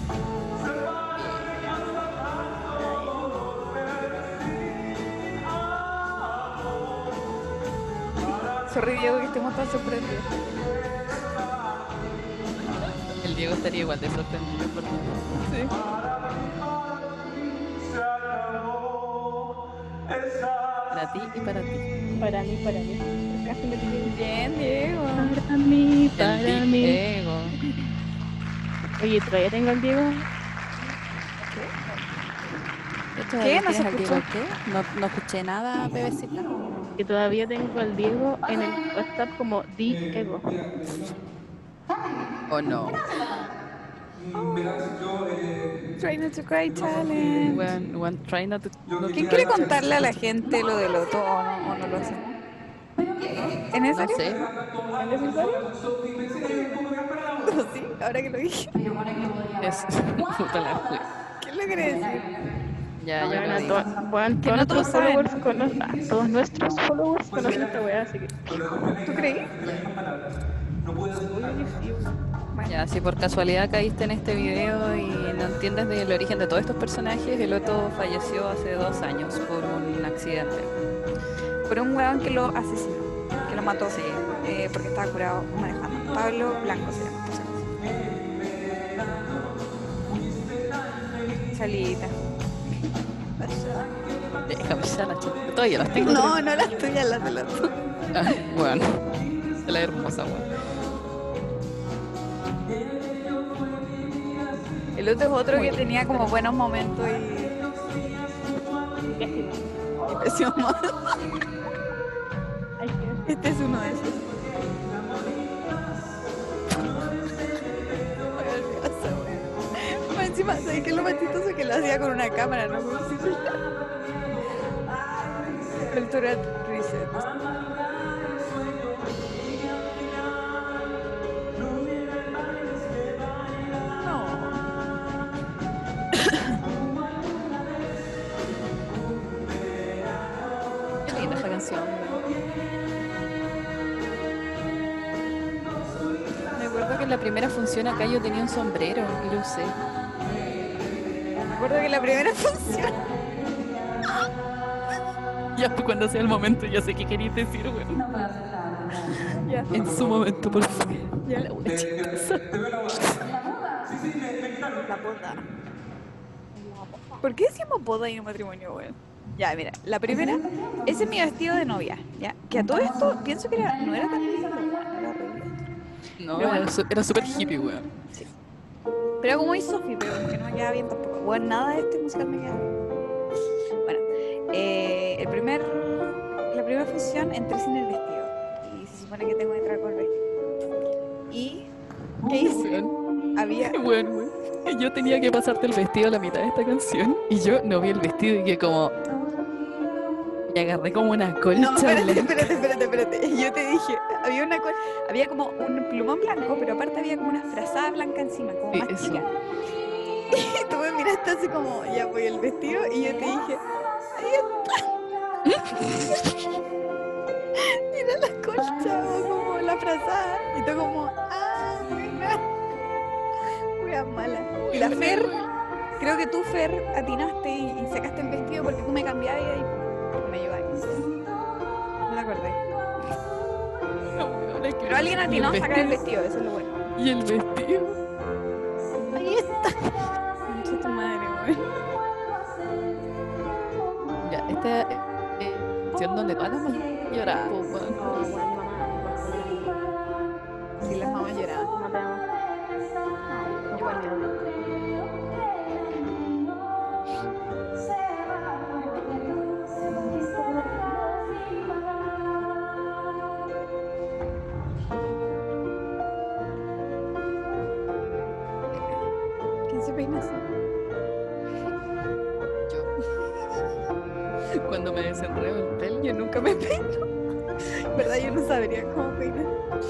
[SPEAKER 1] Sorry, Diego, que estemos tan sorprendidos.
[SPEAKER 2] El Diego estaría igual de sorprendido por mí.
[SPEAKER 1] Sí.
[SPEAKER 2] Para ti y para ti.
[SPEAKER 3] Para mí, para mí. Casi me tiré.
[SPEAKER 1] Bien, Diego.
[SPEAKER 3] Para mí,
[SPEAKER 2] El
[SPEAKER 3] para
[SPEAKER 2] Big
[SPEAKER 3] mí.
[SPEAKER 2] Ego.
[SPEAKER 3] Oye, todavía tengo al Diego.
[SPEAKER 1] ¿Qué? ¿No se
[SPEAKER 2] ¿Tienes al Diego
[SPEAKER 1] escuchó?
[SPEAKER 2] qué? No, no escuché nada, bebecita.
[SPEAKER 3] Que todavía tengo al Diego en el WhatsApp como Diego.
[SPEAKER 2] ¿O no?
[SPEAKER 4] Verás, yo, eh,
[SPEAKER 1] Try not to cry challenge.
[SPEAKER 2] Weón, weón, try not to-
[SPEAKER 4] yo
[SPEAKER 2] no
[SPEAKER 1] ¿Quién
[SPEAKER 2] to
[SPEAKER 1] quiere
[SPEAKER 2] cry.
[SPEAKER 1] contarle a la gente lo del Otto o no, o no lo hace? ¿Es
[SPEAKER 2] No
[SPEAKER 1] necesario?
[SPEAKER 2] sé.
[SPEAKER 3] ¿Es necesario?
[SPEAKER 1] Sí, ahora que lo dije.
[SPEAKER 2] Es puta la wea.
[SPEAKER 1] ¿Quién lo quiere decir?
[SPEAKER 2] Ya, ya
[SPEAKER 3] Bueno,
[SPEAKER 2] lo
[SPEAKER 3] a
[SPEAKER 2] digo.
[SPEAKER 3] to- bueno,
[SPEAKER 1] Que
[SPEAKER 3] todos
[SPEAKER 1] no todos
[SPEAKER 3] nuestros
[SPEAKER 1] saben.
[SPEAKER 3] followers conocen, ah, todos nuestros followers conocen esta weá, así que.
[SPEAKER 1] ¿Tú creí?
[SPEAKER 2] Ya, si por casualidad caíste en este video y no entiendes del origen de todos estos personajes, el Otto falleció hace dos años por un accidente.
[SPEAKER 1] Por un huevón que lo asesinó, que lo mató, sí, eh, porque estaba curado manejando. Pablo Blanco se llama, por si acaso. Chalita.
[SPEAKER 2] Déjame ya la chica. Todavía las tengo.
[SPEAKER 1] No, no las tuyas, las de los tuyos.
[SPEAKER 2] Ah, bueno, es la hermosa, weón.
[SPEAKER 1] El otro es otro que tenía como buenos momentos y, y pésimo.
[SPEAKER 3] Ay, qué-
[SPEAKER 1] Este es uno de esos. Más encima, ¿sabes qué es lo más chistoso? Que lo hacía con una cámara, ¿no? Como si Cultural Reset.
[SPEAKER 2] Qué linda esta canción. Me acuerdo que en la primera función acá yo tenía un sombrero y lo usé.
[SPEAKER 1] Me acuerdo que la primera función.
[SPEAKER 2] Ya, pues cuando sea el momento, ya sé qué querías decir, weón.
[SPEAKER 1] Ya,
[SPEAKER 2] En su momento, por favor.
[SPEAKER 1] ya la
[SPEAKER 4] te, te, te veo la boda. Sí, sí, me, me quitaron.
[SPEAKER 1] La boda. ¿Por qué decíamos boda y no matrimonio, weón? Ya, mira, la primera, ese es mi vestido de novia, ¿ya? Que a todo esto pienso que era, no era tan lindo, weón, era horrible.
[SPEAKER 2] No,
[SPEAKER 1] Pero
[SPEAKER 2] era,
[SPEAKER 1] bueno.
[SPEAKER 2] su- era súper hippie, weón.
[SPEAKER 1] Pero era como muy Sophie, pero como que no me quedaba bien tampoco. Bueno, nada de este musical me quedaba bien. Bueno, eh, el primer, la primera función entré sin el vestido. Y se supone que tengo que entrar con el vestido. ¿Y qué hice? Había...
[SPEAKER 2] Bueno, weón. Yo tenía que pasarte el vestido a la mitad de esta canción y yo no vi el vestido y que como... Y agarré como una colcha.
[SPEAKER 1] No, espérate,
[SPEAKER 2] blanca.
[SPEAKER 1] espérate, espérate, espérate. Yo te dije, había una col- había como un plumón blanco, pero aparte había como una frazada blanca encima, como
[SPEAKER 2] Sí,
[SPEAKER 1] más
[SPEAKER 2] eso.
[SPEAKER 1] chica. Y tú me miraste así como, ya voy el vestido, y yo te dije, ahí está. Mira la colcha, o como la frazada. Y tú como, ah, buena. Wea mala. Y la Fer, creo que tú, Fer, atinaste y, y sacaste el vestido porque tú me cambiabas y ahí me llevabas. No me acordé.
[SPEAKER 2] No, weón, es que-
[SPEAKER 1] Pero alguien
[SPEAKER 2] y el
[SPEAKER 1] atinó a sacar el
[SPEAKER 2] vestido-
[SPEAKER 1] vestido, eso es lo bueno.
[SPEAKER 2] Y el vestido.
[SPEAKER 1] Ahí está. Concha tu madre, güey.
[SPEAKER 2] Ya, esta es eh, canción donde todas las mamás lloraban, po, weón.
[SPEAKER 3] No, bueno, mamá,
[SPEAKER 1] Sí, las mamás lloraban.
[SPEAKER 3] no te amo. No, igual me amo.
[SPEAKER 1] ¿Quién se peina así?
[SPEAKER 2] Yo. Cuando me desenreo el pelo.
[SPEAKER 1] Yo nunca me peino. ¿Verdad? Yo no sabría cómo peinar.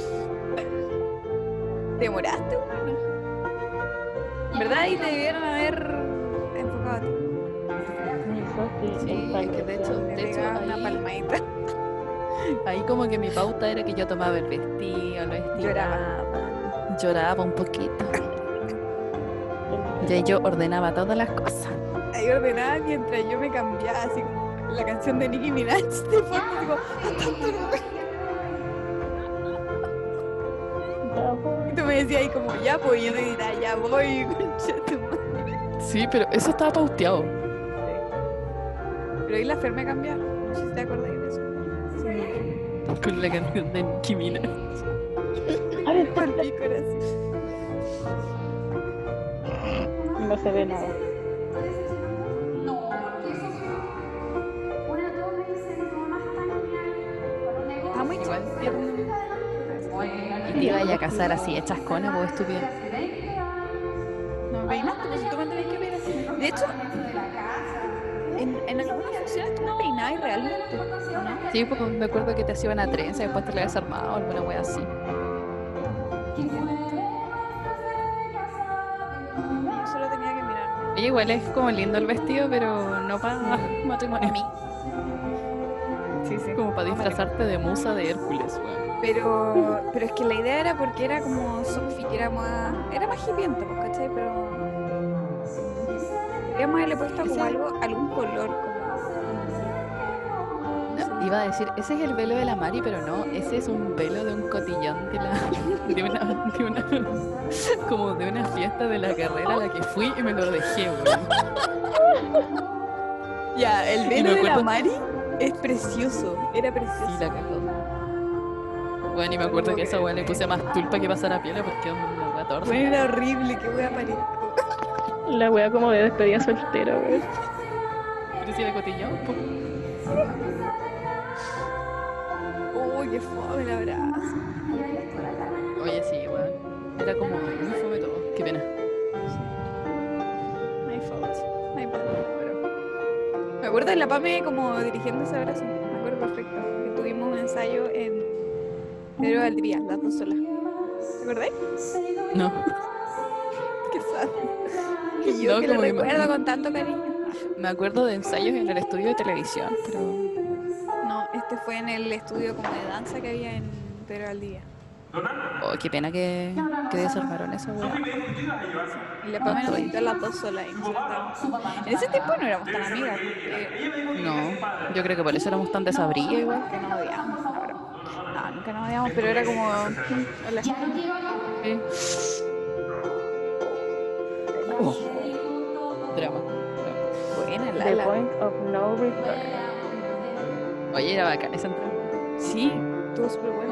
[SPEAKER 1] ¿Te demoraste, güey? ¿Verdad? Y te debieron haber enfocado a ti.
[SPEAKER 2] Sí, es que de hecho,
[SPEAKER 1] Me
[SPEAKER 2] de hecho
[SPEAKER 1] pegaba una
[SPEAKER 2] ahí,
[SPEAKER 1] palmadita.
[SPEAKER 2] ahí como que mi pauta era que yo tomaba el vestido, lo estiraba,
[SPEAKER 1] Lloraba.
[SPEAKER 2] lloraba un poquito. Y ahí yo ordenaba todas las cosas.
[SPEAKER 1] Ahí ordenaba mientras yo me cambiaba, así como la canción de Nicki Minaj de fondo, así como, "Ah, tanto no". Y tú me decías ahí como, ya, pues, y yo te diría, ya voy, concha tu madre.
[SPEAKER 2] Sí, pero eso estaba pauteado.
[SPEAKER 1] Pero ahí la Fer me cambiaron, no sé si te acordáis de eso.
[SPEAKER 2] Con la canción de Nicki Minaj.
[SPEAKER 1] Por el pico era así.
[SPEAKER 3] No se ve nada.
[SPEAKER 1] Está muy
[SPEAKER 2] Igual,
[SPEAKER 1] chido.
[SPEAKER 2] y te iba a casar así, hechas conas, vos estúpido.
[SPEAKER 1] peinaste, pues si tú me tenés que peinar. De hecho, en, en algunas funciones tú me peinabas realmente, ¿o no?
[SPEAKER 2] Sí, pues me acuerdo que te hacía una trenza y después te la habías armado o alguna wea así.
[SPEAKER 1] Yo solo tenía que mirar.
[SPEAKER 2] Ella igual es como lindo el vestido, pero no para matrimonio.
[SPEAKER 1] A mí. Sí, sí.
[SPEAKER 2] Como para disfrazarte de musa de Hércules, weón.
[SPEAKER 1] Pero, pero es que la idea era porque era como Sophie, que era más, era más hipienta, pues, ¿cachai? Pero podríamos haberle puesto como algo, algún color, como...
[SPEAKER 2] No, iba a decir, ese es el velo de la Mari, pero no, ese es un velo de un cotillón de la de una, de una como de una fiesta de la carrera a la que fui y me lo dejé, weón.
[SPEAKER 1] Ya, el
[SPEAKER 2] Y
[SPEAKER 1] velo
[SPEAKER 2] me
[SPEAKER 1] de la
[SPEAKER 2] acuerdo-
[SPEAKER 1] Mari es precioso, era precioso.
[SPEAKER 2] Sí, la cagó. Bueno, y me acuerdo que a esa weá le puse más tulpa que pasara piola porque es una weá torta.
[SPEAKER 1] Bueno, era horrible, que voy a parir.
[SPEAKER 3] La wea como de despedida soltera, weón.
[SPEAKER 2] Pero si era cotillón, po.
[SPEAKER 1] Uy, qué fome el abrazo.
[SPEAKER 2] Oye, sí, weón. Era como muy fome todo. Qué pena.
[SPEAKER 1] My fault, my bad, pero... Me acuerdo de la Pame como dirigiendo ese abrazo, me acuerdo perfecto. Que tuvimos un ensayo en Pedro Valdivia, las dos solas. ¿Te acordáis?
[SPEAKER 2] No.
[SPEAKER 1] Qué sad. Que yo
[SPEAKER 2] No,
[SPEAKER 1] que lo
[SPEAKER 2] como que me-
[SPEAKER 1] recuerdo con tanto cariño.
[SPEAKER 2] Me acuerdo de ensayos en el estudio de televisión, pero
[SPEAKER 1] No, este fue en el estudio como de danza que había en Pedro Valdivia.
[SPEAKER 2] oh, qué pena que, que desarmaron esa weá.
[SPEAKER 1] Y la Pame nos invitó a las dos solas y nosotros estábamos... En ese tiempo no éramos tan amigas, porque
[SPEAKER 2] No, yo creo que por eso éramos tan desabridas igual.
[SPEAKER 1] que nos odiábamos, no, pero... No, nunca nos odiábamos, pero era como... Hola.
[SPEAKER 2] Sí. Oh. Drama.
[SPEAKER 1] Buena,
[SPEAKER 3] The
[SPEAKER 1] la
[SPEAKER 3] point of no return.
[SPEAKER 2] Oye, era bacán esa entrada.
[SPEAKER 1] Sí, estuvo súper bueno.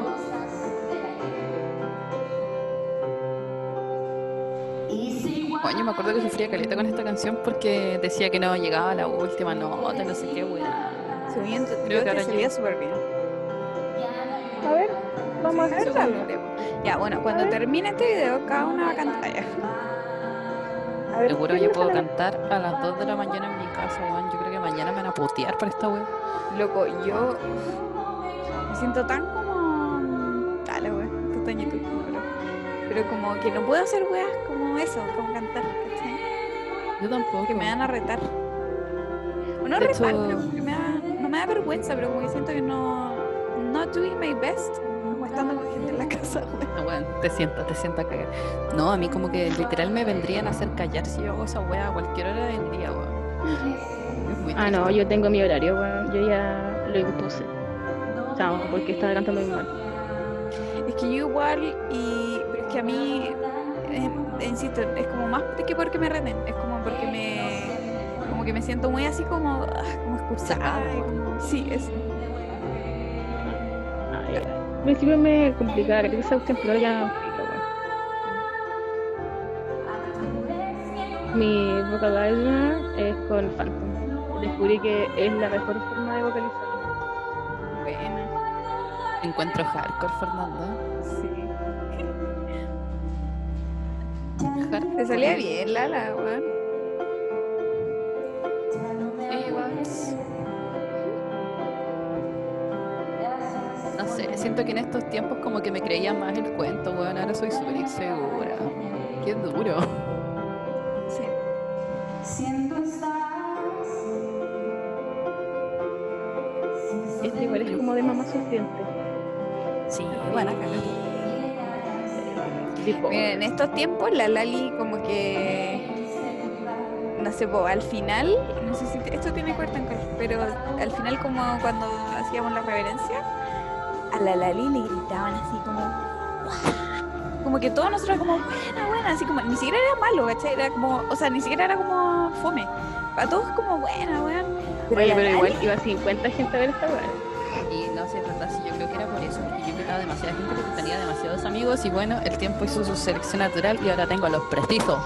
[SPEAKER 2] Coño, me acuerdo que sufría caleta con esta canción porque decía que no llegaba a la última nota, no sé qué weá.
[SPEAKER 1] Según yo,
[SPEAKER 2] Creo
[SPEAKER 1] yo
[SPEAKER 2] que
[SPEAKER 1] te
[SPEAKER 2] ahora
[SPEAKER 1] salía
[SPEAKER 2] yo-
[SPEAKER 1] súper bien.
[SPEAKER 3] A ver, vamos a hacer
[SPEAKER 1] Según
[SPEAKER 3] algo.
[SPEAKER 1] yo. Ya, bueno, cuando termine este video, cada una va a cantar. Ya.
[SPEAKER 3] A ver,
[SPEAKER 2] Seguro
[SPEAKER 3] ¿qué
[SPEAKER 2] yo
[SPEAKER 3] me
[SPEAKER 2] puedo
[SPEAKER 3] sale?
[SPEAKER 2] cantar a las dos de la mañana en mi casa, weón. Yo creo que mañana me van a putear por esta weá.
[SPEAKER 1] Loco, yo me siento tan como... Dale, wey, esto está en YouTube, pero... Pero como que no puedo hacer weas como eso, como cantar, ¿cachai?
[SPEAKER 2] Yo tampoco.
[SPEAKER 1] Que me van a retar. O no
[SPEAKER 2] De
[SPEAKER 1] retar,
[SPEAKER 2] hecho-
[SPEAKER 1] pero como que me da, no me da vergüenza, pero como que siento que no... Not doing my best, como estando con gente en la casa, wey.
[SPEAKER 2] No, weón, te sienta, te sienta a cagar. No, a mí como que literal me vendrían a hacer callar si yo hago esa weá a cualquier hora del día, weón. Es muy
[SPEAKER 3] Ah, no,
[SPEAKER 2] triste.
[SPEAKER 3] yo tengo mi horario, weón. Yo ya lo impuse. O sea, ojo, porque estaba cantando muy mal.
[SPEAKER 1] Es que yo igual, y pero es que a mí, eh, insisto, es como más que porque me reten, es como porque me, como que me siento muy así como, ah, como expulsada,
[SPEAKER 2] Cerrado.
[SPEAKER 1] y como- sí, es,
[SPEAKER 3] Ay, ay. Al principio me complicaba, creo que esa cuestión, pero ya no filo, weón. Mi vocalizer es con Phantom. Descubrí que es la mejor forma de vocalizar.
[SPEAKER 1] buena,
[SPEAKER 2] Encuentro hardcore, Fernanda.
[SPEAKER 1] sí.
[SPEAKER 2] Hardcore.
[SPEAKER 1] Te salía bien, Lala, weón.
[SPEAKER 2] Sí, igual. No sé, siento que en estos tiempos como que me creía más el cuento, weón. Ahora soy súper insegura. Qué duro.
[SPEAKER 1] Sí.
[SPEAKER 3] Este igual es como de mamá sufriente.
[SPEAKER 2] Sí, bueno,
[SPEAKER 3] Tipo,
[SPEAKER 1] Mira, en estos tiempos la Lali como que, no sé, po, al final, no sé si te- esto tiene corta en color, pero al final como cuando hacíamos la reverencia, a la Lali le gritaban así como, "¡Guau!". Como que todos nosotros como, buena, buena, así como, ni siquiera era malo, ¿cachai? Era como, o sea, ni siquiera era como fome, para todos como, buena, weón.
[SPEAKER 3] oye,
[SPEAKER 1] la
[SPEAKER 3] pero
[SPEAKER 1] Lali-
[SPEAKER 3] igual iba cincuenta gente a ver esta weá.
[SPEAKER 2] y no sé, es verdad, sí, yo creo que era por eso, porque yo invitaba a demasiada gente porque tenía demasiados amigos y bueno, el tiempo hizo su selección natural y ahora tengo a los prestizos.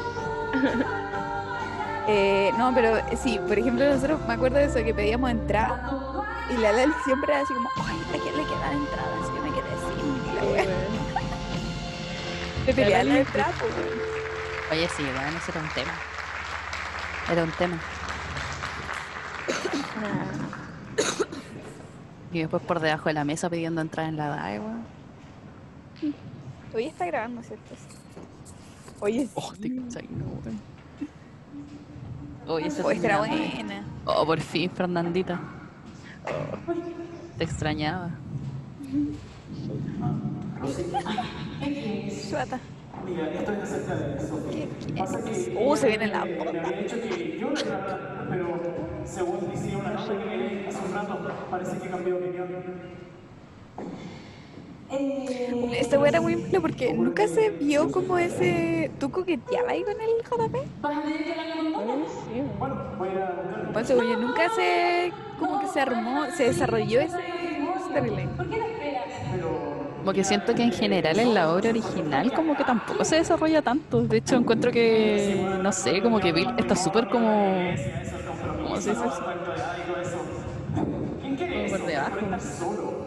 [SPEAKER 1] Eh, no, pero eh, sí, por ejemplo, nosotros me acuerdo de eso, que pedíamos entrada y la Lali siempre era así como, ay, ¿a quién le queda entrada? Así que me quedé sin y la wea. Le peleaba la entrada, pues, weón.
[SPEAKER 2] Oye, sí, bueno, ese era un tema. Era un tema. Y después por debajo de la mesa pidiendo entrar en la D A E, weón.
[SPEAKER 1] Hoy está grabando, ¿cierto?
[SPEAKER 3] Oye,
[SPEAKER 2] Oh, te
[SPEAKER 3] sí.
[SPEAKER 2] cachai, no, weón. Oye, esa
[SPEAKER 1] Hoy estará
[SPEAKER 2] terminando.
[SPEAKER 1] buena.
[SPEAKER 2] Oh, por fin, Fernandita. Te extrañaba.
[SPEAKER 1] Suata.
[SPEAKER 5] Mira, esto es acerca de Sofía.
[SPEAKER 1] ¿Qué
[SPEAKER 5] Pasa
[SPEAKER 1] quieres?
[SPEAKER 5] que
[SPEAKER 1] Uh, se viene
[SPEAKER 5] eh,
[SPEAKER 1] la
[SPEAKER 5] me
[SPEAKER 1] bota.
[SPEAKER 5] habían dicho que yo no era rata, pero según dice una nota que leí hace un rato, parece que cambió de opinión.
[SPEAKER 6] Eh,
[SPEAKER 1] Esta wea era muy mala porque nunca se vio como ese. ¿Tú coqueteabas ahí con el J P?
[SPEAKER 6] ¿Vas a tener que hablarlo con
[SPEAKER 3] Ay,
[SPEAKER 6] todos?
[SPEAKER 3] sí,
[SPEAKER 5] Bueno, voy a ir a buscarlo.
[SPEAKER 1] Pues oye, nunca se. Como que se armó, se desarrolló ese storyline.
[SPEAKER 6] ¿Por qué no esperas?
[SPEAKER 2] Como que siento que en general en la obra original como que tampoco se desarrolla tanto. De hecho, encuentro que, no sé, como que Bill está súper como... ¿Cómo se dice eso?
[SPEAKER 5] ¿Quién quiere
[SPEAKER 2] Como por
[SPEAKER 5] eso?
[SPEAKER 2] debajo.
[SPEAKER 5] Por estar solo.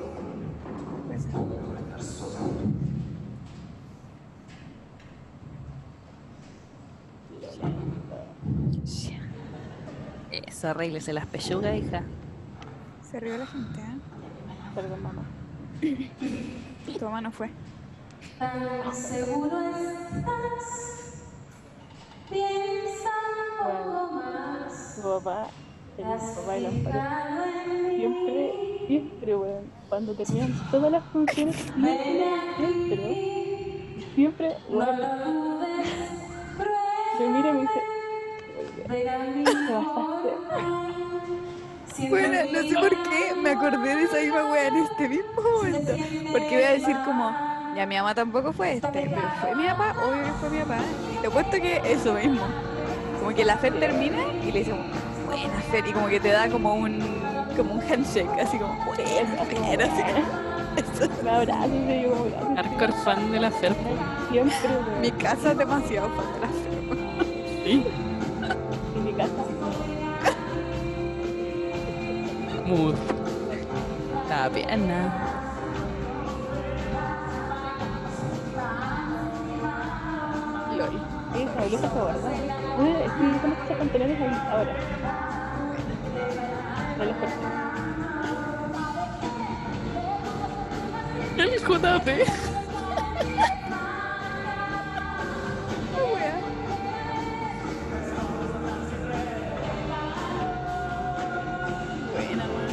[SPEAKER 2] Eso, arréglese las pechugas, hija.
[SPEAKER 1] Se rió la gente, ¿eh?
[SPEAKER 3] perdón, mamá.
[SPEAKER 1] Tu mamá no fue.
[SPEAKER 6] ¿Tan seguro estás? Piensa un poco más.
[SPEAKER 3] Tu papá, el
[SPEAKER 6] Has
[SPEAKER 3] papá de las paredes.
[SPEAKER 6] fijado en mí.
[SPEAKER 3] Siempre, siempre, weón. Cuando tenían todas las funciones, siempre, siempre, siempre,
[SPEAKER 6] No
[SPEAKER 3] weón,
[SPEAKER 6] lo dudes,
[SPEAKER 3] me mira y me dice,
[SPEAKER 6] verá mi
[SPEAKER 3] te basaste.
[SPEAKER 1] Bueno, no sé por qué me acordé de esa misma wea en este mismo momento. Porque iba a decir como, ya mi mamá tampoco fue este, pero fue mi papá, obvio que fue mi papá. Y te apuesto que eso mismo. Como que la Fer termina y le dice como, buena Fer, y como que te da como un como un handshake, así como, buena Fer, así. Eso.
[SPEAKER 3] Me abrazo y me digo, gracias.
[SPEAKER 2] Hardcore fan de la Fer.
[SPEAKER 3] Siempre, weón.
[SPEAKER 1] Mi casa es demasiado fan de la Fer.
[SPEAKER 2] Sí.
[SPEAKER 3] En mi casa.
[SPEAKER 2] Mood. La pierna.
[SPEAKER 1] LOL.
[SPEAKER 3] Sí, ¿sabes lo que se guarda? Oye, sí, ¿cómo que se pantalones ahí ahora? No los corté.
[SPEAKER 2] El J P.
[SPEAKER 1] Buena, weón.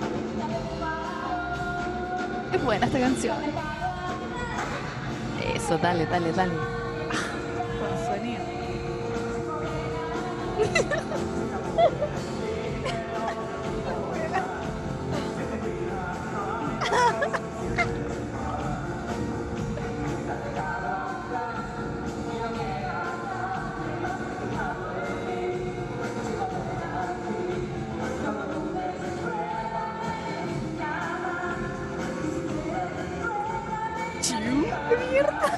[SPEAKER 2] Es buena esta canción. Eso, dale, dale, dale.
[SPEAKER 1] Con sonido. Chiu, mierda.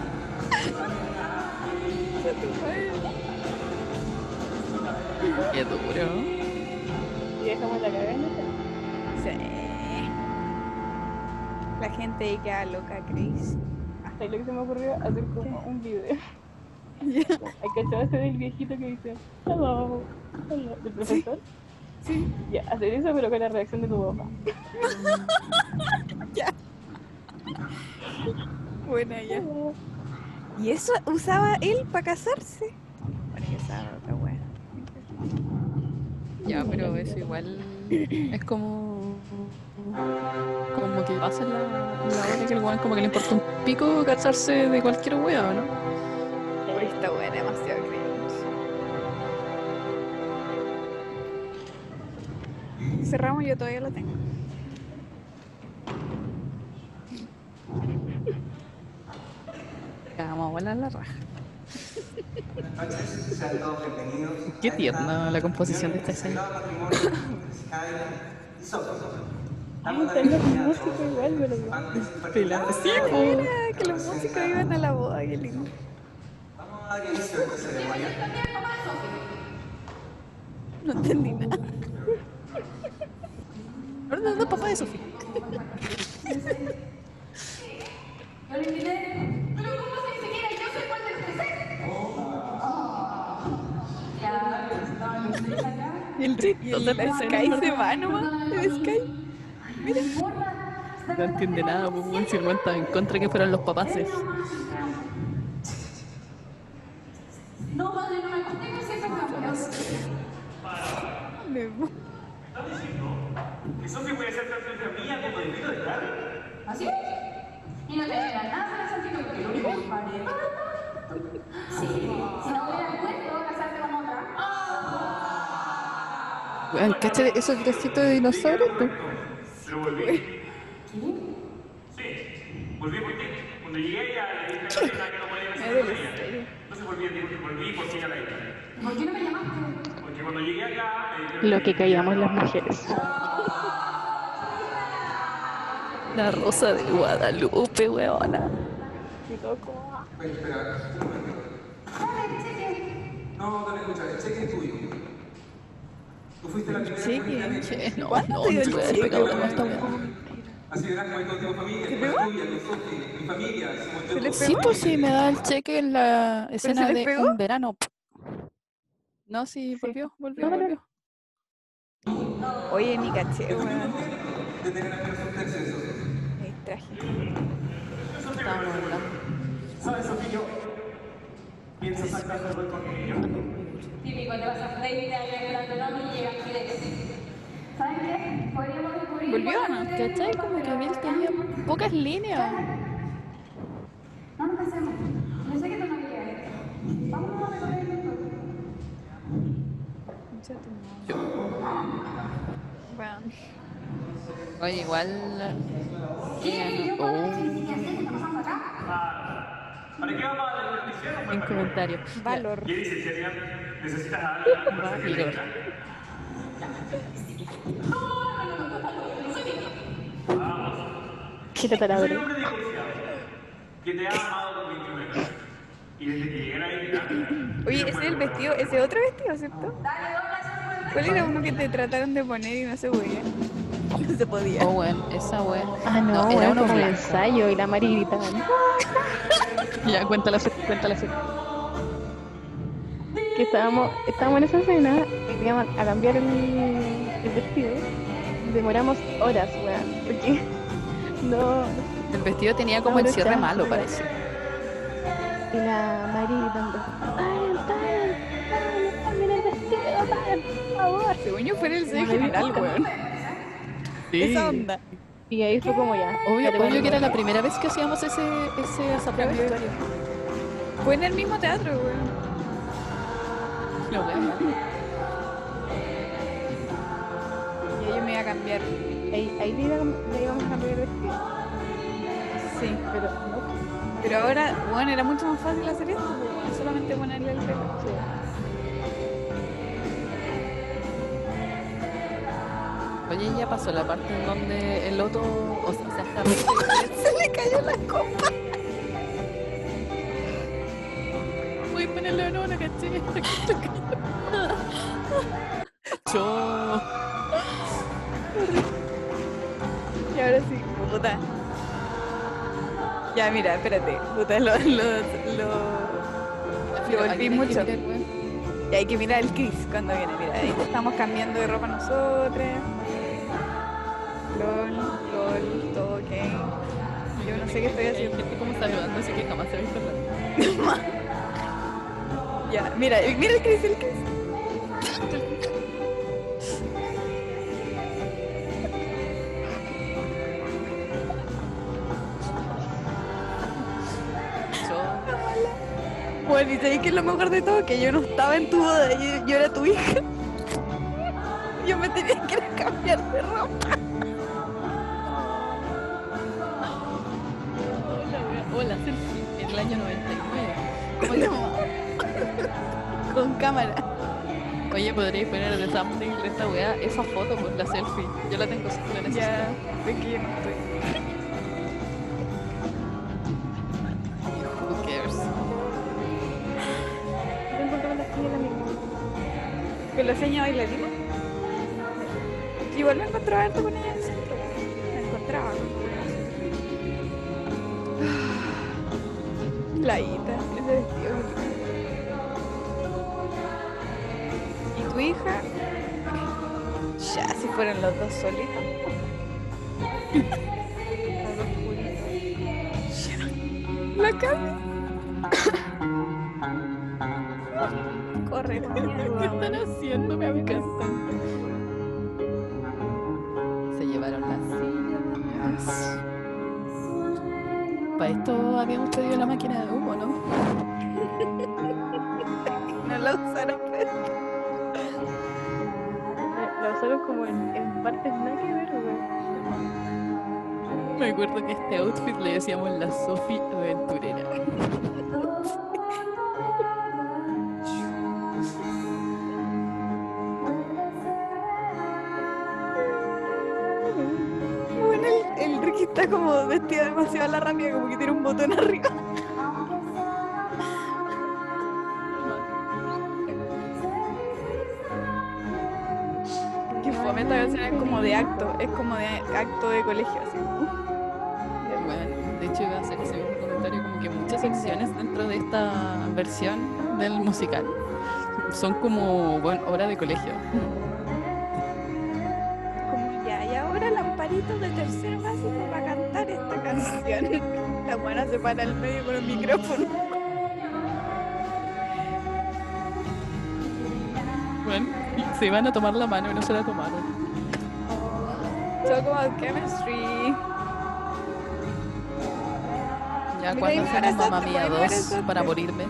[SPEAKER 2] Qué duro.
[SPEAKER 3] Y dejamos la cagada en esta.
[SPEAKER 1] Sí. La gente ahí queda loca, Chris.
[SPEAKER 3] Ahí lo que se me ocurrió hacer como un video. Hay cachado ese del viejito que dice hello, hello, del profesor.
[SPEAKER 1] Sí.
[SPEAKER 3] Ya, hacer eso pero con la reacción de tu papá.
[SPEAKER 1] Ya. Buena ya.
[SPEAKER 3] Hello.
[SPEAKER 1] ¿Y eso usaba él para casarse? Bueno, que esa era otra wea.
[SPEAKER 2] Ya, pero eso igual es como como que pasa en la, en la hora que el weón como que le importa un pico casarse de cualquier wea, ¿o no?
[SPEAKER 1] Uy, esta wea es demasiado cringe. Cerramos, yo todavía lo tengo.
[SPEAKER 2] Ya, vamos a volar la raja.
[SPEAKER 4] Buenas noches, sean todos bienvenidos.
[SPEAKER 2] Qué
[SPEAKER 4] a
[SPEAKER 2] tierna
[SPEAKER 4] esta
[SPEAKER 2] la composición de esta
[SPEAKER 4] reunión
[SPEAKER 2] escena.
[SPEAKER 4] celebrado matrimonio entre Skyler y Sophie.
[SPEAKER 3] Ay,
[SPEAKER 4] Damos la
[SPEAKER 3] tengo
[SPEAKER 4] bienvenida a
[SPEAKER 3] música
[SPEAKER 4] todos
[SPEAKER 3] igual,
[SPEAKER 4] los
[SPEAKER 3] ¿verdad?
[SPEAKER 4] participantes
[SPEAKER 2] Pelada.
[SPEAKER 4] del
[SPEAKER 2] Sí,
[SPEAKER 4] día de
[SPEAKER 2] po.
[SPEAKER 4] hoy.
[SPEAKER 1] Mira, que los músicos iban a la boda, qué lindo.
[SPEAKER 4] Vamos a dar inicio a esta ceremonia.
[SPEAKER 1] No entendí nada.
[SPEAKER 2] No, no, no, papá de Sofía.
[SPEAKER 6] Yo le invité. Pero ¿cómo se dice que era? Yo soy parte del presente.
[SPEAKER 1] Y el, y el
[SPEAKER 2] Entonces,
[SPEAKER 1] Sky se va nomás. El Sky.
[SPEAKER 2] No entiende nada, pues weón, si el weón estaba en contra que fueran los papaces.
[SPEAKER 6] No, padre, no me acosté con ciertos cambios.
[SPEAKER 1] Me voy.
[SPEAKER 5] ¿Estás diciendo que Sophie puede ser tan frente a mí como debido de estar?
[SPEAKER 6] ¿Así es? Y no te da nada de sentido porque lo único que vale. Sí, si no hubieras puesto casarte con otra.
[SPEAKER 2] Weón, ¿cacha esos bracitos de dinosaurio? Pues?
[SPEAKER 5] Pero volví. Sí, volví por ti. Cuando llegué ya le dije a la nena que no podía
[SPEAKER 1] Me
[SPEAKER 5] hacer
[SPEAKER 1] duele
[SPEAKER 5] con
[SPEAKER 1] el
[SPEAKER 5] ella.
[SPEAKER 1] serio.
[SPEAKER 5] Entonces volví, digo que volví porque ella la hizo.
[SPEAKER 6] ¿Por qué no me llamaste?
[SPEAKER 5] Porque cuando llegué acá... me dijeron
[SPEAKER 3] Lo que callamos las mujeres.
[SPEAKER 2] La rosa de Guadalupe, weona.
[SPEAKER 4] Espera, espera, un momento. No, dale, escucha, el cheque es tuyo. Tú fuiste la primera
[SPEAKER 1] Cheque,
[SPEAKER 4] mujer que han hecho.
[SPEAKER 2] Che, no,
[SPEAKER 1] ¿Cuándo
[SPEAKER 2] no,
[SPEAKER 1] te dio
[SPEAKER 2] no
[SPEAKER 1] el
[SPEAKER 2] se puede haber
[SPEAKER 1] cheque,
[SPEAKER 2] pegado
[SPEAKER 1] weón?
[SPEAKER 2] con esta weá.
[SPEAKER 4] Así verás como hay todo tipo de familia, como la tuya, con Sophie, mi familia, somos
[SPEAKER 1] ¿Se le
[SPEAKER 4] todos.
[SPEAKER 2] Sí, pues sí, me da el cheque en la escena
[SPEAKER 1] les
[SPEAKER 2] de
[SPEAKER 1] pegó?
[SPEAKER 2] un verano. No, sí, volvió, volvió, volvió.
[SPEAKER 1] Oye, ni caché, weón.
[SPEAKER 4] De tener apenas un tercio de eso.
[SPEAKER 1] Me distraje.
[SPEAKER 2] Estábamos hablando.
[SPEAKER 5] ¿Sabes, Sophie? Yo pienso sacando el con ello.
[SPEAKER 6] Típico, te vas a veinte años esperando el hombre y llegas aquí de que sí. ¿Sabes qué? Podríamos descubrir.
[SPEAKER 1] ¿Volvió o no?
[SPEAKER 2] ¿Cachai? Como que Bill tenía pocas líneas.
[SPEAKER 6] No nos casemos. Yo sé que tú no quieres esto. Vamos a recorrer el mundo.
[SPEAKER 1] Weón.
[SPEAKER 2] Oye, igual.
[SPEAKER 6] Sí,
[SPEAKER 2] ella
[SPEAKER 6] yo
[SPEAKER 2] no-
[SPEAKER 6] puedo
[SPEAKER 2] Oh,
[SPEAKER 6] decir que sé que está pasando acá.
[SPEAKER 5] ¿Para qué vamos a la televisión?
[SPEAKER 2] en comentario.
[SPEAKER 1] Valor.
[SPEAKER 5] ¿Qué dices, Celia? ¿Necesitas a alguien?
[SPEAKER 2] Valor.
[SPEAKER 3] ¿Qué te
[SPEAKER 5] Soy un
[SPEAKER 3] taladro?
[SPEAKER 5] hombre divorciado que te ha amado por veintiún años. Y desde que llegué a la isla...
[SPEAKER 1] Oye, ese es el vestido, ese otro vestido, ¿cierto? ¿Cuál era uno que te trataron de poner y no se podía? No se podía.
[SPEAKER 2] Oh, weón, esa weón.
[SPEAKER 3] Ah, no,
[SPEAKER 2] era
[SPEAKER 3] era
[SPEAKER 2] uno
[SPEAKER 3] como un
[SPEAKER 2] blanco.
[SPEAKER 3] ensayo y la Mari gritaban.
[SPEAKER 2] Ya, cuéntala, cuéntala.
[SPEAKER 3] Que estábamos, estábamos en esa escena y íbamos a cambiar el, el vestido. Demoramos horas, weón, porque no...
[SPEAKER 2] El vestido tenía como el cierre malo, parece.
[SPEAKER 3] Y la Mari gritando, paren, paren, paren, cambien el vestido, paren, por favor.
[SPEAKER 1] Según yo fuera el sello general, weón. Esa onda.
[SPEAKER 3] Y ahí fue como ya.
[SPEAKER 2] Obvio,
[SPEAKER 3] ya te
[SPEAKER 2] obvio que era
[SPEAKER 3] voy a-
[SPEAKER 2] la primera vez que hacíamos ese, ese, esa prueba de vestuario.
[SPEAKER 1] Fue en el mismo teatro, weón.
[SPEAKER 2] La weón.
[SPEAKER 1] Y yo me iba a cambiar.
[SPEAKER 3] Ahí, ahí le, íbamos- le íbamos a cambiar el vestido.
[SPEAKER 1] Sí.
[SPEAKER 3] Pero no.
[SPEAKER 1] Pero ahora, bueno, era mucho más fácil hacer esto, weón. Solamente ponerle el pelo.
[SPEAKER 2] Oye, ya pasó la parte en donde el otro, o sea, se está
[SPEAKER 1] Se le cayó la copa.
[SPEAKER 2] Voy a ponerlo en una, caché. Cho.
[SPEAKER 1] Y ahora sí, puta. Ya, mira, espérate. Puta, lo, lo, lo, lo volví mucho. Y hay que mirar el Chris cuando viene. Mira, ahí estamos cambiando de ropa nosotras. LOL, LOL, todo ok. Yo no sé qué estoy
[SPEAKER 2] Hay
[SPEAKER 1] haciendo.
[SPEAKER 2] gente como saludando, así que jamás se ha visto nada.
[SPEAKER 1] Ya, mira, mira el Chris, el Chris.
[SPEAKER 2] Cho.
[SPEAKER 1] Bueno, y sabéis que es lo mejor de todo, que yo no estaba en tu boda, yo, yo era tu hija. Yo me tenía que ir a cambiar de ropa.
[SPEAKER 2] Hola, hola, selfie. En el año noventa y nueve. ¿Cómo te llamas?
[SPEAKER 1] Con cámara.
[SPEAKER 2] Oye, podríais poner de thumbnail de esta weá esa foto, pues la selfie. Yo la tengo, si la necesito.
[SPEAKER 1] Ya, es que yo no estoy.
[SPEAKER 2] Who cares?
[SPEAKER 3] Yo encontré la silla misma.
[SPEAKER 1] ¿Con la seña bailarina? Igual me encontraba harto con ella en el centro. Me encontraba con ella. La Ita, ese vestido. ¿Y tu hija? fueron los dos solitos. La Cami. Corre, mierda,
[SPEAKER 2] ¿Qué están haciendo? Me encantan. Se llevaron las sillas. Para esto habíamos pedido la máquina de humo, ¿no?
[SPEAKER 1] No la usaron, pero...
[SPEAKER 3] La usaron como en, en partes nada que ver, güey.
[SPEAKER 2] Me acuerdo que este outfit le decíamos la Sophie aventurera.
[SPEAKER 1] Bueno, el, el Ricky está como vestido demasiado a la rápida, como que tiene un botón arriba. Que fome, esta canción es como de acto, es como de acto de colegio, así.
[SPEAKER 2] Bueno, de hecho iba a hacer ese mismo comentario, como que muchas secciones dentro de esta versión del musical son como, bueno, obra de colegio.
[SPEAKER 1] Como ya, y ahora Lamparito de tercero básico va a cantar esta canción. La buena se para al medio con el micrófono.
[SPEAKER 2] Bueno, y se iban a tomar la mano y no se la tomaron.
[SPEAKER 1] Talk about chemistry.
[SPEAKER 2] Ya
[SPEAKER 1] Mira,
[SPEAKER 2] cuando
[SPEAKER 1] y
[SPEAKER 2] hacemos
[SPEAKER 1] embarazaste,
[SPEAKER 2] Mamma Mía
[SPEAKER 1] pues,
[SPEAKER 2] dos
[SPEAKER 1] embarazaste.
[SPEAKER 2] para morirme.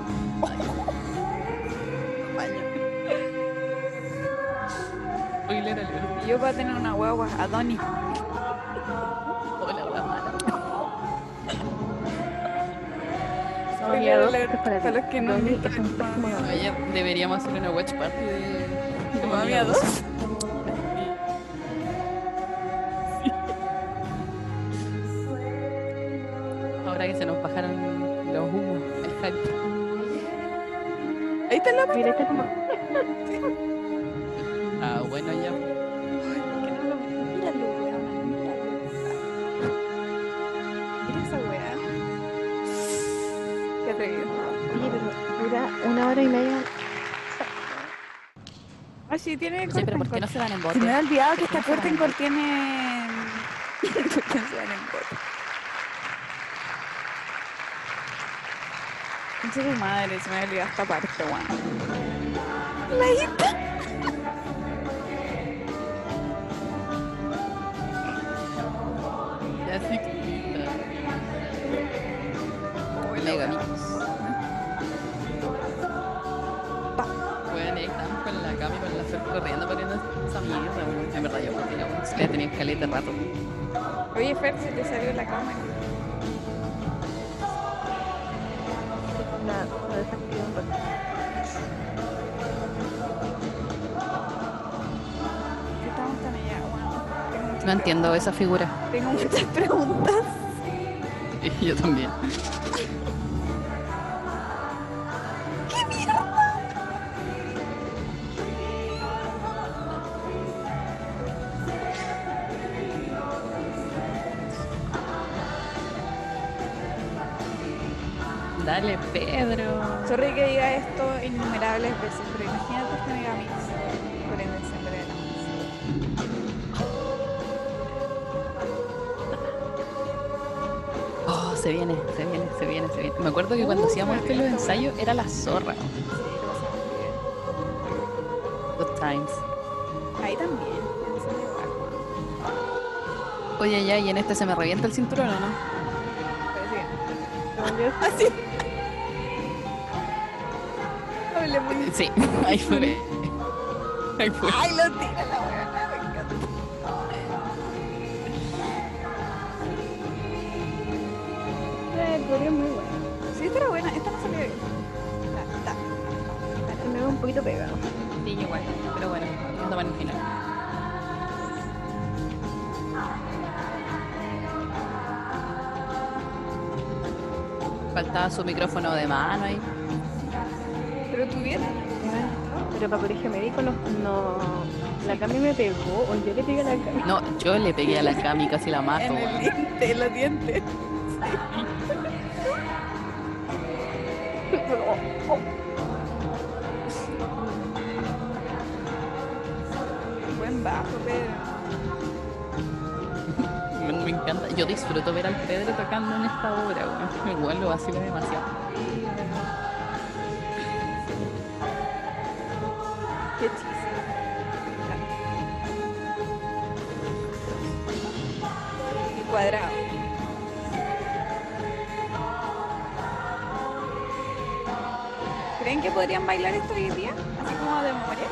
[SPEAKER 2] Spoiler alert.
[SPEAKER 1] Y yo voy a tener una guagua, Adonis.
[SPEAKER 2] Hola, hola, mala.
[SPEAKER 1] Spoiler
[SPEAKER 3] dos,
[SPEAKER 1] alert,
[SPEAKER 3] esto es para ti.
[SPEAKER 1] para los que no han
[SPEAKER 3] Donnie
[SPEAKER 1] visto
[SPEAKER 3] es un pésimo nombre.
[SPEAKER 2] Oye, deberíamos hacer una watch party de, de
[SPEAKER 1] Mamma Mía dos.
[SPEAKER 2] Sí. Ahora que se nos bajaron los humos, el hype.
[SPEAKER 1] Ahí está la
[SPEAKER 3] Mira, este es como.
[SPEAKER 2] Ah, bueno, ya.
[SPEAKER 1] ¿Por qué no lo míralo, weón? Míralo. Mira esa weá. Qué atrevido.
[SPEAKER 3] Oye, pero dura una hora y media.
[SPEAKER 1] Ah, sí, tiene
[SPEAKER 2] Sí, pero ¿por qué no
[SPEAKER 1] corten
[SPEAKER 2] se van en
[SPEAKER 1] cor. Se me
[SPEAKER 2] bote?
[SPEAKER 1] ha olvidado que
[SPEAKER 2] ¿Por qué
[SPEAKER 1] esta
[SPEAKER 2] no se van en
[SPEAKER 1] Cortencor
[SPEAKER 2] bote?
[SPEAKER 1] tiene. ¿Por qué no se van en bote? Concha tu madre, se me ha olvidado esta parte, weón. La hita.
[SPEAKER 2] Ya sí. Mega mix. Bueno, ahí estamos con la Cami, con la Fer corriendo poniendo esa mierda, weón. En verdad yo corría, weón. Se le tenía escaleta rato.
[SPEAKER 1] Oye, Fer, se te salió la cámara.
[SPEAKER 3] La, la desactivé un rato.
[SPEAKER 1] ¿Qué estamos tan allá, weón? Tengo muchas
[SPEAKER 2] No entiendo esa figura.
[SPEAKER 1] pre- Tengo muchas preguntas.
[SPEAKER 2] Y yo también. Dale, Pedro.
[SPEAKER 1] Sorry que diga esto innumerables veces, pero imagínate este megamix por el diciembre de la música.
[SPEAKER 2] Oh, se viene, se viene, se viene, se viene. Me acuerdo que cuando hacíamos esto en los ensayos era la zorra.
[SPEAKER 1] Sí, lo pasamos muy
[SPEAKER 2] Good times.
[SPEAKER 1] bien. Ahí también, en ese lugar.
[SPEAKER 2] Oye, ya, y en este se me revienta el cinturón, ¿o no?
[SPEAKER 1] Pero sí.
[SPEAKER 3] Según yo,
[SPEAKER 1] Así. Hablemos.
[SPEAKER 2] Sí, ahí fue. Ahí fue.
[SPEAKER 1] Ay, lo tira la weá, me encanta.
[SPEAKER 3] eh, el coreo es muy bueno.
[SPEAKER 1] Sí, esta era buena, esta no salió bien. Ta, ta.
[SPEAKER 3] Se me ve un poquito pegado.
[SPEAKER 2] Sí, igual. Pero bueno, anda para el final. Faltaba su micrófono de mano ahí.
[SPEAKER 1] Pero tú bien.
[SPEAKER 3] Pero para colegio médico no, no. La Cami me pegó o yo le pegué a la Cami.
[SPEAKER 2] No, yo le pegué a la Cami, casi la mato.
[SPEAKER 1] En el
[SPEAKER 2] weón.
[SPEAKER 1] diente, en los dientes. Buen bajo, Pedro.
[SPEAKER 2] encanta. Yo disfruto ver al Pedro tocando en esta obra, weón. Igual lo vacilo demasiado.
[SPEAKER 1] Qué chiste. Y cuadrado. ¿Creen que podrían bailar esto hoy día? Así como de memoria.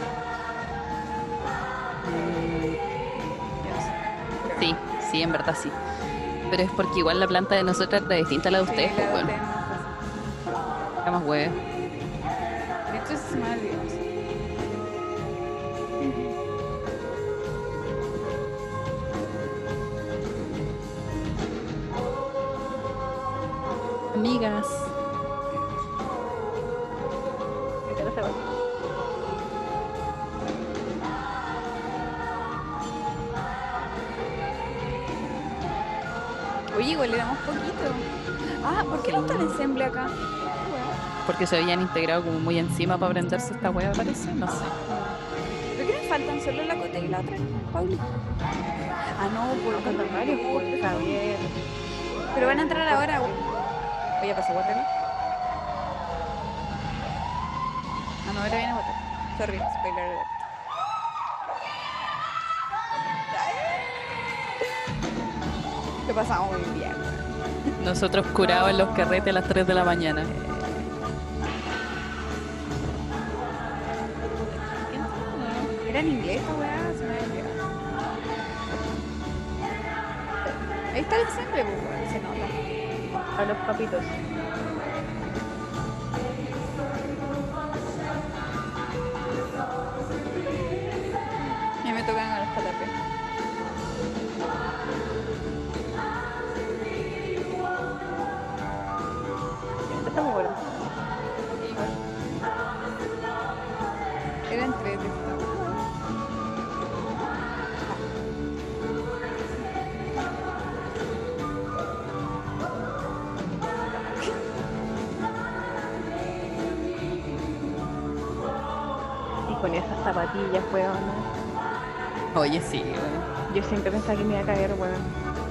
[SPEAKER 1] Yo no sé.
[SPEAKER 2] Sí, sí, en verdad sí. Pero es porque igual la planta de nosotras era distinta a la de
[SPEAKER 1] Sí,
[SPEAKER 2] ustedes,
[SPEAKER 1] la
[SPEAKER 2] pues,
[SPEAKER 1] de
[SPEAKER 2] bueno.
[SPEAKER 1] ustedes no pasa.
[SPEAKER 2] Era más hueve.
[SPEAKER 1] De hecho, se me olvidó.
[SPEAKER 2] Amigas.
[SPEAKER 3] Me quedo ese vato.
[SPEAKER 1] Oye, igual le damos poquito. Ah, ¿por qué no está el ensemble acá?
[SPEAKER 2] Porque se habían integrado como muy encima para aprenderse esta wea, parece. No sé.
[SPEAKER 1] ¿Por qué nos faltan solo la Cote y la otra? Pauli. Ah, no, por
[SPEAKER 3] No faltan varios, pues, Javier.
[SPEAKER 1] Pero van a entrar ahora. güey. Oye, pasó Waterloo. Ah, no, ahora viene Waterloo. Sorry, spoiler alert. Ay. Lo pasamos muy bien. güey.
[SPEAKER 2] Nosotros curados en los carretes a las tres de la mañana.
[SPEAKER 1] Era en inglés esta weá, se me había olvidado. Ahí está el ensemble, pues, weón, se nota.
[SPEAKER 3] A los papitos.
[SPEAKER 1] Y me tocan a los J P.
[SPEAKER 3] Está muy bueno.
[SPEAKER 1] Eran tres de esta.
[SPEAKER 3] Y con esas zapatillas, weón.
[SPEAKER 2] Oye, sí, weón.
[SPEAKER 3] Yo siempre pensaba que me iba a caer, weón.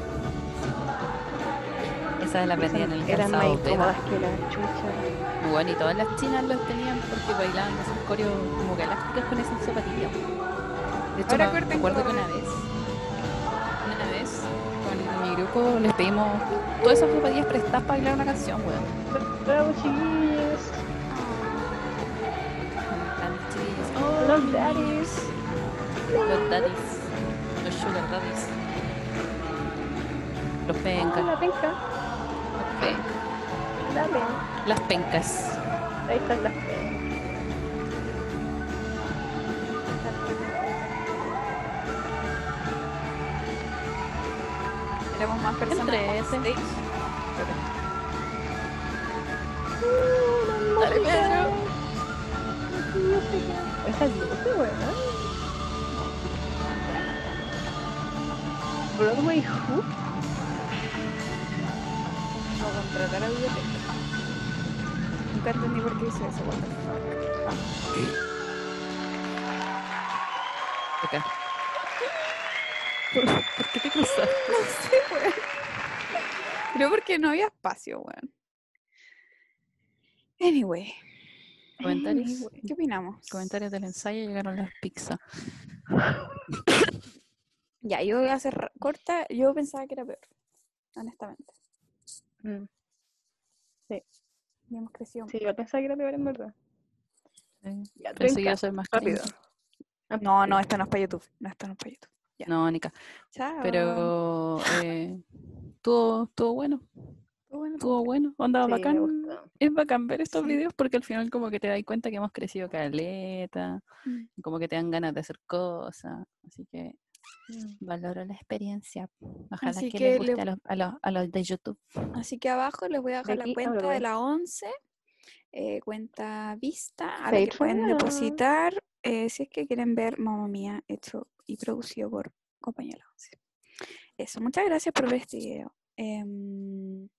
[SPEAKER 2] Esas las vendían en el
[SPEAKER 3] Eran más
[SPEAKER 2] calzado Pema.
[SPEAKER 3] incómodas que la chucha.
[SPEAKER 2] Bueno, y todas las chinas los tenían porque bailaban esos coreos como galácticas con esas zapatillas. De hecho,
[SPEAKER 1] Ahora
[SPEAKER 2] me
[SPEAKER 1] corten
[SPEAKER 2] acuerdo que
[SPEAKER 1] con-
[SPEAKER 2] una vez, una vez, con mi grupo les pedimos todas esas zapatillas prestadas para bailar una canción, weón.
[SPEAKER 3] Bravo, chiquillos.
[SPEAKER 2] Grandes chiquillos.
[SPEAKER 3] Los daddies.
[SPEAKER 2] Los daddies, los sugar daddies, los pencas,
[SPEAKER 3] La penca.
[SPEAKER 2] los pencas,
[SPEAKER 3] La penca.
[SPEAKER 2] las pencas.
[SPEAKER 3] Ahí están las pencas.
[SPEAKER 1] Éramos más personas.
[SPEAKER 2] Entre
[SPEAKER 1] on
[SPEAKER 2] ese.
[SPEAKER 1] stage.
[SPEAKER 2] Dale, Pedro.
[SPEAKER 3] Esas luces, weón. Broadway Who?
[SPEAKER 1] O contratar a biblioteca. Nunca entendí por qué hice eso, what the fuck.
[SPEAKER 2] Acá. ¿Por, por qué te cruzaste?
[SPEAKER 1] No sé, weón. Creo porque no había espacio, weón. Anyway.
[SPEAKER 2] ¿Comentarios?
[SPEAKER 1] Anyway, ¿qué opinamos?
[SPEAKER 2] Comentarios del ensayo, llegaron las pizzas.
[SPEAKER 1] Ya, yo voy a hacer ra- corta. Yo pensaba que era peor. Honestamente.
[SPEAKER 3] Mm.
[SPEAKER 1] Ya hemos crecido.
[SPEAKER 3] Sí, yo pensaba que era peor en verdad. Ya,
[SPEAKER 2] Pensé que iba
[SPEAKER 3] treinta.
[SPEAKER 2] a ser más
[SPEAKER 3] Rápido.
[SPEAKER 2] cringe.
[SPEAKER 1] No, no, esto no es para YouTube. No, esto no es para YouTube. Ya.
[SPEAKER 2] No, Nica.
[SPEAKER 1] Chao.
[SPEAKER 2] Pero eh, estuvo, estuvo bueno.
[SPEAKER 1] Todo bueno,
[SPEAKER 2] Estuvo bueno. Onda
[SPEAKER 3] Sí, me
[SPEAKER 2] bacán.
[SPEAKER 3] gustó.
[SPEAKER 2] Es bacán ver estos
[SPEAKER 1] Sí.
[SPEAKER 2] videos porque al final como que te das cuenta que hemos crecido caleta.
[SPEAKER 1] Mm.
[SPEAKER 2] Y como que te dan ganas de hacer cosas. Así que
[SPEAKER 3] Mm.
[SPEAKER 2] valoro la experiencia. Ojalá
[SPEAKER 1] Así
[SPEAKER 2] que,
[SPEAKER 1] que
[SPEAKER 2] les guste
[SPEAKER 1] le-
[SPEAKER 2] a, los, a, los, a los de YouTube.
[SPEAKER 1] Así que abajo les voy a dejar
[SPEAKER 3] De
[SPEAKER 1] la
[SPEAKER 3] aquí a
[SPEAKER 1] cuenta de
[SPEAKER 3] Uruguay.
[SPEAKER 1] la once, eh, cuenta vista, a la que pueden
[SPEAKER 3] Patreon.
[SPEAKER 1] depositar eh, si es que quieren ver Mamma Mía hecho y producido por Compañía de la once. Eso, muchas gracias por ver este video. Em,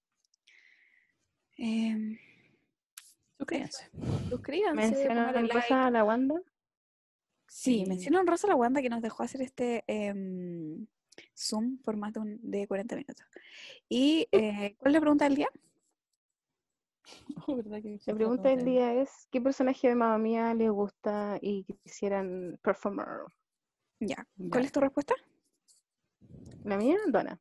[SPEAKER 1] em,
[SPEAKER 2] Suscríbanse.
[SPEAKER 1] suscríbanse,
[SPEAKER 3] Mencionan
[SPEAKER 1] pónganle like.
[SPEAKER 3] Rosa a la Wanda.
[SPEAKER 1] Sí,
[SPEAKER 2] Sí.
[SPEAKER 1] mencionan Rosa la Wanda que nos dejó hacer este em, Zoom por más de, un- de cuarenta minutos. ¿Y eh, cuál es la pregunta del día?
[SPEAKER 2] Oh, ¿verdad que dijiste
[SPEAKER 3] La
[SPEAKER 2] la
[SPEAKER 3] pregunta del
[SPEAKER 2] del-
[SPEAKER 3] día es, ¿qué personaje de Mamma Mía les gusta y quisieran performer?
[SPEAKER 1] Ya.
[SPEAKER 2] Ya.
[SPEAKER 1] ¿Cuál es tu respuesta?
[SPEAKER 3] La mía, Donna.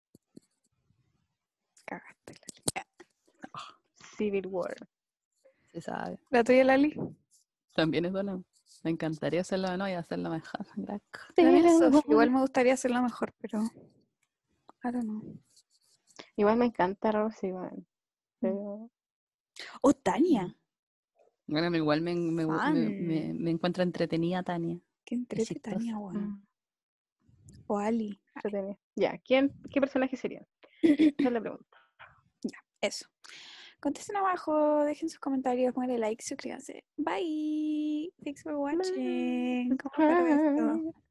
[SPEAKER 1] Cagaste.
[SPEAKER 3] Civil War.
[SPEAKER 2] Se sabe.
[SPEAKER 1] ¿La tuya, Lali?
[SPEAKER 2] También es Donna. Me encantaría hacerlo, no, y hacerlo mejor. Gracias.
[SPEAKER 1] La mía es
[SPEAKER 3] Civil
[SPEAKER 1] Sophie. Igual
[SPEAKER 3] War.
[SPEAKER 1] me gustaría hacerlo mejor, pero I don't know.
[SPEAKER 3] Igual me encanta Rosy, weón. Pero
[SPEAKER 1] ¡Oh, Tania!
[SPEAKER 2] Bueno, me- igual me, me, me,
[SPEAKER 1] Fan.
[SPEAKER 2] me- me encuentro entretenida, Tania.
[SPEAKER 1] Qué
[SPEAKER 2] Es
[SPEAKER 1] entrete Tania,
[SPEAKER 2] chistosa.
[SPEAKER 1] weón.
[SPEAKER 3] mm,
[SPEAKER 1] O Ali.
[SPEAKER 3] entretenida. Ya, ¿quién, qué personaje serían? Esa es la pregunta.
[SPEAKER 1] Ya, eso. Contesten abajo, dejen sus comentarios, pónganle like, suscríbanse. Bye. Thanks for watching. ¿Cómo paro esto?
[SPEAKER 3] Bye.